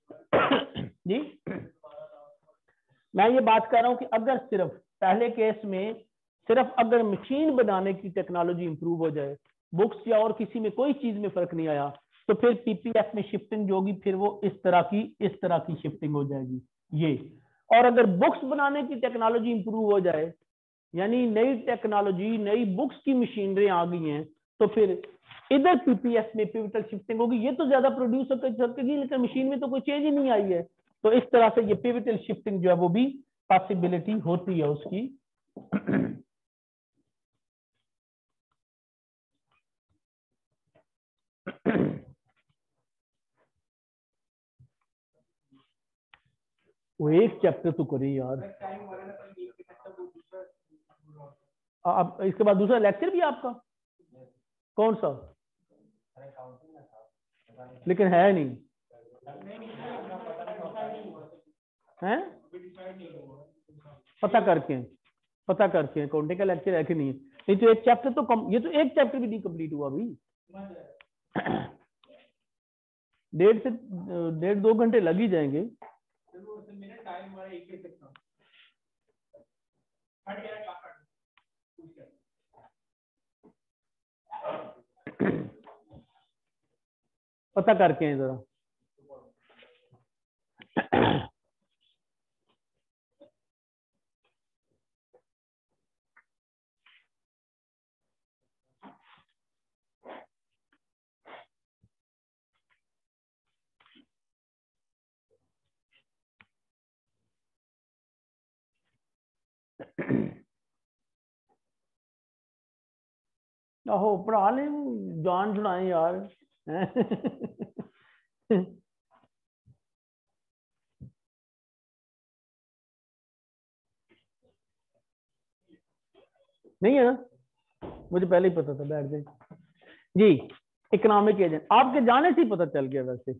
जी. मैं ये बात कर रहा हूं कि अगर सिर्फ पहले केस में सिर्फ अगर मशीन बनाने की टेक्नोलॉजी इंप्रूव हो जाए, बुक्स या और किसी में कोई चीज में फर्क नहीं आया, तो फिर पीपीएफ में शिफ्टिंग जो होगी फिर वो इस तरह की शिफ्टिंग हो जाएगी ये. और अगर बुक्स बनाने की टेक्नोलॉजी इंप्रूव हो जाए, यानी नई टेक्नोलॉजी, नई बुक्स की मशीनरी आ गई हैं, तो फिर इधर पीपीएफ में पिवटल शिफ्टिंग होगी. ये तो ज्यादा प्रोड्यूस हो सकेगी, लेकिन मशीन में तो कोई चेंज ही नहीं आई है. तो इस तरह से ये पिवटल शिफ्टिंग जो है वो भी पॉसिबिलिटी होती है उसकी. वो एक चैप्टर तो करें यार. अब इसके बाद दूसरा लेक्चर भी आपका कौन सा? लेकिन है नहीं है, पता करके अकाउंटिंग का लेक्चर है कि नहीं. नहीं तो एक चैप्टर तो ये तो एक चैप्टर भी नहीं कंप्लीट हुआ अभी. 1.5 से 2 घंटे लग ही जाएंगे. पता करके हैं जरा. आहो पढ़ा ले, जान सुनाए यार। नहीं है ना, मुझे पहले ही पता था, बैठ जाए जी। इकोनॉमिक एजेंट आपके जाने से ही पता चल गया, वैसे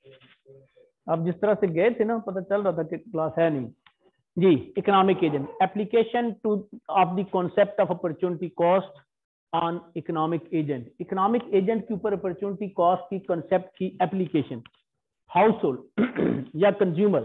आप जिस तरह से गए थे ना, पता चल रहा था कि क्लास है नहीं जी। Economic agent, application to of the concept of opportunity cost on economic agent. Economic agent के ऊपर अपॉर्चुनिटी कॉस्ट की कॉन्सेप्ट की एप्लीकेशन, हाउस होल्ड या कंज्यूमर।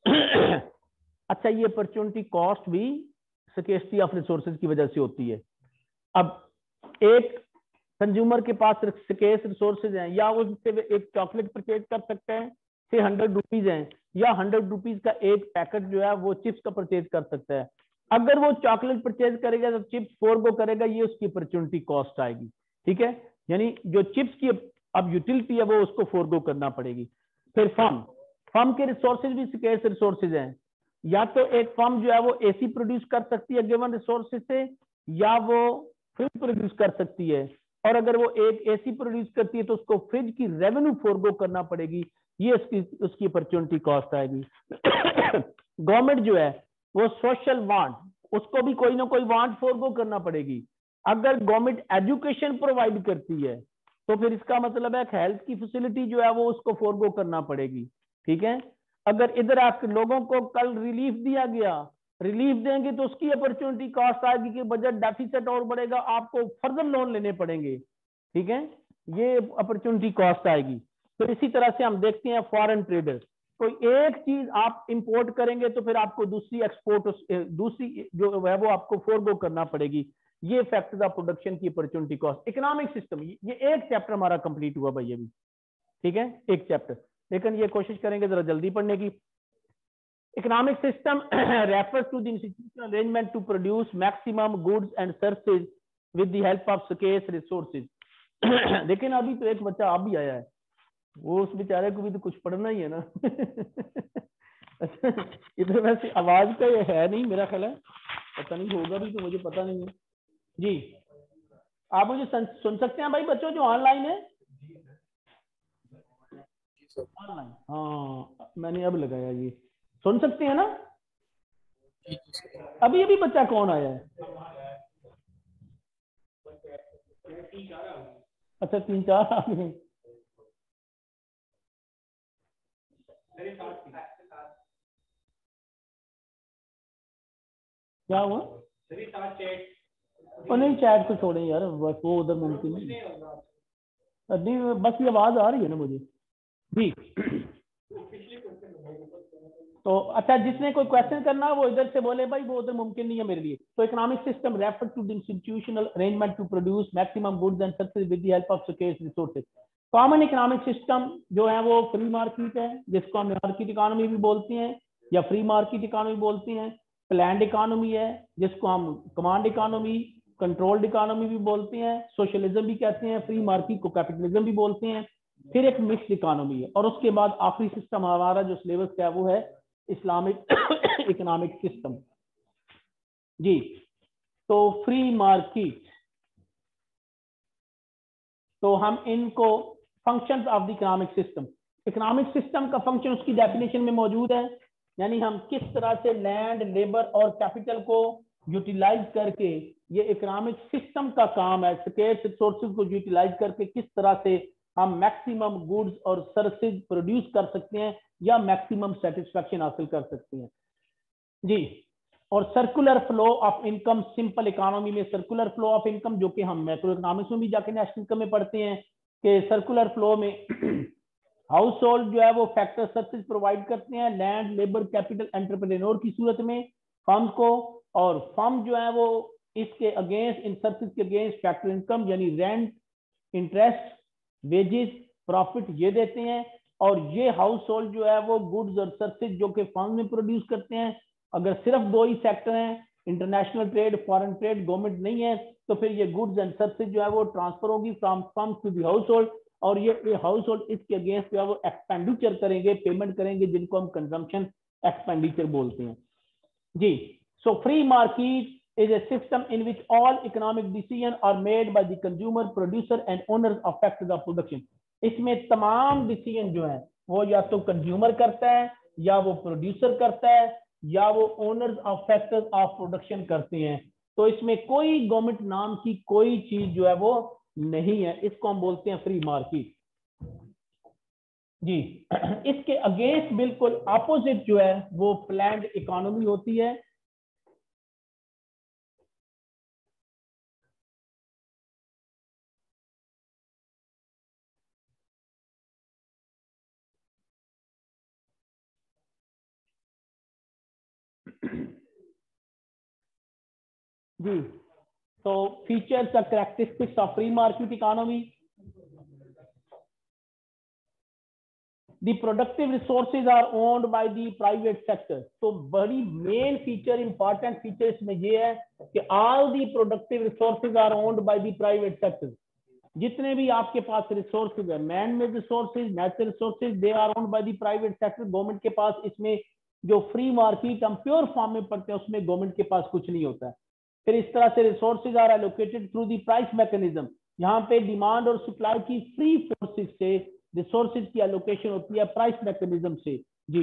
अच्छा, ये अपॉर्चुनिटी कॉस्ट भी स्केर्सिटी ऑफ रिसोर्सेज की वजह से होती है। अब एक कंज्यूमर के पास स्केर्स रिसोर्सेज हैं, या वो उससे एक चॉकलेट परचेज कर सकते हैं, से 100 रुपीज हैं, या 100 रुपीज का एक पैकेट जो है वो चिप्स का परचेज कर सकता है। अगर वो चॉकलेट परचेज करेगा तो चिप्स फोरगो करेगा, ये उसकी अपॉर्चुनिटी कॉस्ट आएगी। ठीक है, यानी जो चिप्स की अब यूटिलिटी है वो उसको फोरगो करना पड़ेगी। फिर फर्म के रिसोर्सेज भी स्केर्स रिसोर्सेज हैं। या तो एक फर्म जो है वो एसी प्रोड्यूस कर सकती है गिवन रिसोर्सेज से, या वो फ्रिज प्रोड्यूस कर सकती है। और अगर वो एक एसी प्रोड्यूस करती है तो उसको फ्रिज की रेवेन्यू फोरगो करना पड़ेगी, ये उसकी अपॉर्चुनिटी कॉस्ट आएगी। गवर्नमेंट जो है वो सोशल वांट, उसको भी कोई ना कोई वांट फोरगो करना पड़ेगी। अगर गवर्नमेंट एजुकेशन प्रोवाइड करती है तो फिर इसका मतलब है हेल्थ की फैसिलिटी जो है वो उसको फोरगो करना पड़ेगी। ठीक है, अगर इधर आपके लोगों को कल रिलीफ दिया गया, रिलीफ देंगे तो उसकी अपॉर्चुनिटी कॉस्ट आएगी कि बजट डेफिसिट और बढ़ेगा, आपको फर्दर लोन लेने पड़ेंगे। ठीक है, ये अपॉर्चुनिटी कॉस्ट आएगी। तो इसी तरह से हम देखते हैं फॉरेन ट्रेडर्स, कोई एक चीज आप इंपोर्ट करेंगे तो फिर आपको दूसरी एक्सपोर्ट, दूसरी जो है वो आपको फोरगो करना पड़ेगी। ये फैक्टर्स ऑफ प्रोडक्शन की अपॉर्चुनिटी कॉस्ट। इकोनॉमिक सिस्टम, ये एक चैप्टर हमारा कंप्लीट हुआ भाई अभी। ठीक है, एक चैप्टर, लेकिन ये कोशिश करेंगे जरा जल्दी पढ़ने की। Economic system refers to the institutional arrangement to produce maximum goods and services with the help of scarce resources। लेकिन अभी तो एक बच्चा आप भी आया है, वो उस बेचारे को भी तो कुछ पढ़ना ही है ना। इधर वैसे आवाज का ये है नहीं, मेरा ख्याल है, पता नहीं होगा भी तो मुझे पता नहीं है जी। आप मुझे सुन सकते हैं भाई बच्चों जो ऑनलाइन है? ऑनलाइन, हाँ मैंने अब लगाया, ये सुन सकते हैं ना? अभी अभी बच्चा कौन आया है? अच्छा 3-4 आ गए। क्या हुआ? और नहीं, चैट को छोड़ें यार, बस वो उधर मुमकिन नहीं, बस ये आवाज आ रही है ना मुझे जी। तो अच्छा, जिसने कोई क्वेश्चन करना है वो इधर से बोले भाई, वो उधर मुमकिन नहीं है मेरे लिए। तो economic system refer to the institutional arrangement to produce maximum goods and services with the help of scarce resources. Common economic system जो है वो फ्री मार्केट है, जिसको हम मार्केट इकोनॉमी भी बोलते हैं या फ्री मार्केट इकोनॉमी बोलते हैं। प्लान्ड इकोनॉमी है, जिसको हम कमांड इकोनॉमी, कंट्रोल्ड इकोनॉमी भी बोलते हैं, सोशलिज्म भी कहते हैं, फ्री मार्केट को कैपिटलिज्म भी बोलते हैं। फिर एक मिक्स्ड इकोनॉमी है, और उसके बाद आखिरी सिस्टम हमारा जो सिलेबस का है वो है इस्लामिक इकोनॉमिक सिस्टम जी। तो फ्री मार्केट, तो हम इनको functions of the economic system, economic system का फंक्शन उसकी डेफिनेशन में मौजूद है। यानी हम किस तरह से लैंड, लेबर और कैपिटल को यूटिलाइज करके, ये इकोनॉमिक सिस्टम का काम है, स्केर्स रिसोर्सेज को यूटिलाइज करके किस तरह से हम मैक्सिमम गुड्स और सर्विसेज प्रोड्यूस कर सकते हैं या मैक्सिमम सेटिस्फैक्शन हासिल कर सकते हैं जी। और circular flow of income, simple economy में सर्कुलर फ्लो ऑफ इनकम, जो कि हम मैक्रो इकोनॉमिक्स में भी जाके नेशनल इनकम में पढ़ते हैं कि सर्कुलर फ्लो में हाउस होल्ड जो है वो फैक्टर सर्विसेज प्रोवाइड करते हैं लैंड, लेबर, कैपिटल, एंटरप्रेन्योर की सूरत में फर्म को, और फर्म जो है वो इसके अगेंस्ट, इन सर्विसेज के अगेंस्ट फैक्टर इनकम यानी रेंट, इंटरेस्ट, वेजेस, प्रॉफिट ये देते हैं। और ये हाउस होल्ड जो है वो गुड्स और सर्विसेज जो कि फर्म में प्रोड्यूस करते हैं। अगर सिर्फ दो ही सेक्टर हैं, international trade, foreign trade, government नहीं है, तो फिर ये गुड्स एंड सर्विसेज जो है वो ट्रांसफर होगी from firm to the household, और ये हाउस होल्ड इसके अगेंस्ट जो है वो एक्सपेंडिचर करेंगे, पेमेंट करेंगे, जिनको हम कंजम्पशन एक्सपेंडिचर बोलते हैं जी। So free market is a system in which all economic decisions are made by the consumer, producer and owners of factors of production. इसमें तमाम डिसीजन जो है वो या तो कंज्यूमर करता है, या वो प्रोड्यूसर करता है, या वो owners of factors of production करते हैं। तो इसमें कोई गवर्नमेंट नाम की कोई चीज जो है वो नहीं है। इसको हम बोलते हैं फ्री मार्केट जी। इसके अगेंस्ट बिल्कुल अपोजिट जो है वो प्लान्ड इकोनॉमी होती है। जी, so features the characteristics of free market economy. The productive resources are owned by the private sector. तो बड़ी मेन फीचर, इंपॉर्टेंट फीचर इसमें ये है कि all the productive resources are owned by the private sector. जितने भी आपके पास रिसोर्सेज है, man made resources, natural resources, they are owned by the private sector. Government के पास इसमें जो फ्री मार्केट हम प्योर फॉर्म में पढ़ते हैं उसमें गवर्नमेंट के पास कुछ नहीं होता है। फिर इस तरह से resources are allocated through the price mechanism. यहाँ पे डिमांड और सप्लाई की फ्री फोर्सेज से रिसोर्सेज की एलोकेशन होती है प्राइस मैकेनिज्म से। जी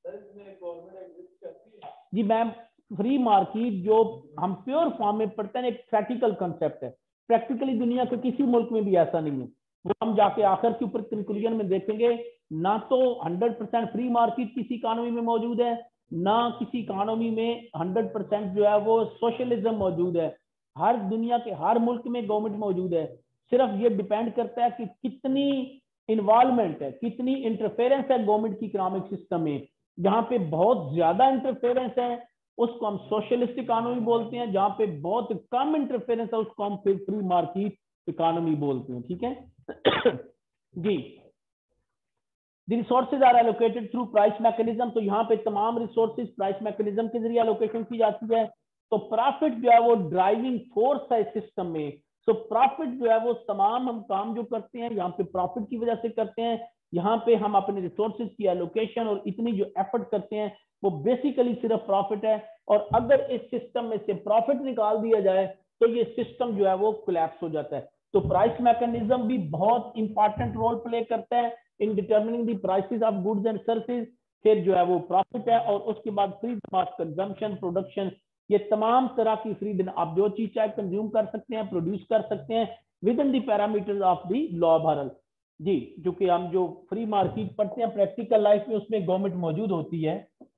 जी मैम, फ्री मार्केट जो हम प्योर फॉर्म में पढ़ते हैं एक प्रैक्टिकल कंसेप्ट है। प्रैक्टिकली दुनिया के किसी मुल्क में भी ऐसा नहीं है। वो हम जाके आखिर के ऊपर कंक्लूजन में देखेंगे, ना तो 100% फ्री मार्केट किसी इकोनॉमी में मौजूद है, ना किसी इकोनॉमी में 100% जो है वो सोशलिज्म मौजूद है। हर दुनिया के हर मुल्क में गवर्नमेंट मौजूद है। सिर्फ ये डिपेंड करता है कि कितनी इन्वॉल्वमेंट है, कितनी इंटरफेरेंस है गवर्नमेंट की इकोनॉमिक सिस्टम में। जहाँ पे बहुत ज्यादा इंटरफेरेंस है उसको हम सोशलिस्ट इकोनॉमी बोलते हैं, जहाँ पे बहुत कम इंटरफेरेंस है उसको हम फिर फ्री मार्केट इकोनॉमी बोलते हैं। ठीक है जी। The resources are allocated through price mechanism। तो यहाँ पे तमाम रिसोर्सेज प्राइस मैकेनिज्म के जरिए एलोकेशन की जाती है। तो प्रॉफिट जो है वो ड्राइविंग फोर्स है सिस्टम में। तो प्रॉफिट जो है वो तमाम हम काम जो करते हैं यहाँ पे प्रॉफिट की वजह से करते हैं। यहाँ पे हम अपने रिसोर्सेज की एलोकेशन और इतनी जो एफर्ट करते हैं वो बेसिकली सिर्फ प्रॉफिट है। और अगर इस सिस्टम में से प्रॉफिट निकाल दिया जाए तो ये सिस्टम जो है वो कोलैप्स हो जाता है। तो प्राइस मैकेनिज्म भी बहुत इंपॉर्टेंट रोल प्ले करता है in determining the prices of goods and services. फिर जो है वो प्रॉफिट है और उसके बाद फ्रीडम ऑफ कंजम्पशन, प्रोडक्शन, ये तमाम तरह की फ्रीडम आप जो चीज चाहे कंज्यूम कर सकते हैं, प्रोड्यूस कर सकते हैं within the parameters of the law of हरल जी। जो कि हम जो फ्री मार्केट पढ़ते हैं प्रैक्टिकल लाइफ में उसमें गवर्नमेंट मौजूद होती है।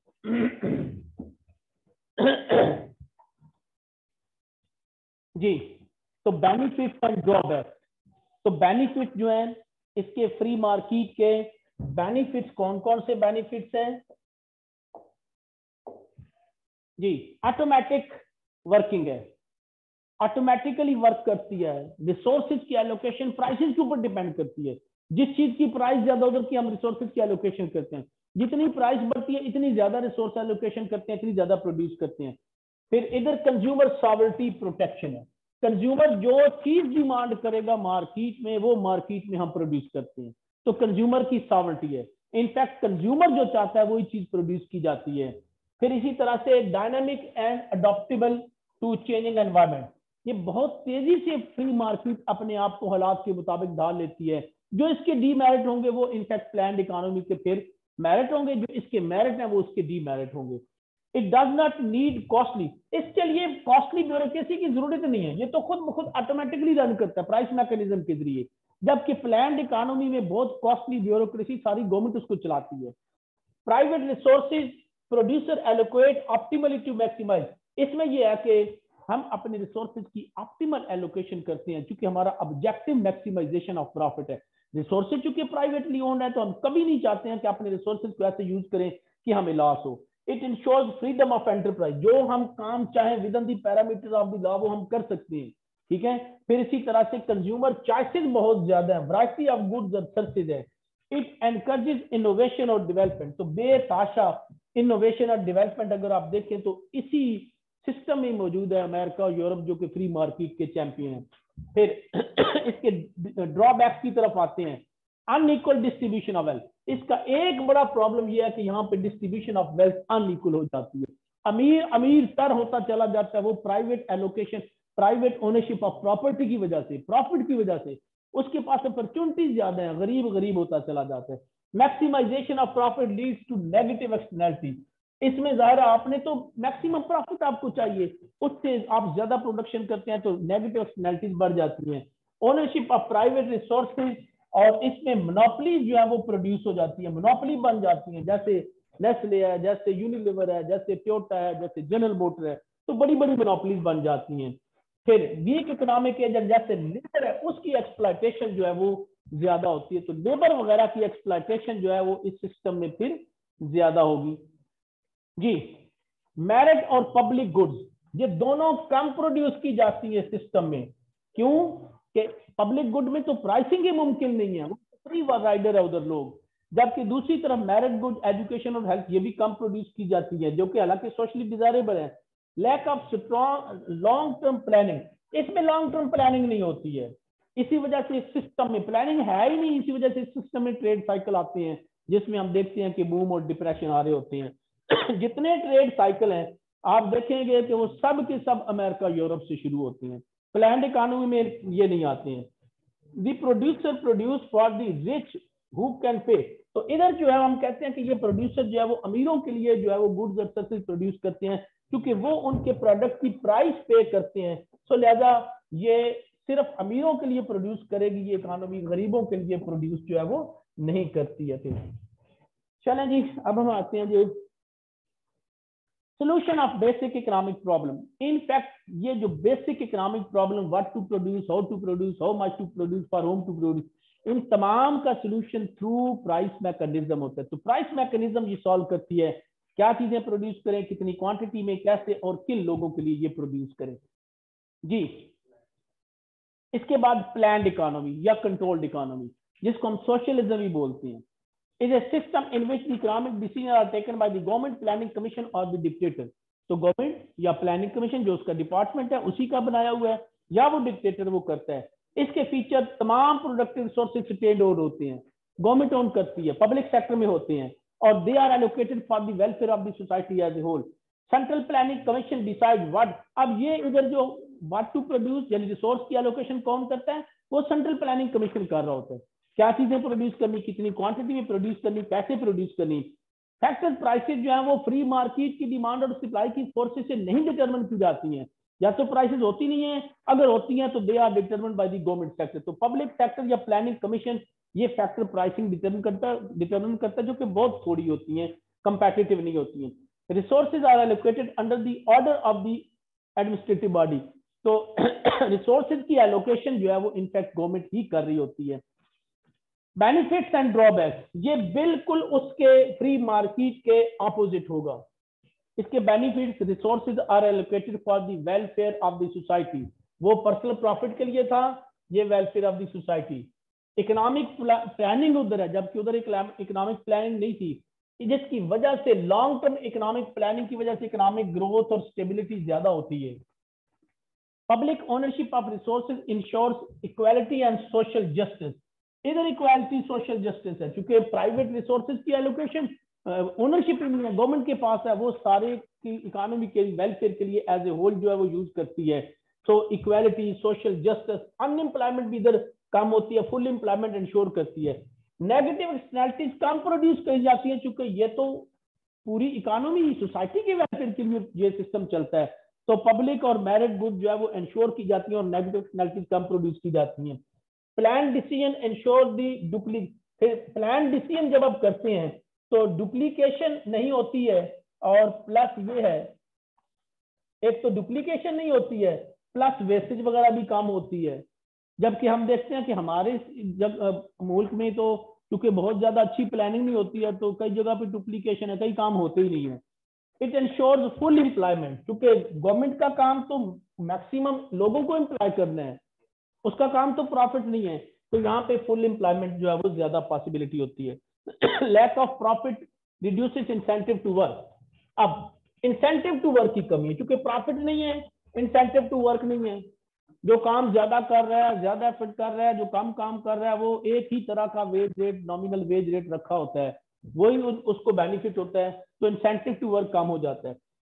जी, तो बेनिफिट एंड ड्रॉबैक। तो बेनिफिट जो है इसके फ्री मार्केट के बेनिफिट्स कौन कौन से बेनिफिट्स हैं जी। ऑटोमेटिक वर्किंग है, ऑटोमेटिकली वर्क करती है। रिसोर्सेज की एलोकेशन प्राइसेस के ऊपर डिपेंड करती है। जिस चीज की प्राइस ज्यादा उधर की हम रिसोर्सेज की एलोकेशन करते हैं। जितनी प्राइस बढ़ती है इतनी ज्यादा रिसोर्स एलोकेशन करते हैं, इतनी ज्यादा प्रोड्यूस करते हैं। फिर इधर कंज्यूमर सॉवरेनिटी प्रोटेक्शन है। कंज्यूमर जो चीज डिमांड करेगा मार्केट में वो मार्केट में हम प्रोड्यूस करते हैं। तो कंज्यूमर की सॉवरेनिटी है। इनफैक्ट कंज्यूमर जो चाहता है वही चीज प्रोड्यूस की जाती है। फिर इसी तरह से dynamic and adaptable to changing environment. ये बहुत तेजी से फ्री मार्केट अपने आप को हालात के मुताबिक ढाल लेती है। जो इसके डीमेरिट होंगे वो इनफैक्ट प्लान्ड इकोनॉमी के फिर मेरिट होंगे, जो इसके मेरिट है वो उसके डीमेरिट होंगे। It does not need costly, इसके लिए कॉस्टली ब्यूरोक्रेसी की जरूरत नहीं है। ये तो खुद ब खुद ऑटोमेटिकली रन करता है प्राइस मैकेनिज्म के जरिए। जबकि प्लान्ड इकोनॉमी में बहुत कॉस्टली ब्यूरोक्रेसी, सारी गवर्नमेंट उसको चलाती है। Private resources producer allocate optimally to maximise. इसमें यह है कि हम अपने रिसोर्सेज की ऑप्टिमल एलोकेशन करते हैं क्योंकि हमारा ऑब्जेक्टिव मैक्सिमाइजेशन ऑफ प्रॉफिट है। रिसोर्सेज चूंकि प्राइवेटली ओन्ड है तो हम कभी नहीं चाहते हैं कि अपने रिसोर्सेज को ऐसे यूज करें कि हमें लॉस हो। It ensures freedom of enterprise. जो हम काम चाहें within the parameters of the law वो हम कर सकते हैं। ठीक है। फिर इसी तरह से कंज्यूमर चॉइसेस बहुत ज्यादा है, वैरायटी ऑफ गुड्स और सर्विसेज है। इट एनकरेजेस इनोवेशन और डेवलपमेंट। तो बेताशा इनोवेशन और डेवलपमेंट अगर आप देखें तो इसी सिस्टम में मौजूद है। अमेरिका और यूरोप जो कि फ्री मार्केट के चैंपियन हैं। फिर इसके ड्रॉबैक्स की तरफ आते हैं। Unequal distribution of wealth. इसका एक बड़ा प्रॉब्लम यह है कि यहाँ पे डिस्ट्रीब्यूशन ऑफ वेल्थ अनइक्वल हो जाती है। अमीर अमीर तर होता चला जाता है, वो private allocation, private ownership of property की वजह से, प्रॉफिट की वजह से उसके पास अपॉर्चुनिटीज ज्यादा है, गरीब गरीब होता चला जाता है। Maximisation of profit leads to negative externality, इसमें जाहिर है आपने तो मैक्सिमम प्रॉफिट आपको चाहिए, उससे आप ज्यादा प्रोडक्शन करते हैं तो नेगेटिव एक्सटर्नैलिटीज बढ़ जाती हैं। ओनरशिप ऑफ प्राइवेट रिसोर्सेज, और इसमें मोनोपोली जो है वो प्रोड्यूस हो जाती है, मोनोपोली बन जाती है, जैसे नेस्ले है, जैसे यूनिलीवर है, जैसे टोयोटा है, जैसे जनरल मोटर है, तो बड़ी बड़ी मोनोपोलीज बन जाती हैं। फिर वीक इकोनॉमिक एजेंट जैसे लेबर है, उसकी एक्सप्लॉयटेशन जो है वो ज्यादा होती है, तो लेबर वगैरह की एक्सप्लॉयटेशन जो है वो इस सिस्टम में फिर ज्यादा होगी जी। मेरिट और पब्लिक गुड्स, ये दोनों कम प्रोड्यूस की जाती है सिस्टम में, क्यों कि पब्लिक गुड में तो प्राइसिंग ही मुमकिन नहीं है, वो फ्री राइडर है उधर लोग, जबकि दूसरी तरफ मेरिट गुड, एजुकेशन और हेल्थ, ये भी कम प्रोड्यूस की जाती है, जो कि हालांकि सोशली डिजायरेबल है। Lack of strong long term planning, इसमें लॉन्ग टर्म प्लानिंग नहीं होती है, इसी वजह से इस सिस्टम में प्लानिंग है ही नहीं, इसी वजह से इस सिस्टम में ट्रेड साइकिल आते हैं, जिसमें हम देखते हैं कि बूम और डिप्रेशन आ रहे होते हैं। जितने ट्रेड साइकिल हैं आप देखेंगे कि वो सब के सब अमेरिका यूरोप से शुरू होते हैं, प्लान्ड इकोनॉमी में ये नहीं आते हैं। The producer produce for the rich who can pay, तो इधर जो है हम कहते हैं कि ये प्रोड्यूसर जो है वो अमीरों के लिए जो है वो गुड्स और सर्विसेज प्रोड्यूस करते हैं, क्योंकि वो उनके प्रोडक्ट की प्राइस पे करते हैं, सो लिहाजा ये सिर्फ अमीरों के लिए प्रोड्यूस करेगी ये इकोनॉमी, गरीबों के लिए प्रोड्यूस जो है वो नहीं करती है। चलें जी, अब हम आते हैं जी solution of basic economic problem. In fact, ये जो basic economic problem, what to produce, how much to produce, for whom to produce, इन तमाम का solution through price mechanism होता है। तो price mechanism ये solve करती है, क्या चीजें प्रोड्यूस करें, कितनी क्वांटिटी में, कैसे और किन लोगों के लिए ये प्रोड्यूस करें जी। इसके बाद प्लान्ड इकोनॉमी या कंट्रोल्ड इकोनॉमी, जिसको हम सोशलिज्म भी बोलते हैं, is a system in which the economic decisions are taken by the government planning commission or the dictator. तो गवर्नमेंट या प्लानिंग कमीशन जो उसका डिपार्टमेंट है उसी का बनाया हुआ है, या वो डिक्टेटर वो करता है। इसके फीचर तमाम प्रोडक्टिव रिसोर्सेज स्टेट ओन होते हैं, गवर्नमेंट ओन करती है, पब्लिक सेक्टर में होते हैं, और they are allocated for the welfare of the society as a whole. Central planning commission decide what, अब ये इधर जो व्हाट टू प्रोड्यूस यानी रिसोर्स की एलोकेशन कौन करता है, वो सेंट्रल प्लानिंग कमीशन कर रहा होता है, क्या चीजें प्रोड्यूस करनी, कितनी क्वांटिटी में प्रोड्यूस करनी, कैसे प्रोड्यूस करनी। फैक्टर प्राइसेस जो है वो फ्री मार्केट की डिमांड और सप्लाई की फोर्सेस से नहीं डिटरमिन की जाती हैं, या तो प्राइसेस होती नहीं है, अगर होती हैं तो they are determined by the government sector. तो पब्लिक सेक्टर या प्लानिंग कमीशन ये फैक्टर प्राइसिंग डिटरमिन करता है, जो कि बहुत थोड़ी होती हैं, कंपेटिटिव नहीं होती हैं। Resources are allocated under the order of the administrative body, तो रिसोर्सेज की एलोकेशन जो है वो इनफैक्ट गवर्नमेंट ही कर रही होती है। बेनिफिट्स एंड ड्रॉबैक्स, ये बिल्कुल उसके फ्री मार्केट के ऑपोजिट होगा। इसके benefits, resources are allocated for the welfare of the society, वो पर्सनल प्रॉफिट के लिए था, ये welfare of the society. Economic planning उधर है, जबकि उधर इकोनॉमिक प्लानिंग नहीं थी, जिसकी वजह से लॉन्ग टर्म इकोनॉमिक प्लानिंग की वजह से इकोनॉमिक ग्रोथ और स्टेबिलिटी ज्यादा होती है। Public ownership of resources ensures equality and social justice, इधर इक्वालिटी सोशल जस्टिस है, क्योंकि प्राइवेट रिसोर्सेज की एलोकेशन ओनरशिप गवर्नमेंट के पास है, वो सारे की इकोनॉमी के वेलफेयर के लिए एज ए होल जो है वो यूज करती है। So equality, social justice, unemployment भी इधर कम होती है, फुल एम्प्लॉयमेंट इंश्योर करती है। नेगेटिव एक्सटर्नैलिटीज कम प्रोड्यूस की जाती है, क्योंकि ये तो पूरी इकोनॉमी सोसाइटी के वेलफेयर के लिए ये सिस्टम चलता है, तो पब्लिक और मेरिट गुड जो है वो इंश्योर की जाती है और नेगेटिव एक्सटर्नैलिटीज कम प्रोड्यूस की जाती हैं। Plan decision ensure the duplication, plan decision जब आप करते हैं तो डुप्लीकेशन नहीं होती है, और प्लस ये है, एक तो डुप्लीकेशन नहीं होती है, प्लस वेस्टेज वगैरह भी कम होती है। जबकि हम देखते हैं कि हमारे जब मुल्क में तो क्योंकि बहुत ज्यादा अच्छी प्लानिंग नहीं होती है, तो कई जगह पे डुप्लीकेशन है, कई काम होते ही नहीं है। इट इंश्योर्स फुल एम्प्लॉयमेंट, क्योंकि गवर्नमेंट का काम तो मैक्सिमम लोगों को एम्प्लॉय करना है, उसका काम तो प्रॉफिट नहीं है, तो यहाँ पे फुल एम्प्लॉयमेंट जो है वो ज्यादा पॉसिबिलिटी होती है। Lack of profit reduces incentive to work, अब इंसेंटिव टू वर्क की कमी है, क्योंकि प्रॉफिट नहीं है, इंसेंटिव टू वर्क नहीं है। जो काम ज्यादा कर रहा है, ज्यादा एफर्ट कर रहा है, जो कम काम कर रहा है, वो एक ही तरह का wage rate, nominal wage rate रखा होता है, वही उसको बेनिफिट होता है, तो इंसेंटिव टू वर्क कम हो जाता है।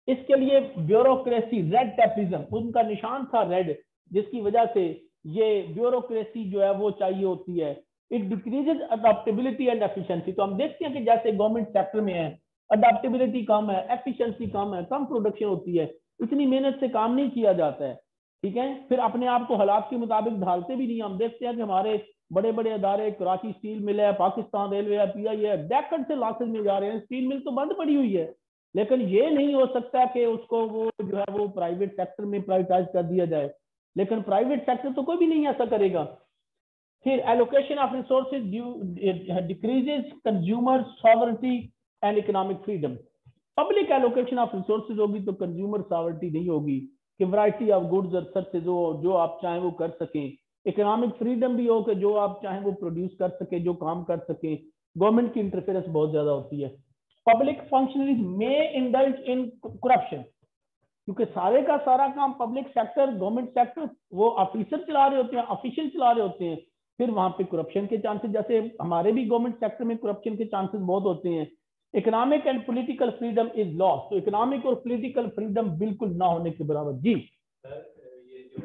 इसके लिए ब्यूरोक्रेसी, रेड टेपिज्म, उनका निशान था रेड, जिसकी वजह से ये ब्यूरोक्रेसी जो है वो चाहिए होती है। It decreases adaptability and efficiency. तो हम देखते हैं कि जैसे गवर्नमेंट सेक्टर में है, अडॉप्टेबिलिटी कम है, एफिशिएंसी कम है, कम प्रोडक्शन होती है, इतनी मेहनत से काम नहीं किया जाता है, ठीक है। फिर अपने आप को हालात के मुताबिक ढालते भी नहीं। हम देखते हैं कि हमारे बड़े बड़े अदारे, कराची स्टील मिल है, पाकिस्तान रेलवे है, पीआई है, डेकड से लॉसेज में जा रहे हैं। स्टील मिल तो बंद पड़ी हुई है, लेकिन ये नहीं हो सकता कि उसको वो जो है वो प्राइवेट सेक्टर में प्राइवेटाइज कर दिया जाए, लेकिन प्राइवेट सेक्टर तो कोई भी नहीं ऐसा करेगा। फिर allocation of resources decreases consumer sovereignty and economic freedom. Public allocation of resources होगी तो कंज्यूमर सॉवरेनिटी नहीं होगी कि वैरायटी ऑफ गुड्स और सर्विसेज जो आप चाहें वो कर सकें। इकोनॉमिक फ्रीडम भी हो कि जो आप चाहें वो प्रोड्यूस कर सके, जो काम कर सके। गवर्नमेंट की इंटरफेरेंस बहुत ज्यादा होती है। Public functionaries may indulge in corruption, क्योंकि सारे का सारा काम पब्लिक सेक्टर, गवर्नमेंट सेक्टर, वो ऑफिसर चला रहे होते हैं, ऑफिशियल चला रहे होते हैं। फिर वहां पे करप्शन के चांसेस, जैसे हमारे भी गवर्नमेंट सेक्टर में करप्शन के चांसेस बहुत होते हैं। Economic and political freedom is loss. तो इकोनॉमिक और पॉलिटिकल फ्रीडम बिल्कुल ना होने के बराबर। जी सर, ये जो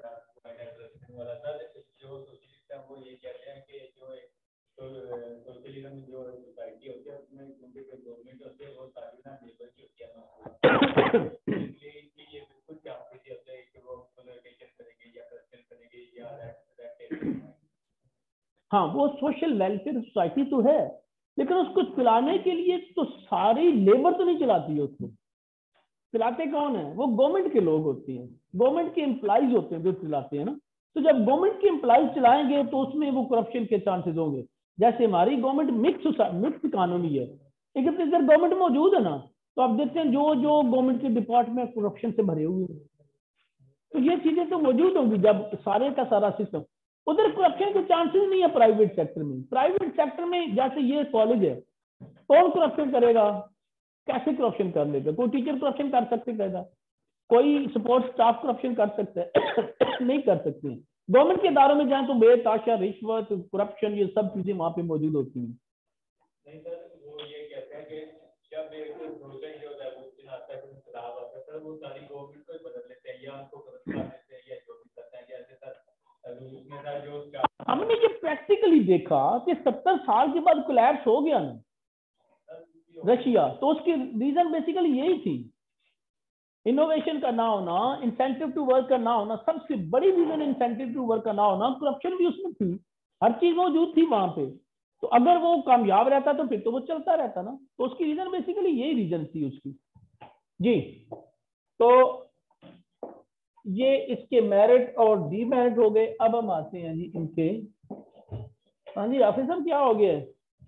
वाला था, जो सोशलिस्ट है वो ये कहते हैं कि जो सोशलिज्म जो सोसाइटी होती है उसमें क्योंकि जो गवर्नमेंट होती है वो सारी ना लेबर की होती है, इसलिए इनकी ये बिल्कुल चांसेस होते हैं कि वो कोलैबोरेशन करेंगे या करप्शन करेंगे या रेड। हाँ, वो सोशल वेलफेयर सोसाइटी तो है, लेकिन उसको चलाने के लिए तो सारी लेबर तो नहीं चलाती है। उसको चलाते कौन है? वो गवर्नमेंट के लोग होते हैं, गवर्नमेंट के एम्प्लॉइज होते हैं जो चलाते हैं ना। तो जब गवर्नमेंट के एम्प्लॉइज चलाएंगे तो उसमें वो करप्शन के चांसेस होंगे। जैसे हमारी गवर्नमेंट मिक्स इकोनॉमी है, लेकिन अगर गवर्नमेंट मौजूद है ना, तो आप देखते हैं जो जो गवर्नमेंट के डिपार्टमेंट करप्शन से भरे हुए हैं। तो ये चीजें तो मौजूद होंगी जब सारे का सारा सिस्टम। उधर करप्शन के चांसेस नहीं है प्राइवेट सेक्टर में। प्राइवेट सेक्टर में जैसे ये कॉलेज है, कौन करप्शन करेगा? कैसे करप्शन कर लेगा? कोई टीचर करप्शन कर सकते क्या? कोई सपोर्ट स्टाफ करप्शन कर सकता है? नहीं कर सकते हैं। गवर्नमेंट के इदारों में जाए तो बेताशा रिश्वत, करप्शन, ये सब चीजें वहां पे मौजूद होती हैं। नहीं सर, वो ये कहते हैं कि जब एक सोशल जो रेवोल्यूशन आता है, इंकलाब आता है, सर वो सारी गवर्नमेंट को बदल लेते हैं या उनको बदल देते हैं या जो भी करते हैं। जैसे सर उसमें सर जो हमने ये प्रैक्टिकली देखा कि 70 साल के बाद कोलैप्स हो गया ना रशिया, तो उसकी रीजन बेसिकली यही थी, इनोवेशन का ना होना, इंसेंटिव टू वर्क का ना होना। सबसे बड़ी रीजन इंसेंटिव टू वर्क का ना होना, करप्शन भी उसमें थी, हर चीज मौजूद थी वहां पे। तो अगर वो कामयाब रहता तो फिर तो वो चलता रहता ना। तो उसकी रीजन बेसिकली यही रीजन थी उसकी। जी, तो ये इसके मेरिट और डीमेरिट हो गए। अब हम आते हैं जी इनके। हाँ जी हाफिज साहब, क्या हो गया?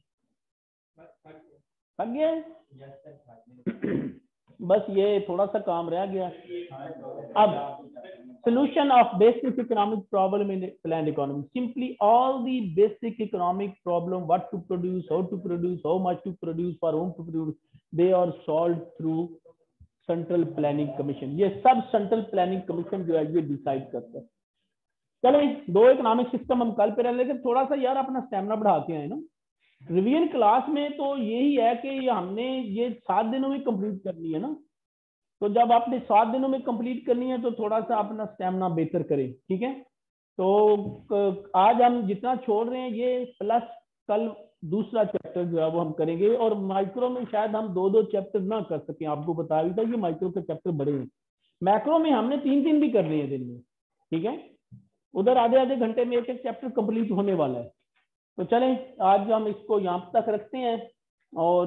थक गया? बस ये थोड़ा सा काम रह गया। अब solution of basic economic problem in planned economy. Simply all the basic economic problem, what to produce, how to produce, how much to produce, for whom to produce, they are solved through central planning commission. ये सब central planning commission जो है ये decide करता है। चले, दो economic system हम कल पे रह, लेकिन थोड़ा सा यार अपना स्टेमिना बढ़ा के आए ना। रिवीजन क्लास में तो यही है कि हमने ये 7 दिनों में कंप्लीट करनी है ना। तो जब आपने 7 दिनों में कंप्लीट करनी है तो थोड़ा सा अपना स्टेमिना बेहतर करें, ठीक है। तो आज हम जितना छोड़ रहे हैं ये प्लस कल दूसरा चैप्टर जो है वो हम करेंगे। और माइक्रो में शायद हम 2-2 चैप्टर ना कर सकें, आपको बताया भी था कि माइक्रो के चैप्टर बड़े हैं। मैक्रो में हमने 3 भी करने हैं दिन में, ठीक है। उधर आधे घंटे में एक चैप्टर कंप्लीट होने वाला है। तो चलें आज हम इसको यहाँ तक रखते हैं, और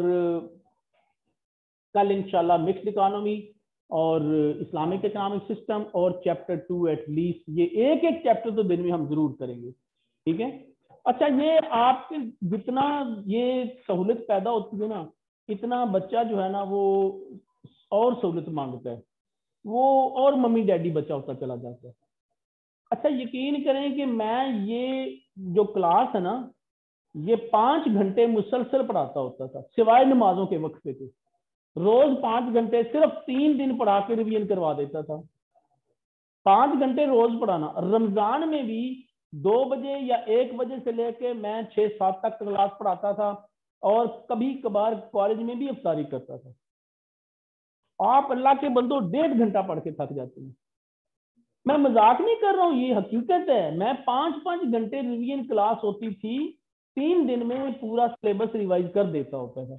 कल इंशाल्लाह मिक्स्ड इकोनॉमी और इस्लामिक इकोनॉमिक सिस्टम और चैप्टर 2 एटलीस्ट, ये एक चैप्टर तो दिन में हम जरूर करेंगे, ठीक है। अच्छा, ये आपके जितना ये सहूलत पैदा होती है ना, इतना बच्चा जो है ना वो और सहूलत मांगता है, वो और मम्मी डैडी बच्चा होता चला जाता है। अच्छा, यकीन करें कि मैं ये जो क्लास है ना, ये 5 घंटे मुसलसल पढ़ाता होता था सिवाय नमाजों के वक्त पे। रोज 5 घंटे, सिर्फ 3 दिन पढ़ा के रिवीजन करवा देता था। 5 घंटे रोज पढ़ाना। रमजान में भी 2 बजे या 1 बजे से लेके मैं 6-7 तक क्लास पढ़ाता था, और कभी कभार कॉलेज में भी इफ्तारी करता था। आप अल्लाह के बंदो 1.5 घंटा पढ़ के थक जाते हैं। मैं मजाक नहीं कर रहा हूँ, ये हकीकत है। मैं 5-5 घंटे रिवीजन क्लास होती थी, 3 दिन में पूरा सिलेबस रिवाइज कर देता होता था।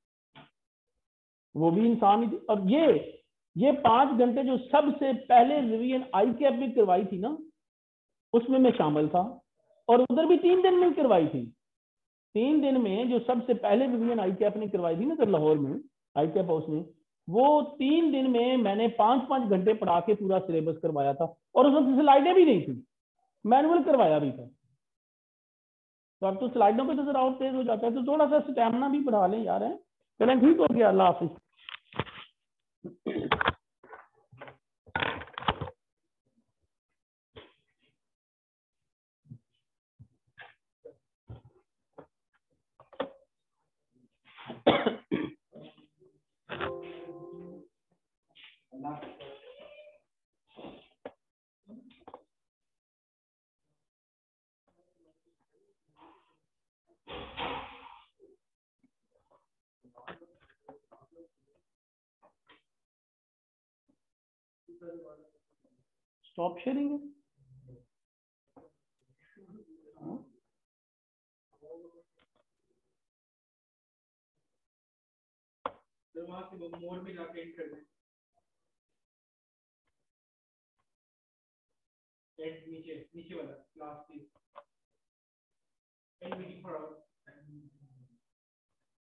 वो भी इंसान ही थी। और ये 5 घंटे जो सबसे पहले रिवीजन ICAP में करवाई थी ना, उसमें मैं शामिल था। और उधर भी 3 दिन में करवाई थी। 3 दिन में जो सबसे पहले रिवीजन ICAP ने करवाई थी ना सर, लाहौर में ICAP हाउस में, वो 3 दिन में मैंने 5-5 घंटे पढ़ा के पूरा सिलेबस करवाया था। और उस वक्त स्लाइडें भी नहीं थी, मैनुअल करवाया भी था। तो अब तो स्लाइडों पे तो जरा और तेज हो जाता है, तो थोड़ा सा स्टैमिना भी बढ़ा लें यार। है चलें, ठीक हो गया, अल्लाह हाफिज। Stop sharing. वहां से मोड में जाके एंड कर दें, नीचे नीचे वाला लास्ट एंड मीटिंग फॉर